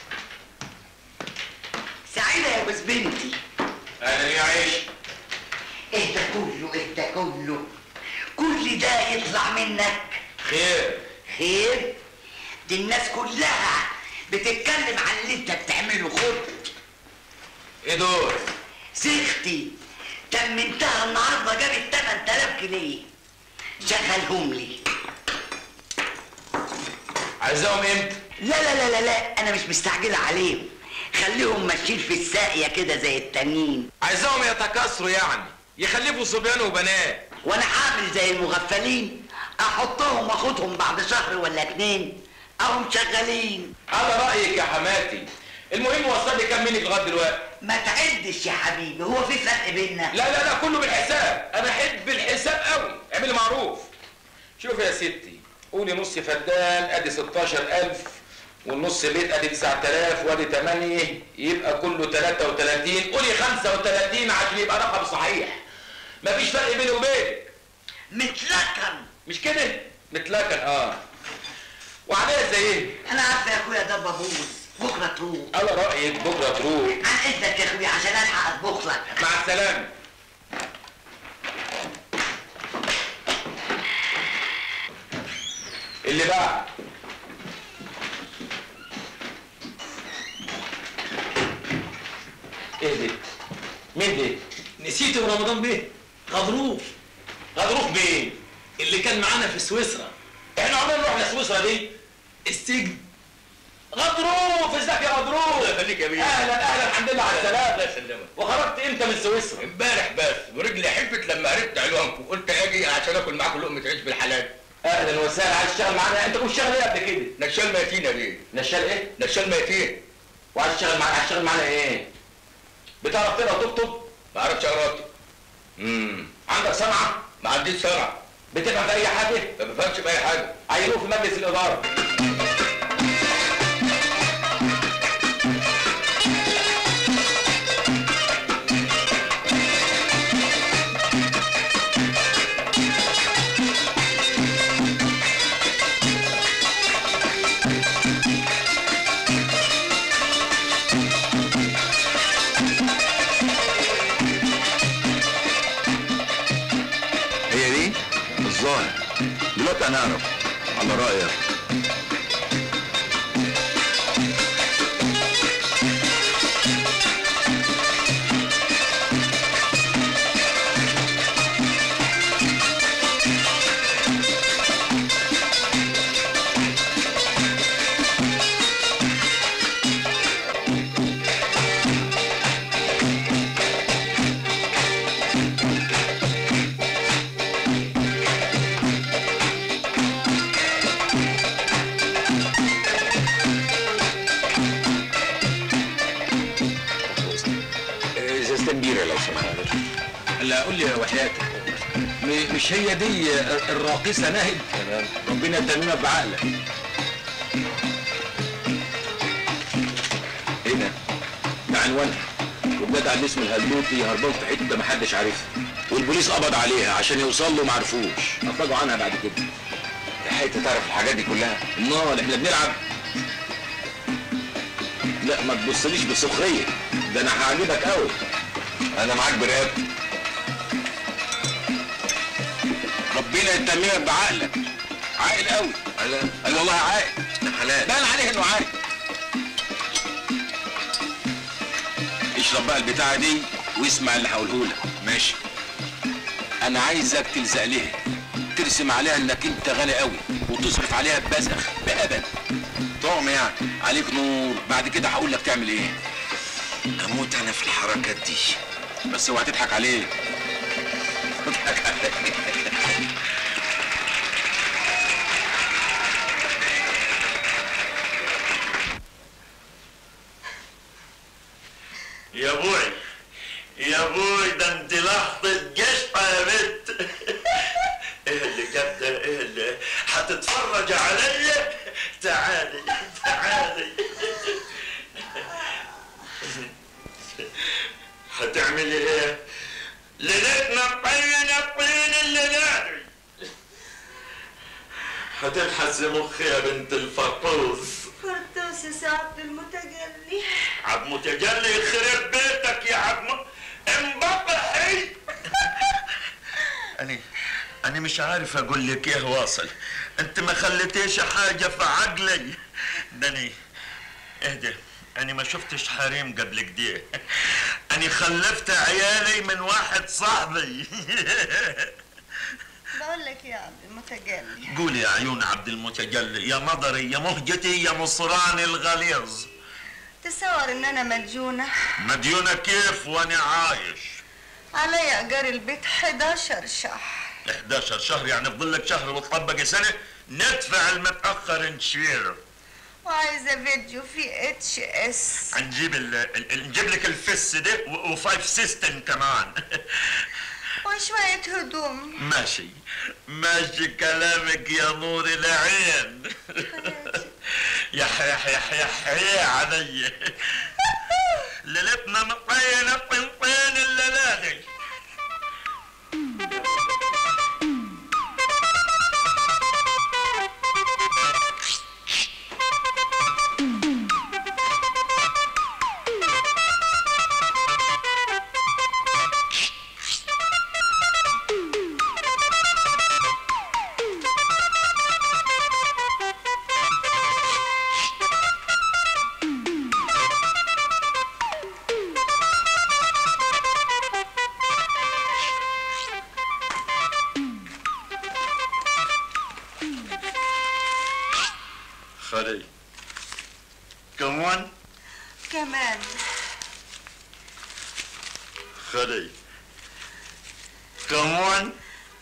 سعيدة يا جوز بنتي. اهلا يا عيش. ايه ده كله ايه ده كله؟ كل ده يطلع منك؟ خير. خير؟ دي الناس كلها بتتكلم عن اللي انت بتعمله. خد. ايه دول؟ سيختي تمنتها النهارده جابت 8000 جنيه. شغلهم لي. عايزاهم امتى؟ لا انا مش مستعجله عليهم. خليهم ماشيين في الساقيه كده زي التانيين. عايزاهم يتكاثروا يعني يخلفوا صبيان وبنات. وانا هعمل زي المغفلين احطهم واخدهم بعد شهر ولا 2 اهم شغالين. على رايك يا حماتي. المهم وصل لي كام منك لغايه دلوقتي؟ ما تعدش يا حبيبي، هو في فرق بيننا؟ لا كله بالحساب. انا احب الحساب قوي. اعملي معروف. شوف يا ستي، قولي نص فدان ادي 16000 والنص بيت ادي 9000 وادي 8 يبقى كله 33. قولي 35 عشان يبقى رقم صحيح. مفيش فرق بيني وبينك. متلكن. مش كده؟ متلكن وعليا زي ايه؟ انا عارفه يا اخويا ده ببوظ. بكره تروح. على رايك بكره تروح. عن اذنك يا اخويا عشان الحق اطبخ لك. مع السلامه. اللي بعد. ايه دي؟ مين دي؟ نسيت رمضان بيه. غضروف. غضروف بيه؟ اللي كان معانا في سويسرا. احنا عمرنا رحنا سويسرا دي؟ السجن. غضروف. ازيك يا غضروف؟ الله يخليك يا بيه. اهلا الحمد لله على السلامه. الله يسلمك. وخرجت امتى من سويسرا؟ امبارح بس، ورجلي حفت لما عرفت علومكم، قلت اجي عشان اكل معاكم لقمه عيش بالحلال. اهلا وسهلا. عايز تشتغل معانا؟ انت كنت شغال ايه قبل كده؟ نشال ميتين يا بيه. نشال ايه؟ نشال ميتين. وعايز تشتغل معانا؟ عايز تشتغل معانا ايه؟ بتعرف تقرا وتكتب؟ ما اعرفش اقرا واكتب. عندك صنعه؟ ما عنديش صنعه. بتفهم في اي حاجه؟ ما بفهمش في اي حاجه. عينوه في مجلس الاداره. دلوقتي هنعرف. على رأيك. لا قول لي وحياتك، مش هي دي الراقصه ناهد؟ ربنا يتممها بعقلك. ايه ده؟ ده عنوانها، والجدع على الاسم الهلوتي هربان في حته محدش عارفها، والبوليس قبض عليها عشان يوصل له معرفوش، افرجوا عنها بعد كده. لحقت تعرف الحاجات دي كلها؟ امال احنا بنلعب. لا ما تبصليش بسخريه، ده انا هعجبك قوي. انا معاك برقبتي. ربنا يتممك بعقلك. عاقل قوي. قال والله عاقل. حلال. بان عليه انه عاقل. اشرب بقى البتاعه دي واسمع اللي هقوله لك. ماشي. انا عايزك تلزق ليها، ترسم عليها انك انت غني قوي وتصرف عليها ببذخ بأبد. طعم يعني. عليك نور. بعد كده هقول لك تعمل ايه. اموت انا في الحركات دي، بس اوعى تضحك عليه. اضحك عليه. يا ابوي يا ابوي، ده انت لحظة جشطة يا بنت. ايه اللي جاب ده؟ ايه اللي هتتفرج عليا؟ تعالي تعالي. هتعملي ايه؟ ليلتنا طين الليلة دي. هتلحس مخي يا بنت الفطوس. فرطوس يا سعادة المتجلي. عبد متجلي يخرب بيتك يا عبد انبطحي. أنا مش عارف أقول لك إيه واصل. أنت ما خليتيش حاجة في عقلي. ده اهدى، أنا ما شفتش حريم قبل كده. أنا خلفت عيالي من واحد صاحبي. بقول لك يا عبد المتجلي. قولي يا عيون عبد المتجلي، يا مضري يا مهجتي يا مصراني الغليظ. تصور ان انا مديونة؟ مديونة كيف وانا عايش؟ علي ايجار البيت 11 شهر. 11 شهر يعني فضل لك شهر وتطبقي سنة؟ ندفع المتأخر نشير. وعايزة فيديو في HS. نجيب لك الفس ده وفايف سيستم كمان. وشوية هدوم. ماشي ماشي كلامك يا نور العين. يا علي. ليلتنا مطينة طين الليالي. خلي كمان خلي كمان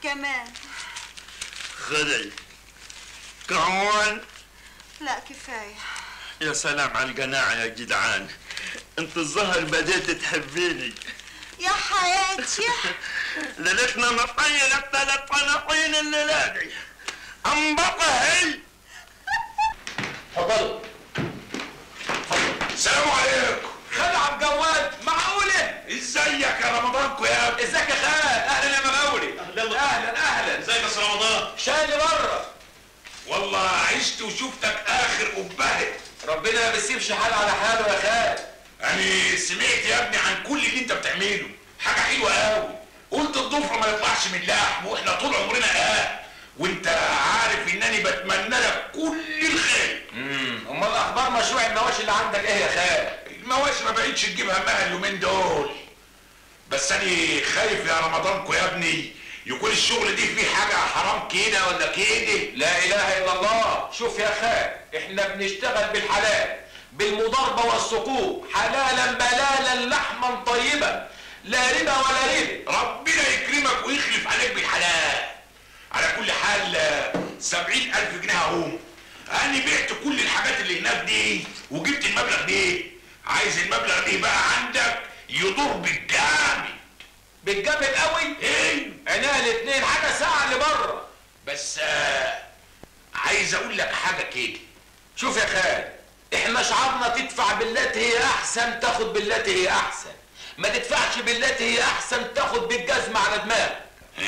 خلي كمان. لا كفاية. يا سلام على القناعة يا جدعان، انت الظهر بديت تحبيني يا حياتي. ليلتنا مطينة 3 طناطين الليلة دي. انبطحي. اتفضلوا. السلام عليكم. خالد عبد الجواد. معقولة؟ ازيك يا رمضانكو يا ابني؟ ازيك يا خالد؟ اهلا يا مغاوري. اهلا. ازيك يا استاذ رمضان؟ شايلي بره. والله عشت وشفتك اخر قبهة. ربنا ما بيسيبش حال على حاله يا خالد. انا سمعت يا ابني عن كل اللي انت بتعمله، حاجة حلوة قوي. قلت الضفر ما يطلعش من لحم واحنا طول عمرنا وانت عارف انني بتمنى لك كل الخير. امال اخبار مشروع المواشي اللي عندك ايه يا خالد؟ المواشي ما بقتش تجيب همها اليومين دول، بس انا خايف يا رمضانكو يا ابني يكون الشغل دي فيه حاجه حرام كده ولا كده. لا اله الا الله. شوف يا خالد، احنا بنشتغل بالحلال، بالمضاربه والسقوط، حلالا بلالا لحما طيبا، لا ربا ولا ربا. ربنا يكرمك ويخلف عليك بالحلال. على كل حال 70,000 جنيه اهم. انا بعت كل الحاجات اللي هناك دي وجبت المبلغ ده. عايز المبلغ ده بقى عندك يضر بالجامد قوي. ايه عينيها الاتنين، حاجه ساعه اللي بره. بس عايز اقول لك حاجه كده. شوف يا خالد، احنا شعارنا تدفع بالتي هي احسن تاخد بالتي هي احسن، ما تدفعش بالتي هي احسن تاخد بالجزمه على دماغك.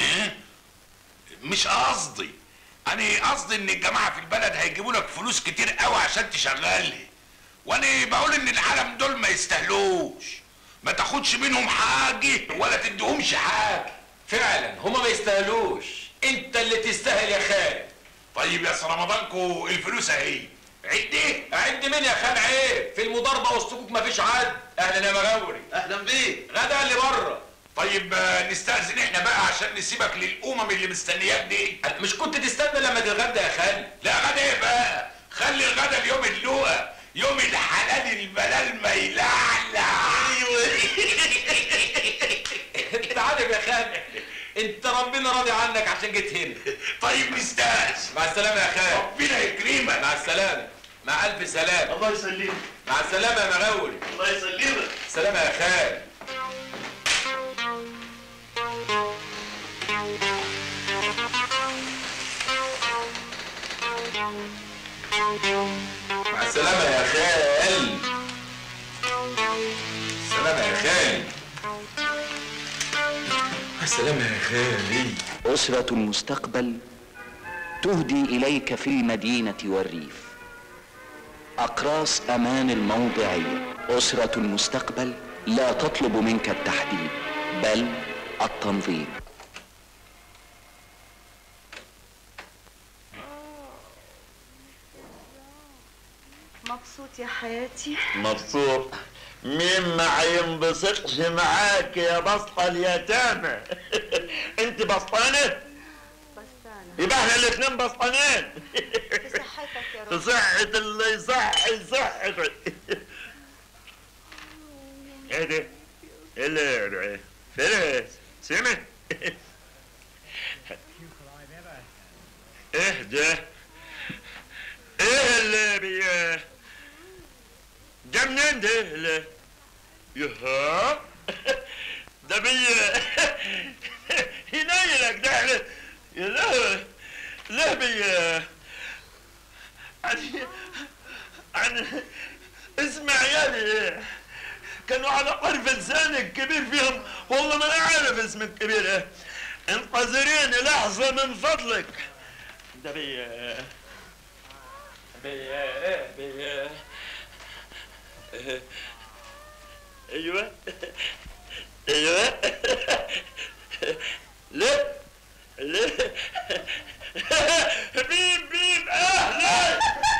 مش قصدي، انا قصدي ان الجماعه في البلد هيجيبوا لك فلوس كتير قوي عشان تشغلها، وانا بقول ان العالم دول ما يستاهلوش، ما تاخدش منهم حاجه ولا تديهمش حاجه. فعلا هما ما يستاهلوش، انت اللي تستاهل يا خالد. طيب يا رمضانكو الفلوس اهي، عد ايه؟ عد مين يا خال؟ عيب، في المضاربه والسكوك مفيش عد. اهلا يا مغاوري. اهلا بيك. غدا اللي بره. طيب نستأذن احنا بقى عشان نسيبك للأمم اللي مستنياك دي. مش كنت تستنى لما تتغدى يا خالد؟ لا غدا ايه بقى؟ خلي الغدا اليوم اللقا، يوم الحلال البلال ما يلعلع. ايوه انت عارف يا خالد، انت ربنا راضي عنك عشان جيت هنا. طيب نستأذن. مع السلامه يا خالد. ربنا يكرمك. مع السلامه. مع الف سلامه. الله يسلمك. مع السلامه يا مغاوري. الله يسلمك. سلامه يا خالد. مع السلامة يا خال. السلامة يا خال. السلامة يا خالي. أسرة المستقبل تهدي إليك في المدينة والريف أقراص أمان الموضعية. أسرة المستقبل لا تطلب منك التحديد بل التنظيم. مبسوط يا حياتي؟ مبسوط؟ مين ما ينبسطش معاك يا بسطة اليتامى؟ انت بسطانة؟ بسطانة. يبقى احنا الاتنين بسطانين. في صحتك يا رب. صحة اللي يصحي صحتك. ايه ده؟ ايه اللي فلس؟ سمع؟ ايه ده؟ ايه اللي ده منين ده اللي يها ده ينيلك ده لا لا اسمع يا كانوا على طرف لسانك كبير فيهم، والله ما انا عارف اسم الكبير ايه. انتظريني لحظة من فضلك. ده ايوه ايوه لا لا بيب بيب اهلا.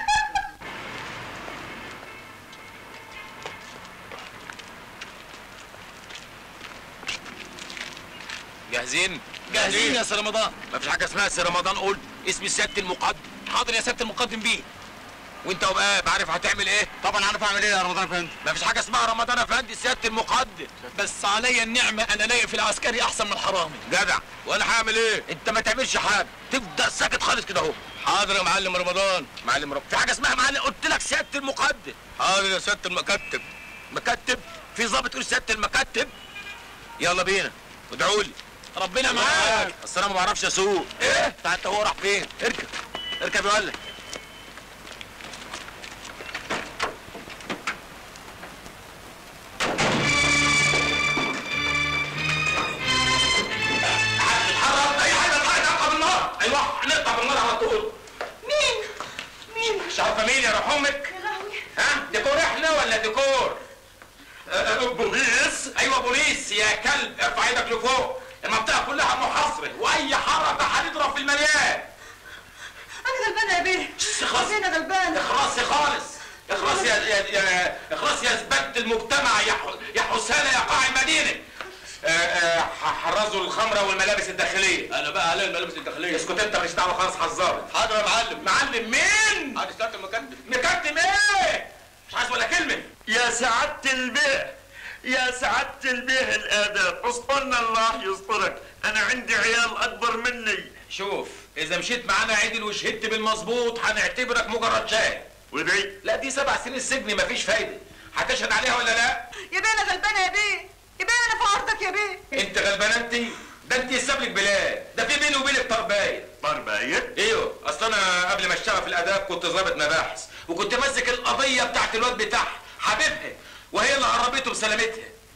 جاهزين؟ جاهزين يا سي رمضان. مفيش حاجه اسمها سي رمضان، قول اسم سياده المقدم. حاضر يا سياده المقدم بيه. وانت وبقى عارف هتعمل ايه؟ طبعا عارف اعمل ايه يا رمضان افندي. مفيش حاجه اسمها رمضان افندي، سياده المقدم. بس عليا النعمه انا لاقي في العسكري احسن من الحرامي. جدع. وانا هعمل ايه؟ انت ما تعملش حاجه، تفضل ساكت خالص كده اهو. حاضر يا معلم رمضان. معلم رمضان، في حاجه اسمها معلم؟ قلت لك سياده المقدم. حاضر يا سياده المكتب. مكتب؟ في ظابط يقول سياده المكتب؟ يلا بينا ادعوا لي. ربنا معاك. اصل انا ما بعرفش اسوق. ايه؟ انت هو راح فين؟ اركب اركب يا ولد. ايوه هنقطع بالنار على طول. مين؟ مش عارفه مين يا روح امك؟ يا لهوي. ها؟ ديكور احنا ولا ديكور؟ بوليس؟ ايوه بوليس يا كلب، ارفع ايدك لفوق، المنطقه كلها محاصره واي حركه هنضرب في المليان. انا غلبانه يا بيه. اخلص. انا غلبانه. اخلصي خالص. اخلص يا اخلص يا زباله المجتمع يا حسانه يا قاع المدينه. حرزوا الخمره والملابس الداخليه. انا بقى علي الملابس الداخليه. اسكت انت، ماليش دعوه خالص. حذرت. حاضر يا معلم. معلم مين؟ عادي سياده المكتب. مكتب ايه؟ مش عايز ولا كلمه. يا سعادة البيه، يا سعادة البيه الآداب، استرنا الله يسترك، أنا عندي عيال أكبر مني. شوف، إذا مشيت معانا عدل وشهدت بالمظبوط هنعتبرك مجرد شاهد. ودي؟ لا دي 7 سنين سجن مفيش فايدة. هتشهد عليها ولا لا؟ يا بيه انا غلبانه يا بيه. يا بيه انا في عرضك يا بيه. أنت غلبانة أنت؟ ده أنت يساب لك بلاد، ده في بيني وبينك طرباية. طرباية؟ ايوه، اصل انا قبل ما اشتغل في الاداب كنت ضابط مباحث، وكنت ماسك القضيه بتاعت الواد بتاعها حبيبها، وهي اللي قربته بسلامتها.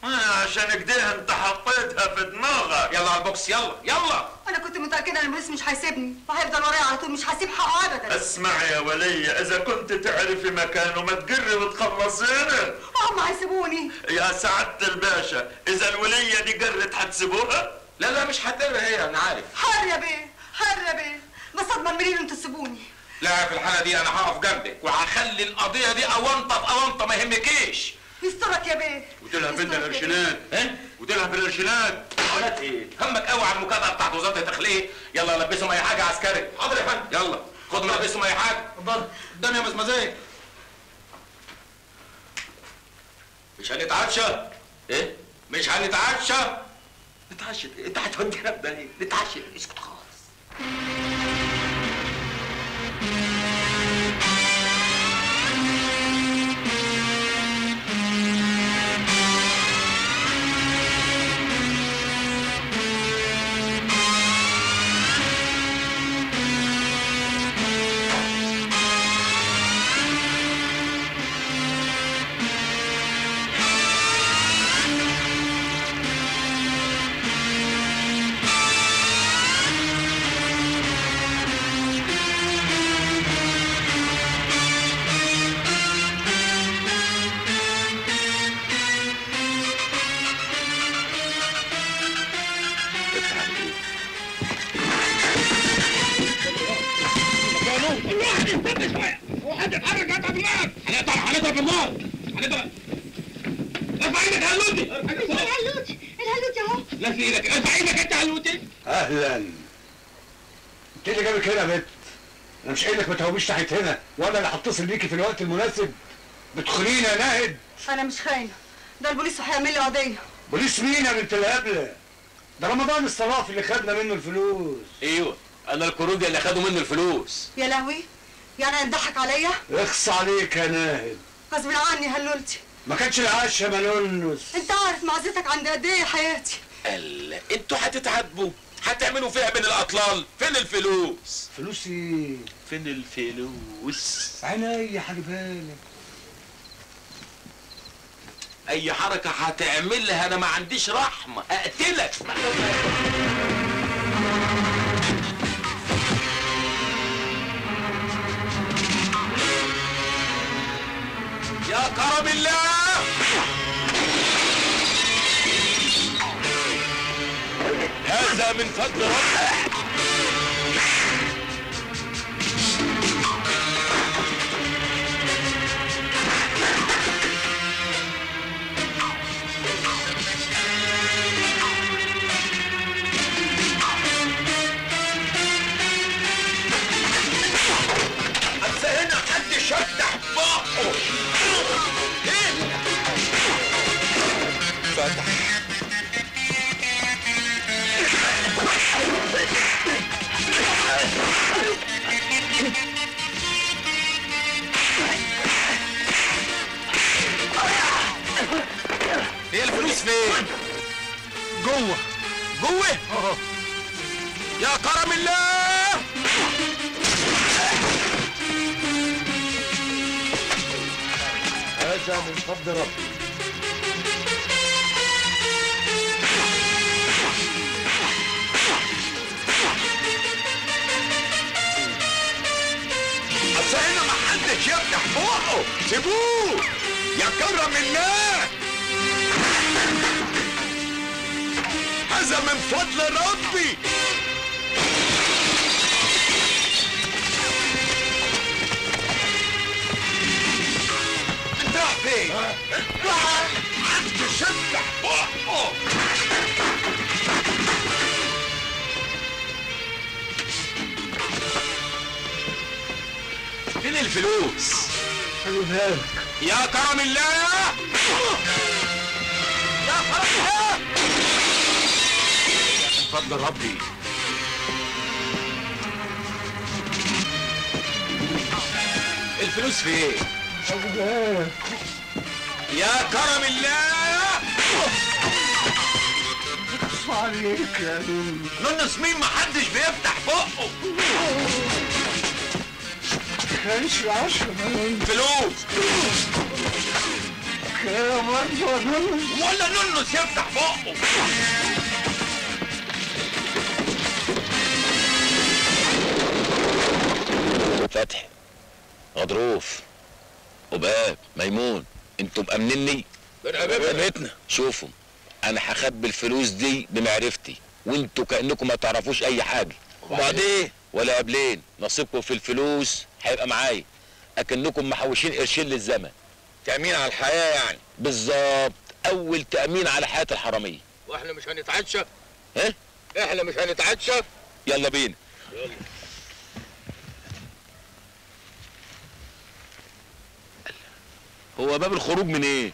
عشان كده انت حطيتها في دماغك. يلا على البوكس، يلا يلا. انا كنت متاكده ان البوليس مش هيسيبني وهيفضل ورايا على طول، مش هسيب حقه ابدا. اسمع يا ولية، اذا كنت تعرفي مكانه ما تقري وتخلصيني. هم هيسيبوني. يا سعادة الباشا، اذا الولية دي قرت هتسيبوها؟ لا لا مش هتقري هي، انا عارف. حر يا بيه، حر يا بيه، بس اضمن منين انتوا تسيبوني. لا في الحالة دي انا هقف جنبك وهخلي القضية دي اونطة في اونطة ما يهمكيش. يسترك يا بيه. وديلها بنت القرشينات. وديلها بالقرشينات. قرشينات ايه؟ همك قوي على المكافأة بتاعت وزارة الداخلية. يلا لبسهم اي حاجة عسكري. حاضر يا فندم. يلا خدوا لبسهم اي حاجة. اتفضل. قدام يا مزمزيه. مش هنتعشى؟ ايه؟ مش هنتعشى؟ نتعشى ايه؟ انت هتودينا في داهية. نتعشى اسكت خالص. هنضرب بالنار. هنضرب. ارفع ايدك يا هلوتي. الهلوتي اهو. لا في ايدك، ارفع ايدك انت يا هلوتي. اهلا. انت اللي جابك هنا يا بنت؟ انا مش قايل لك ما تهوبيش ناحيه هنا، وانا اللي هتصل بيكي في الوقت المناسب. بتخونيني يا ناهد. انا مش خاينه، ده البوليس هيعمل لي قضيه. بوليس مين يا بنت الهبله؟ ده رمضان الصرافي اللي خدنا منه الفلوس. ايوه انا الكروجي اللي خدوا منه الفلوس. يا لهوي، يعني هتضحك عليا؟ اخص عليك يا ناهد. غصب عني هلولتي. ما كانش العش يا منونس. انت عارف معزتك عند قد ايه يا حياتي. الله، انتوا هتتعاتبوا، هتعملوا فيها بين الاطلال. فين الفلوس؟ فلوس ايه؟ فين الفلوس؟ عينيا هجيبها لك. اي حركة هتعملها انا ما عنديش رحمة، اقتلك. يا كرم الله، هذا من فضل ربك. هنا محدش يفتح بقه. فتح. هي الفلوس فين؟ جوه. جوه؟ يا كرم الله. هذا من فضل ربي. اصل هنا محدش يفتح بقه، سيبوه يا كرم الله. هذا من فضل ربي. انت رايح فين؟ محدش يفتح بقه. فين الفلوس؟ هجيبها لك. يا كرم الله. يا كرم الله. من فضل ربي. الفلوس فين؟ هجيبها لك. يا كرم الله. اخص عليك يا نونس مين؟ محدش بيفتح بقه. كانش العشرة منون. فلوس. يا مرجو ولا نونس يفتح بقه. فتحي، غضروف، وباب، ميمون، انتوا مأمنيني؟ بنقابلنا. شوفوا، انا هخبي الفلوس دي بمعرفتي، وانتوا كأنكم ما تعرفوش اي حاجة. وبعدين؟ ولا قبلين، نصيبكم في الفلوس هيبقى معايا، اكنكم محوشين قرشين للزمن. تأمين على الحياة يعني؟ بالظبط، اول تأمين على حياة الحرامية. واحنا مش هنتعشى؟ ها؟ احنا مش هنتعشى؟ يلا بينا. يلا. هو باب الخروج من ايه؟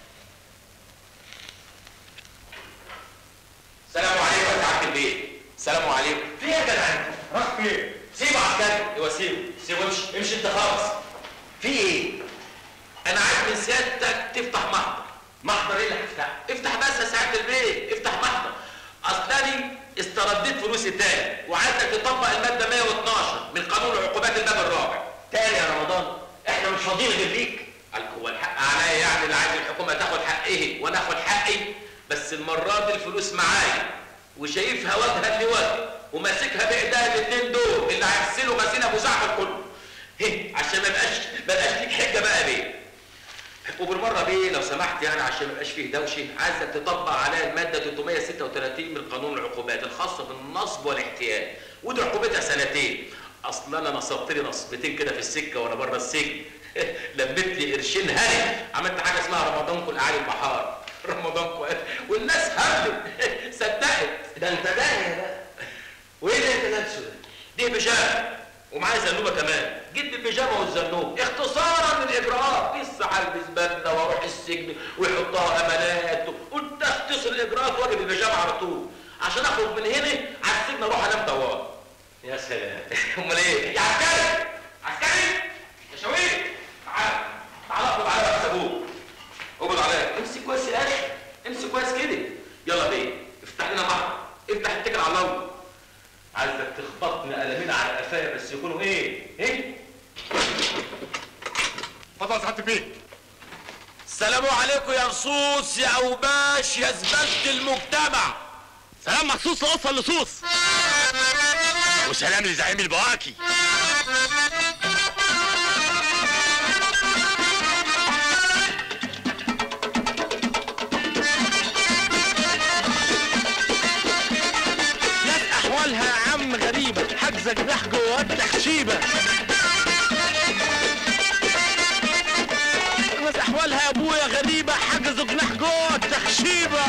السلام عليكم يا سعاده البيت. السلام عليكم. في ايه يا جدع انت؟ راح فين؟ سيبه عسكري. ايوه سيبه امشي امشي انت خالص. في ايه؟ انا عايز من سيادتك تفتح محضر. محضر ايه اللي هتفتحه؟ افتح بس يا سعاده البيت، افتح محضر. اصلاني استرديت فلوسي تاني وعايزك تطبق الماده 112 من قانون عقوبات الباب الرابع. تاني يا رمضان؟ احنا مش فاضيين غير ليك. هو الحق عليا يعني، اللي عايز الحكومه تاخد حقه وانا اخد حقي، بس المره دي الفلوس معايا وشايفها وجها لوجه وماسكها بايديا الاثنين دول اللي هيغسلوا غسيل ابو زعفر كله. عشان ما يبقاش ليك حجه بقى بيه. وبالمره بيه لو سمحت يعني عشان ما يبقاش فيه دوشه، عايزك تطبق عليا الماده 336 من قانون العقوبات الخاصه بالنصب والاحتيال، ودي عقوبتها سنتين. اصل انا نصبت لي نصبتين كده في السكه وانا بره السجن. لميت لي قرشين هاني، عملت حاجه اسمها رمضانكو الاعالي البحار. رمضانكو والناس هبلت صدقت. ده انت داهيه بقى. وايه اللي انت لابسه ده؟ دي بيجامه ومعايا زنوبه كمان. جيت البيجامه والزنوب اختصارا للاجراءات. لسه هلبس بدله واروح السجن ويحطها امانات، قلت اختصر الاجراءات واجيب البيجامه على طول عشان اخرج من هنا على السجن اروح انام طوال. يا سلام. امال ايه؟ يا عسكري عسكري يا شويق، تعال اقبض عليا يا ابوك. اقبض عليا. امسك كويس يا اخي، امسك كويس كده. يلا بيه افتح لنا محضر، افتح اتكل على الله. عايزك تخبطني قلمين على قفايا بس يكونوا ايه؟ اتفضل يا سعاده البيت. السلام عليكم يا رصوص يا اوباش يا زبالة المجتمع. سلام مخصوص لقصة اللصوص، وسلام لزعيم البواكي. ناس احوالها يا عم غريبة، حاجزة جناح جوه التخشيبة. ناس احوالها يا ابويا غريبة، حاجزوا جناح جوه التخشيبة.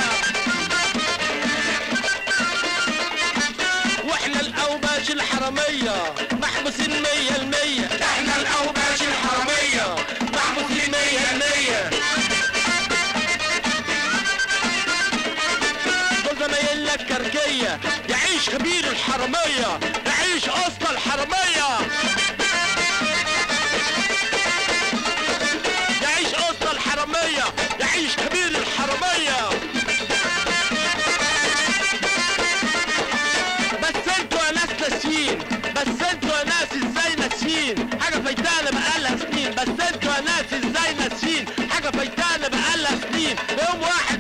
واحنا الاوباش الحرامية محبوسين 100%. احنا الاوباش الحرامية محبوسين 100%. دول زمايلنا الكركية، يعيش خبير الحرامية، يعيش اسطى الحرامية، يعيش اسطى الحرامية، يعيش خبير الحرامية. بس انتوا يا ناس ناسيين، بس انتوا يا ناس ازاي ناسيين حاجة فايتانا بقالها سنين. بس انتوا يا ناس ازاي ناسيين حاجة فايتانا بقالها سنين. يوم واحد